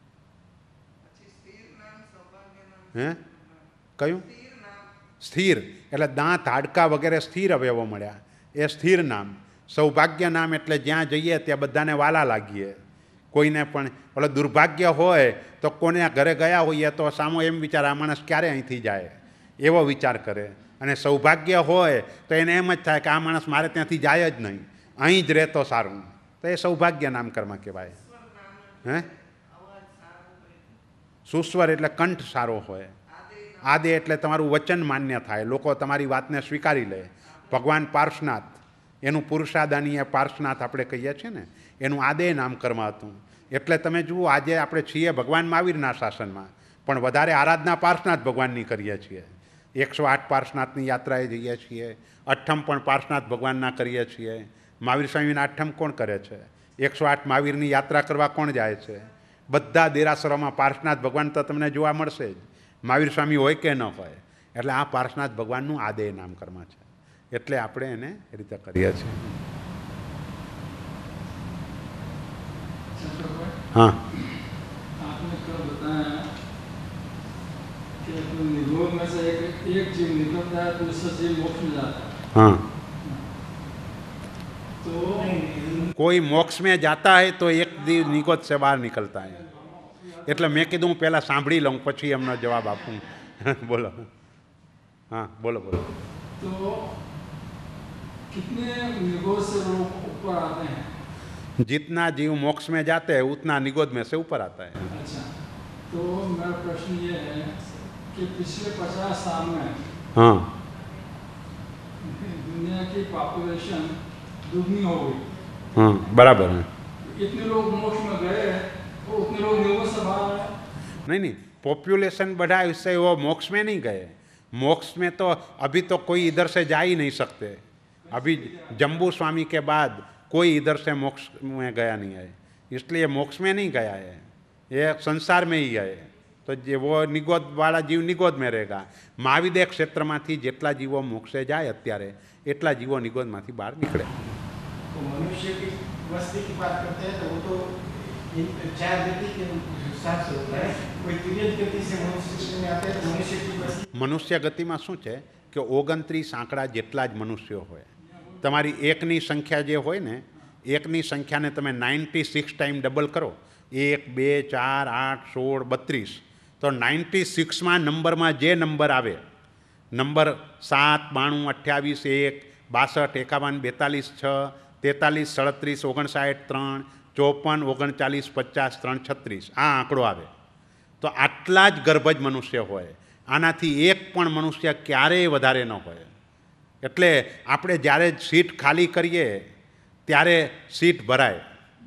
[SPEAKER 1] હે કયું? સ્થિર એટલે દાંત, હાડકા વગેરે સ્થિર અવયવો મળ્યા, એ સ્થિર નામ. સૌભાગ્ય નામ એટલે જ્યાં જઈએ ત્યાં બધાને વાલા લાગીએ. કોઈને પણ એટલે દુર્ભાગ્ય હોય તો કોને ઘરે ગયા હોઈએ તો સામો એમ વિચારે આ માણસ ક્યારે અહીંથી જાય. એવો વિચાર કરે. અને સૌભાગ્ય હોય તો એને એમ જ થાય કે આ માણસ મારે ત્યાંથી જાય જ નહીં, અહીં જ રહેતો સારું, તો એ સૌભાગ્ય નામ કર્મ કહેવાય. હે, સુસ્વર એટલે કંઠ સારો હોય. આદે એટલે તમારું વચન માન્ય થાય, લોકો તમારી વાતને સ્વીકારી લે. ભગવાન પાર્શનાથ, એનું પુરુષાદાની પાર્શનાથ આપણે કહીએ છીએ ને, એનું આદે નામ કર્મ હતું. એટલે તમે જુઓ આજે આપણે છીએ ભગવાન મહાવીરના શાસનમાં, પણ વધારે આરાધના પાર્શનાથ ભગવાનની કરીએ છીએ. 108 પાર્શનાથની યાત્રાએ જઈએ છીએ, અઠ્ઠમ પણ પાર્શનાથ ભગવાનના કરીએ છીએ. મહાવીર સ્વામીના અઠ્ઠમ કોણ કરે છે? 108 મહાવીરની યાત્રા કરવા કોણ જાય છે? બધા દેરાસરોમાં પાર્શનાથ ભગવાન તો તમને જોવા મળશે જ, મહાવીર સ્વામી હોય કે ન હોય. એટલે આ પાર્શનાથ ભગવાનનું આદેય નામ કર્મ છે, એટલે આપણે એને એ રીતે કરીએ છીએ. हाँ,
[SPEAKER 3] आपने कल बताया कि निगोद में से एक जीव निकलता है तो उससे जीव मोक्ष में जाता है.
[SPEAKER 1] हाँ,
[SPEAKER 3] तो
[SPEAKER 1] कोई मोक्ष में जाता है तो एक जीव निगोद से बाहर निकलता है. એટલે મેં કીધું હું પહેલાં સાંભળી લઉં પછી એમનો જવાબ આપું. બોલો. हाँ, बोलो बोलो.
[SPEAKER 3] तो कितने निगोद से लोग ऊपर आते हैं?
[SPEAKER 1] जितना जीव मोक्ष में जाते हैं उतना निगोद में से ऊपर आता है.
[SPEAKER 3] अच्छा, तो मेरा प्रश्न ये है कि पिछले 50 साल में
[SPEAKER 1] हाँ,
[SPEAKER 3] दुनिया की पॉपुलेशन दुगनी हो गई.
[SPEAKER 1] हाँ, बराबर है.
[SPEAKER 3] इतने लोग मोक्ष में गए तो उतने लोग निगोद से बाहर आए.
[SPEAKER 1] नहीं, पॉपुलेशन बढ़ा इससे वो मोक्ष में नहीं गए. मोक्ष में तो अभी तो कोई इधर से जा ही नहीं सकते. अभी जम्बू स्वामी के बाद कोई इधर से मोक्ष में गया नहीं है, इसलिए मोक्ष में नहीं गया है, ये संसार में ही है. तो જે वो નિગોદ વાળા જીવ નિગોદ में रहेगा. મહાવિદ્ય ક્ષેત્રમાંથી જેટલા જીવો મોક્ષે જાય અત્યારે એટલા જીવો નિગોદમાંથી બહાર નીકળે.
[SPEAKER 4] तो मनुष्य की वस्ती की बात करते हैं तो वो तो इन 4 गति के हिसाब से होता है. कोई तिर्यक गति से मनुष्य में आता है तो मनुष्य की वस्ती
[SPEAKER 1] મનુષ્ય ગતિમાં શું છે કે 29 આંકડા જેટલા જ મનુષ્યો હોય. તમારી એકની સંખ્યા જે હોય ને, એકની સંખ્યાને તમે 96 ટાઈમ ડબલ કરો, 1, 2, 4, 8, 16, 32, તો 96માં નંબરમાં જે નંબર આવે, નંબર 7, 92, 28, 1, 62, 51, 42, 6, 43, 37, 59, 3, 54, 39, 50, 3, 36 આ આંકડો આવે. તો આટલા જ ગર્ભજ મનુષ્ય હોય. આનાથી એક પણ મનુષ્ય ક્યારેય વધારે ન હોય. એટલે આપણે જ્યારે સીટ ખાલી કરીએ ત્યારે સીટ ભરાય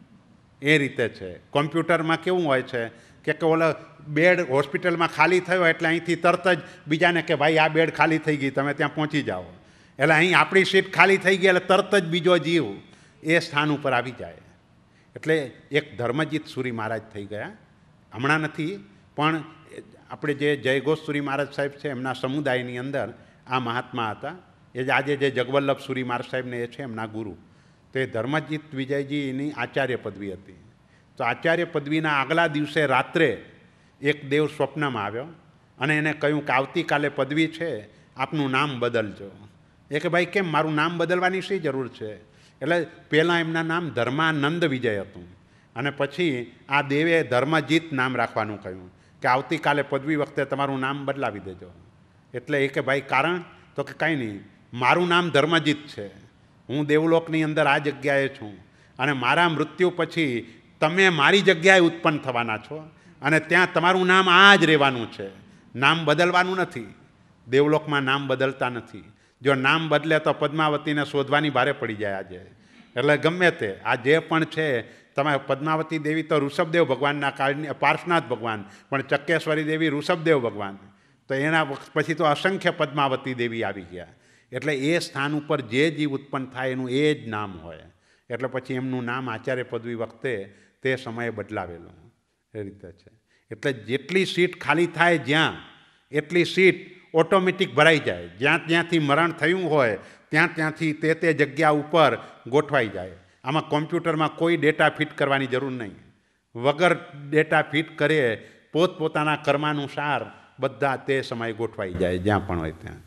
[SPEAKER 1] એ રીતે છે. કોમ્પ્યુટરમાં કેવું હોય છે કે ઓલા બેડ હોસ્પિટલમાં ખાલી થયો એટલે અહીંથી તરત જ બીજાને કે ભાઈ આ બેડ ખાલી થઈ ગઈ, તમે ત્યાં પહોંચી જાઓ. એટલે અહીં આપણી સીટ ખાલી થઈ ગઈ એટલે તરત જ બીજો જીવ એ સ્થાન ઉપર આવી જાય. એટલે એક ધર્મજીત સુરી મહારાજ થઈ ગયા, હમણાં નથી, પણ આપણે જે જયઘોષ સુરી મહારાજ સાહેબ છે એમના સમુદાયની અંદર આ મહાત્મા હતા. એ આજે જે જગવલ્લભ સુરી મહારાજ સાહેબને એ છે એમના ગુરુ. તો એ ધર્મજીત વિજયજીની આચાર્ય પદવી હતી. તો આચાર્ય પદવીના આગલા દિવસે રાત્રે એક દેવ સ્વપ્નમાં આવ્યો અને એને કહ્યું કે આવતીકાલે પદવી છે, આપનું નામ બદલજો. એ કે ભાઈ કેમ, મારું નામ બદલવાની શી જરૂર છે? એટલે પહેલાં એમના નામ ધર્માનંદ વિજય હતું અને પછી આ દેવે ધર્મજીત નામ રાખવાનું કહ્યું કે આવતીકાલે પદવી વખતે તમારું નામ બદલાવી દેજો. એટલે એ કે ભાઈ કારણ? તો કે કાંઈ નહીં, મારું નામ ધર્મજીત છે, હું દેવલોકની અંદર આ જગ્યાએ છું અને મારા મૃત્યુ પછી તમે મારી જગ્યાએ ઉત્પન્ન થવાના છો અને ત્યાં તમારું નામ આ જ રહેવાનું છે, નામ બદલવાનું નથી. દેવલોકમાં નામ બદલતા નથી. જો નામ બદલે તો પદ્માવતીને શોધવાની ભારે પડી જાય આજે. એટલે ગમે તે આ જે પણ છે, તમે પદ્માવતી દેવી તો ઋષભદેવ ભગવાનના કાળની પાર્શનાથ ભગવાન, પણ ચક્કેશ્વરી દેવી ઋષભદેવ ભગવાન. તો એના પછી તો અસંખ્ય પદ્માવતી દેવી આવી ગયા. એટલે એ સ્થાન ઉપર જે જીવ ઉત્પન્ન થાય એનું એ જ નામ હોય. એટલે પછી એમનું નામ આચાર્ય પદવી વખતે તે સમયે બદલાવેલું એ રીતે છે. એટલે જેટલી સીટ ખાલી થાય જ્યાં, એટલી સીટ ઓટોમેટિક ભરાઈ જાય. જ્યાં ત્યાંથી મરણ થયું હોય ત્યાં ત્યાંથી તે જગ્યા ઉપર ગોઠવાઈ જાય. આમાં કોમ્પ્યુટરમાં કોઈ ડેટા ફિટ કરવાની જરૂર નહીં. વગર ડેટા ફિટ કરે પોતપોતાના કર્માનુસાર બધા તે સમયે ગોઠવાઈ જાય જ્યાં પણ હોય ત્યાં.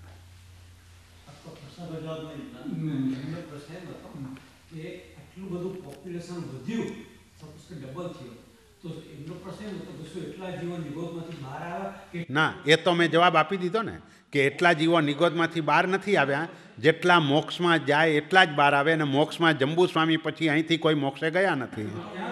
[SPEAKER 5] કે આટલું બધું પોપ્યુલેશન વધ્યું, સપોઝ કે ડબલ થયું,
[SPEAKER 1] ના, એ તો મેં જવાબ આપી દીધો ને કે એટલા જીવો નિગોદમાંથી બહાર નથી આવ્યા, જેટલા મોક્ષમાં જાય એટલા જ બહાર આવે, અને મોક્ષમાં જંબુ સ્વામી પછી અહીંથી કોઈ મોક્ષે ગયા નથી.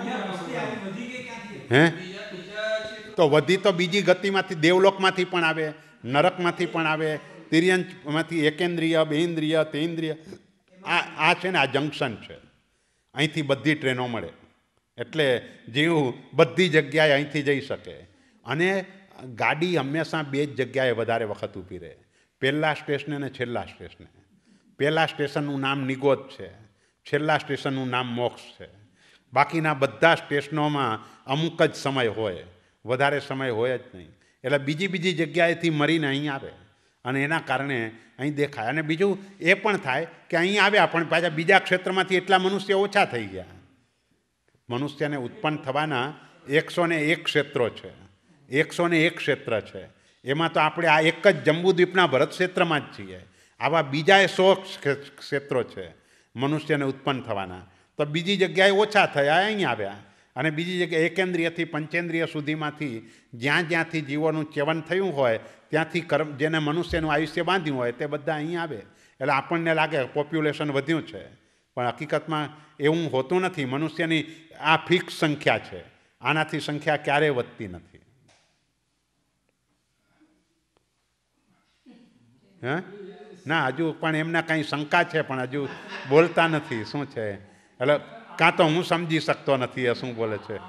[SPEAKER 1] હે? તો વધી તો બીજી ગતિમાંથી, દેવલોકમાંથી પણ આવે, નરકમાંથી પણ આવે, તિર્યંચમાંથી, એકેન્દ્રિય, બેન્દ્રિય, તેન્દ્રિય. આ છે ને, આ જંકશન છે, અહીંથી બધી ટ્રેનો મળે, એટલે જીવ બધી જગ્યાએ અહીંથી જઈ શકે. અને ગાડી હંમેશા બે જ જગ્યાએ વધારે વખત ઊભી રહે, પહેલા સ્ટેશને અને છેલ્લા સ્ટેશને. પહેલા સ્ટેશનનું નામ નિગોદ છે, છેલ્લા સ્ટેશનનું નામ મોક્ષ છે. બાકીના બધા સ્ટેશનોમાં અમુક જ સમય હોય, વધારે સમય હોય જ નહીં. એટલે બીજી જગ્યાએથી મરીને અહીં આવે, અને એના કારણે અહીં દેખાય. અને બીજું એ પણ થાય કે અહીં આવ્યા પણ પાછા બીજા ક્ષેત્રમાંથી એટલા મનુષ્ય ઓછા થઈ ગયા. મનુષ્યને ઉત્પન્ન થવાના 101 ક્ષેત્રો છે, 101 ક્ષેત્ર છે. એમાં તો આપણે આ એક જ જંબુદ્વીપના ભરત ક્ષેત્રમાં જ છીએ. આવા બીજા 100 ક્ષેત્રો છે મનુષ્યને ઉત્પન્ન થવાના. તો બીજી જગ્યાએ ઓછા થયા, અહીં આવ્યા. અને બીજી જગ્યાએ એકેન્દ્રિયથી પંચેન્દ્રિય સુધીમાંથી જ્યાંથી જીવોનું ચેવન થયું હોય, ત્યાંથી જેને મનુષ્યનું આયુષ્ય બાંધ્યું હોય તે બધા અહીં આવે. એટલે આપણને લાગે પોપ્યુલેશન વધ્યું છે, પણ હકીકતમાં એવું હોતું નથી. મનુષ્યની આ ફિક્સ સંખ્યા છે, આનાથી સંખ્યા ક્યારેય વધતી નથી. હે? ના, હજુ પણ એમના કંઈ શંકા છે, પણ હજુ બોલતા નથી. શું છે? એટલે કાં તો હું સમજી શકતો નથી એ શું બોલે છે.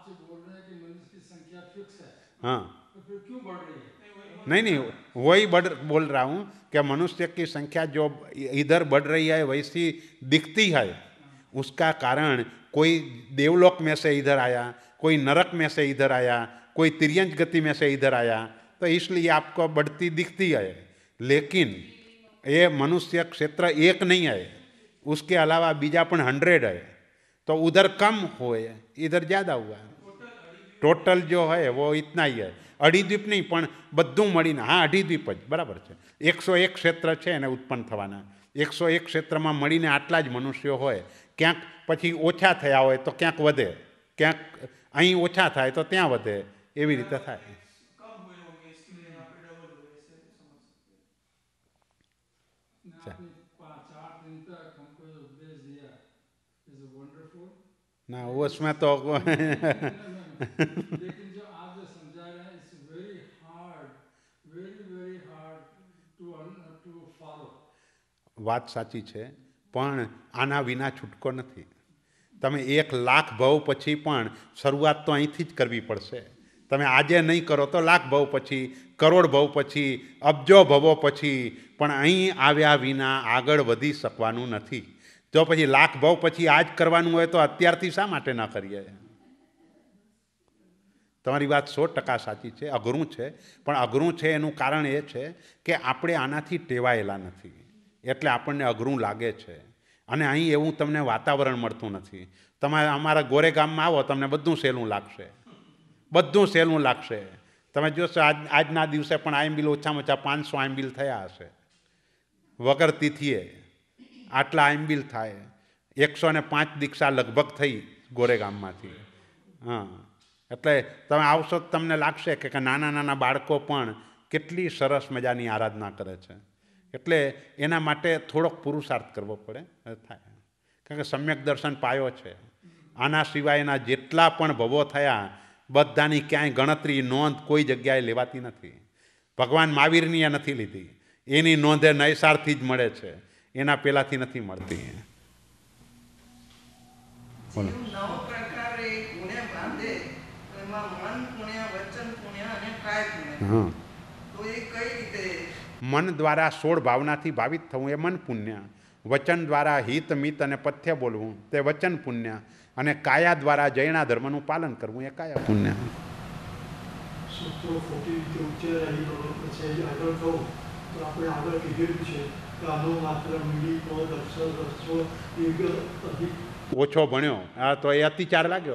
[SPEAKER 1] हाँ, नहीं, वही बोल रहा हूँ कि मनुष्य की संख्या जो इधर बढ़ रही है वैसी दिखती है. उसका कारण कोई देवलोक में से इधर आया, कोई नरक में से इधर आया, कोई तिर्यंच गति में से इधर आया, तो इसलिए आपको बढ़ती दिखती है. लेकिन ये मनुष्य क्षेत्र एक नहीं है, उसके अलावा बीजा पण 100 है. तो उधर कम हुए, इधर ज़्यादा हुआ. टोटल जो है वो इतना ही है. अढ़ीद्वीप नहीं पण बधुं मळीने. हाँ, अढ़ीद्वीप ज बराबर है. 101 क्षेत्र है ने उत्पन्न थवाना. 101 क्षेत्र में मळीने आटला ज मनुष्यो होय. क्यांक पछी ओछा थया होय तो क्यांक वधे, क्यांक अहीं ओछा थाय तो त्यां वधे, एवी रीते थाय. ना उसमें तो
[SPEAKER 3] लेकिन जो आप जो समझा रहे हैं, it's very hard to follow.
[SPEAKER 1] વાત સાચી છે, પણ આના વિના છૂટકો નથી. તમે 1,00,000 ભાવ પછી પણ શરૂઆત તો અહીંથી જ કરવી પડશે. તમે આજે નહીં કરો તો લાખ ભાવ પછી, કરોડ ભાવ પછી, અબજો ભાવો પછી, પણ અહીં આવ્યા વિના આગળ વધી શકવાનું નથી. જો પછી લાખ ભાવ પછી આ જ કરવાનું હોય તો અત્યારથી શા માટે ન કરીએ? તમારી વાત 100% સાચી છે. અઘરું છે, પણ અઘરું છે એનું કારણ એ છે કે આપણે આનાથી ટેવાયેલા નથી, એટલે આપણને અઘરું લાગે છે. અને અહીં એવું તમને વાતાવરણ મળતું નથી. તમે અમારા ગોરે ગામમાં આવો, તમને બધું સહેલું લાગશે, બધું સહેલું લાગશે. તમે જોશો આજના દિવસે પણ આઈએમબીલ ઓછામાં ઓછા 500 આઈએમબીલ થયા હશે વગર તિથિએ. આટલા આઈએમબીલ થાય. 105 દીક્ષા લગભગ થઈ ગોરેગામમાંથી. હા, એટલે તમે આવશો તો તમને લાગશે કે નાના નાના બાળકો પણ કેટલી સરસ મજાની આરાધના કરે છે. એટલે એના માટે થોડોક પુરુષાર્થ કરવો પડે, થાય. કારણ કે સમ્યક દર્શન પાયો છે. આના સિવાયના જેટલા પણ ભવો થયા બધાની ક્યાંય ગણતરી, નોંધ કોઈ જગ્યાએ લેવાતી નથી. ભગવાન મહાવીરની એ નથી લીધી, એની નોંધે નૈસારથી જ મળે છે, એના પહેલાંથી નથી મળતી. બોલો. મન દ્વારા 16 ભાવનાથી ભાવિત થવું એ મન પુણ્ય. વચન દ્વારા હિત મિત અને પથ્ય બોલવું તે વચન પુણ્ય. અને કાયા દ્વારા જૈના ધર્મનું પાલન કરવું એ કાયા પુણ્ય. ઓછો ભણ્યો આ તો એ અતિચાર લાગ્યો.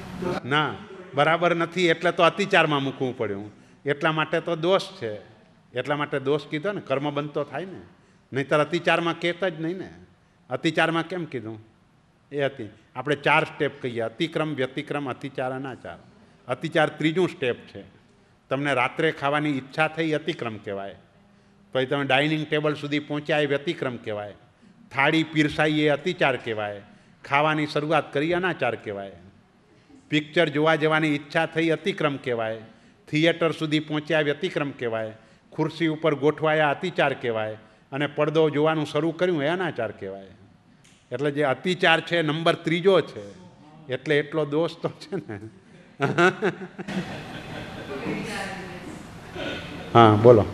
[SPEAKER 1] ના, બરાબર નથી એટલે તો અતિચારમાં મૂકવું પડ્યું. એટલા માટે તો દોષ છે. એટલા માટે દોષ કીધો ને, કર્મ બંધ તો થાય ને, નહીંતર અતિચારમાં કહેતા જ નહીં ને. અતિચારમાં કેમ કીધું? એ હતી આપણે 4 સ્ટેપ કહીએ: અતિક્રમ, વ્યતિક્રમ, અતિચાર, અનાચાર. અતિચાર 3જું સ્ટેપ છે. તમને રાત્રે ખાવાની ઈચ્છા થઈ અતિક્રમ કહેવાય, પછી તમે ડાઇનિંગ ટેબલ સુધી પહોંચ્યા એ વ્યતિક્રમ કહેવાય, થાળી પીરસાઈ એ અતિચાર કહેવાય, ખાવાની શરૂઆત કરી અનાચાર કહેવાય, પિક્ચર જોવા જવાની ઈચ્છા થઈ અતિક્રમ કહેવાય, થિયેટર સુધી પહોંચ્યા વ્યતિક્રમ કહેવાય, ખુરશી ઉપર ગોઠવાયા અતિચાર કહેવાય, અને પડદો જોવાનું શરૂ કર્યું એ અનાચાર કહેવાય. એટલે જે અતિચાર છે નંબર 3જો છે, એટલે એટલો દોષ તો છે ને. હા બોલો.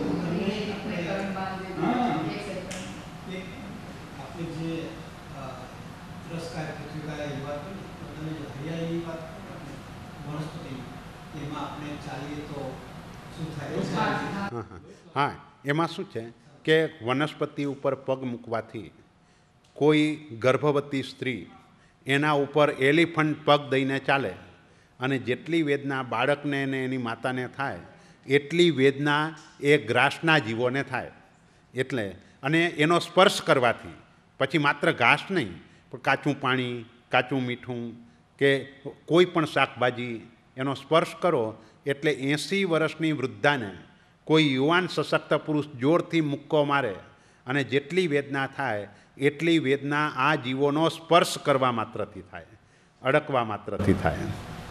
[SPEAKER 1] હા, એમાં શું છે કે વનસ્પતિ ઉપર પગ મૂકવાથી કોઈ ગર્ભવતી સ્ત્રી એના ઉપર એલિફન્ટ પગ દઈને ચાલે, અને જેટલી વેદના બાળકને ને એની માતાને થાય એટલી વેદના એ ઘાસના જીવોને થાય. એટલે અને એનો સ્પર્શ કરવાથી પછી માત્ર ઘાસ નહીં પણ કાચું પાણી, કાચું મીઠું કે કોઈ પણ શાકભાજી એનો સ્પર્શ કરો એટલે 80 વર્ષની વૃદ્ધાને કોઈ યુવાન સશક્ત પુરુષ જોરથી મુક્કો મારે અને જેટલી વેદના થાય એટલી વેદના આ જીવોનો સ્પર્શ કરવા માત્રથી થાય, અડકવા માત્રથી થાય.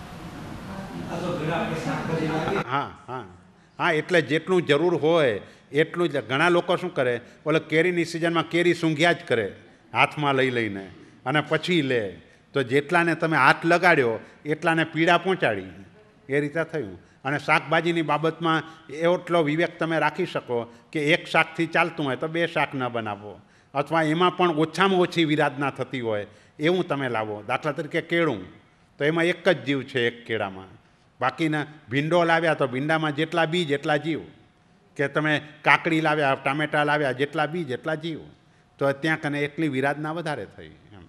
[SPEAKER 1] હા હા હા, એટલે જેટલું જરૂર હોય એટલું જ. ઘણા લોકો શું કરે, ઓલે કેરીની સિઝનમાં કેરી સૂંઘ્યા જ કરે હાથમાં લઈ લઈને, અને પછી લે. તો જેટલાને તમે હાથ લગાડ્યો એટલાને પીડા પહોંચાડી, એ રીતે થયું. અને શાકભાજીની બાબતમાં એટલો વિવેક તમે રાખી શકો કે એક શાકથી ચાલતું હોય તો 2 શાક ન બનાવો, અથવા એમાં પણ ઓછામાં ઓછી વિરાધના થતી હોય એવું તમે લાવો. દાખલા તરીકે કેળું, તો એમાં એક જ જીવ છે એક કેળામાં, બાકીના ભીંડો લાવ્યા તો ભીંડામાં જેટલા બીજ એટલા જીવ, કે તમે કાકડી લાવ્યા, ટામેટા લાવ્યા, જેટલા બીજ એટલા જીવ. તો ત્યાં કને એટલી વિરાધના વધારે થઈ એમ.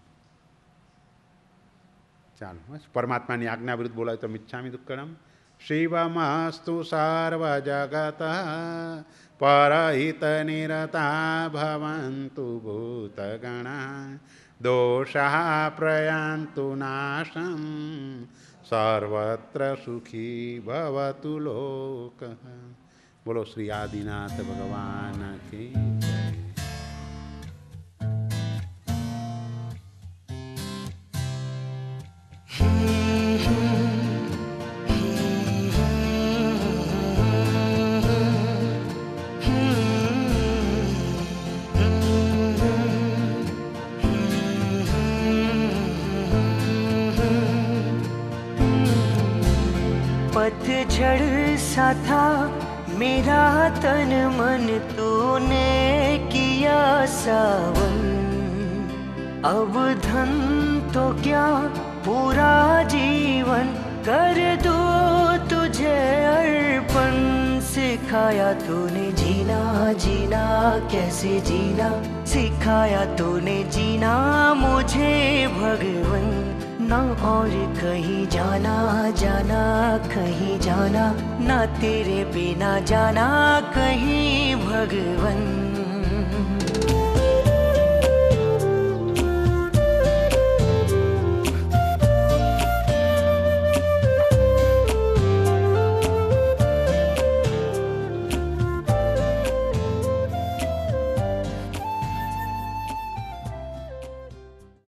[SPEAKER 1] ચાલો, પરમાત્માની આજ્ઞા વિરુદ્ધ બોલાય તો મિચ્છામિ દુક્કડમ. શિવમસ્તુ સર્વ જગત પરહિત નિરતા ભવન્તુ ભૂતગણા દોષા પ્રયાન્તુ નાશમ સર્વત્ર સુખી ભવતુ લોક. બોલો શ્રી આદિનાથ ભગવાન કી.
[SPEAKER 5] पतझड़ सा था मेरा तन मन, तूने किया सावन. अब धन तो क्या पूरा जीवन कर दो तुझे अर्पण. सिखाया तूने जीना, जीना कैसे जीना, सिखाया तूने जीना मुझे भगवन. ना और कहीं जाना, जाना कहीं जाना, ना तेरे बिना जाना कहीं भगवन.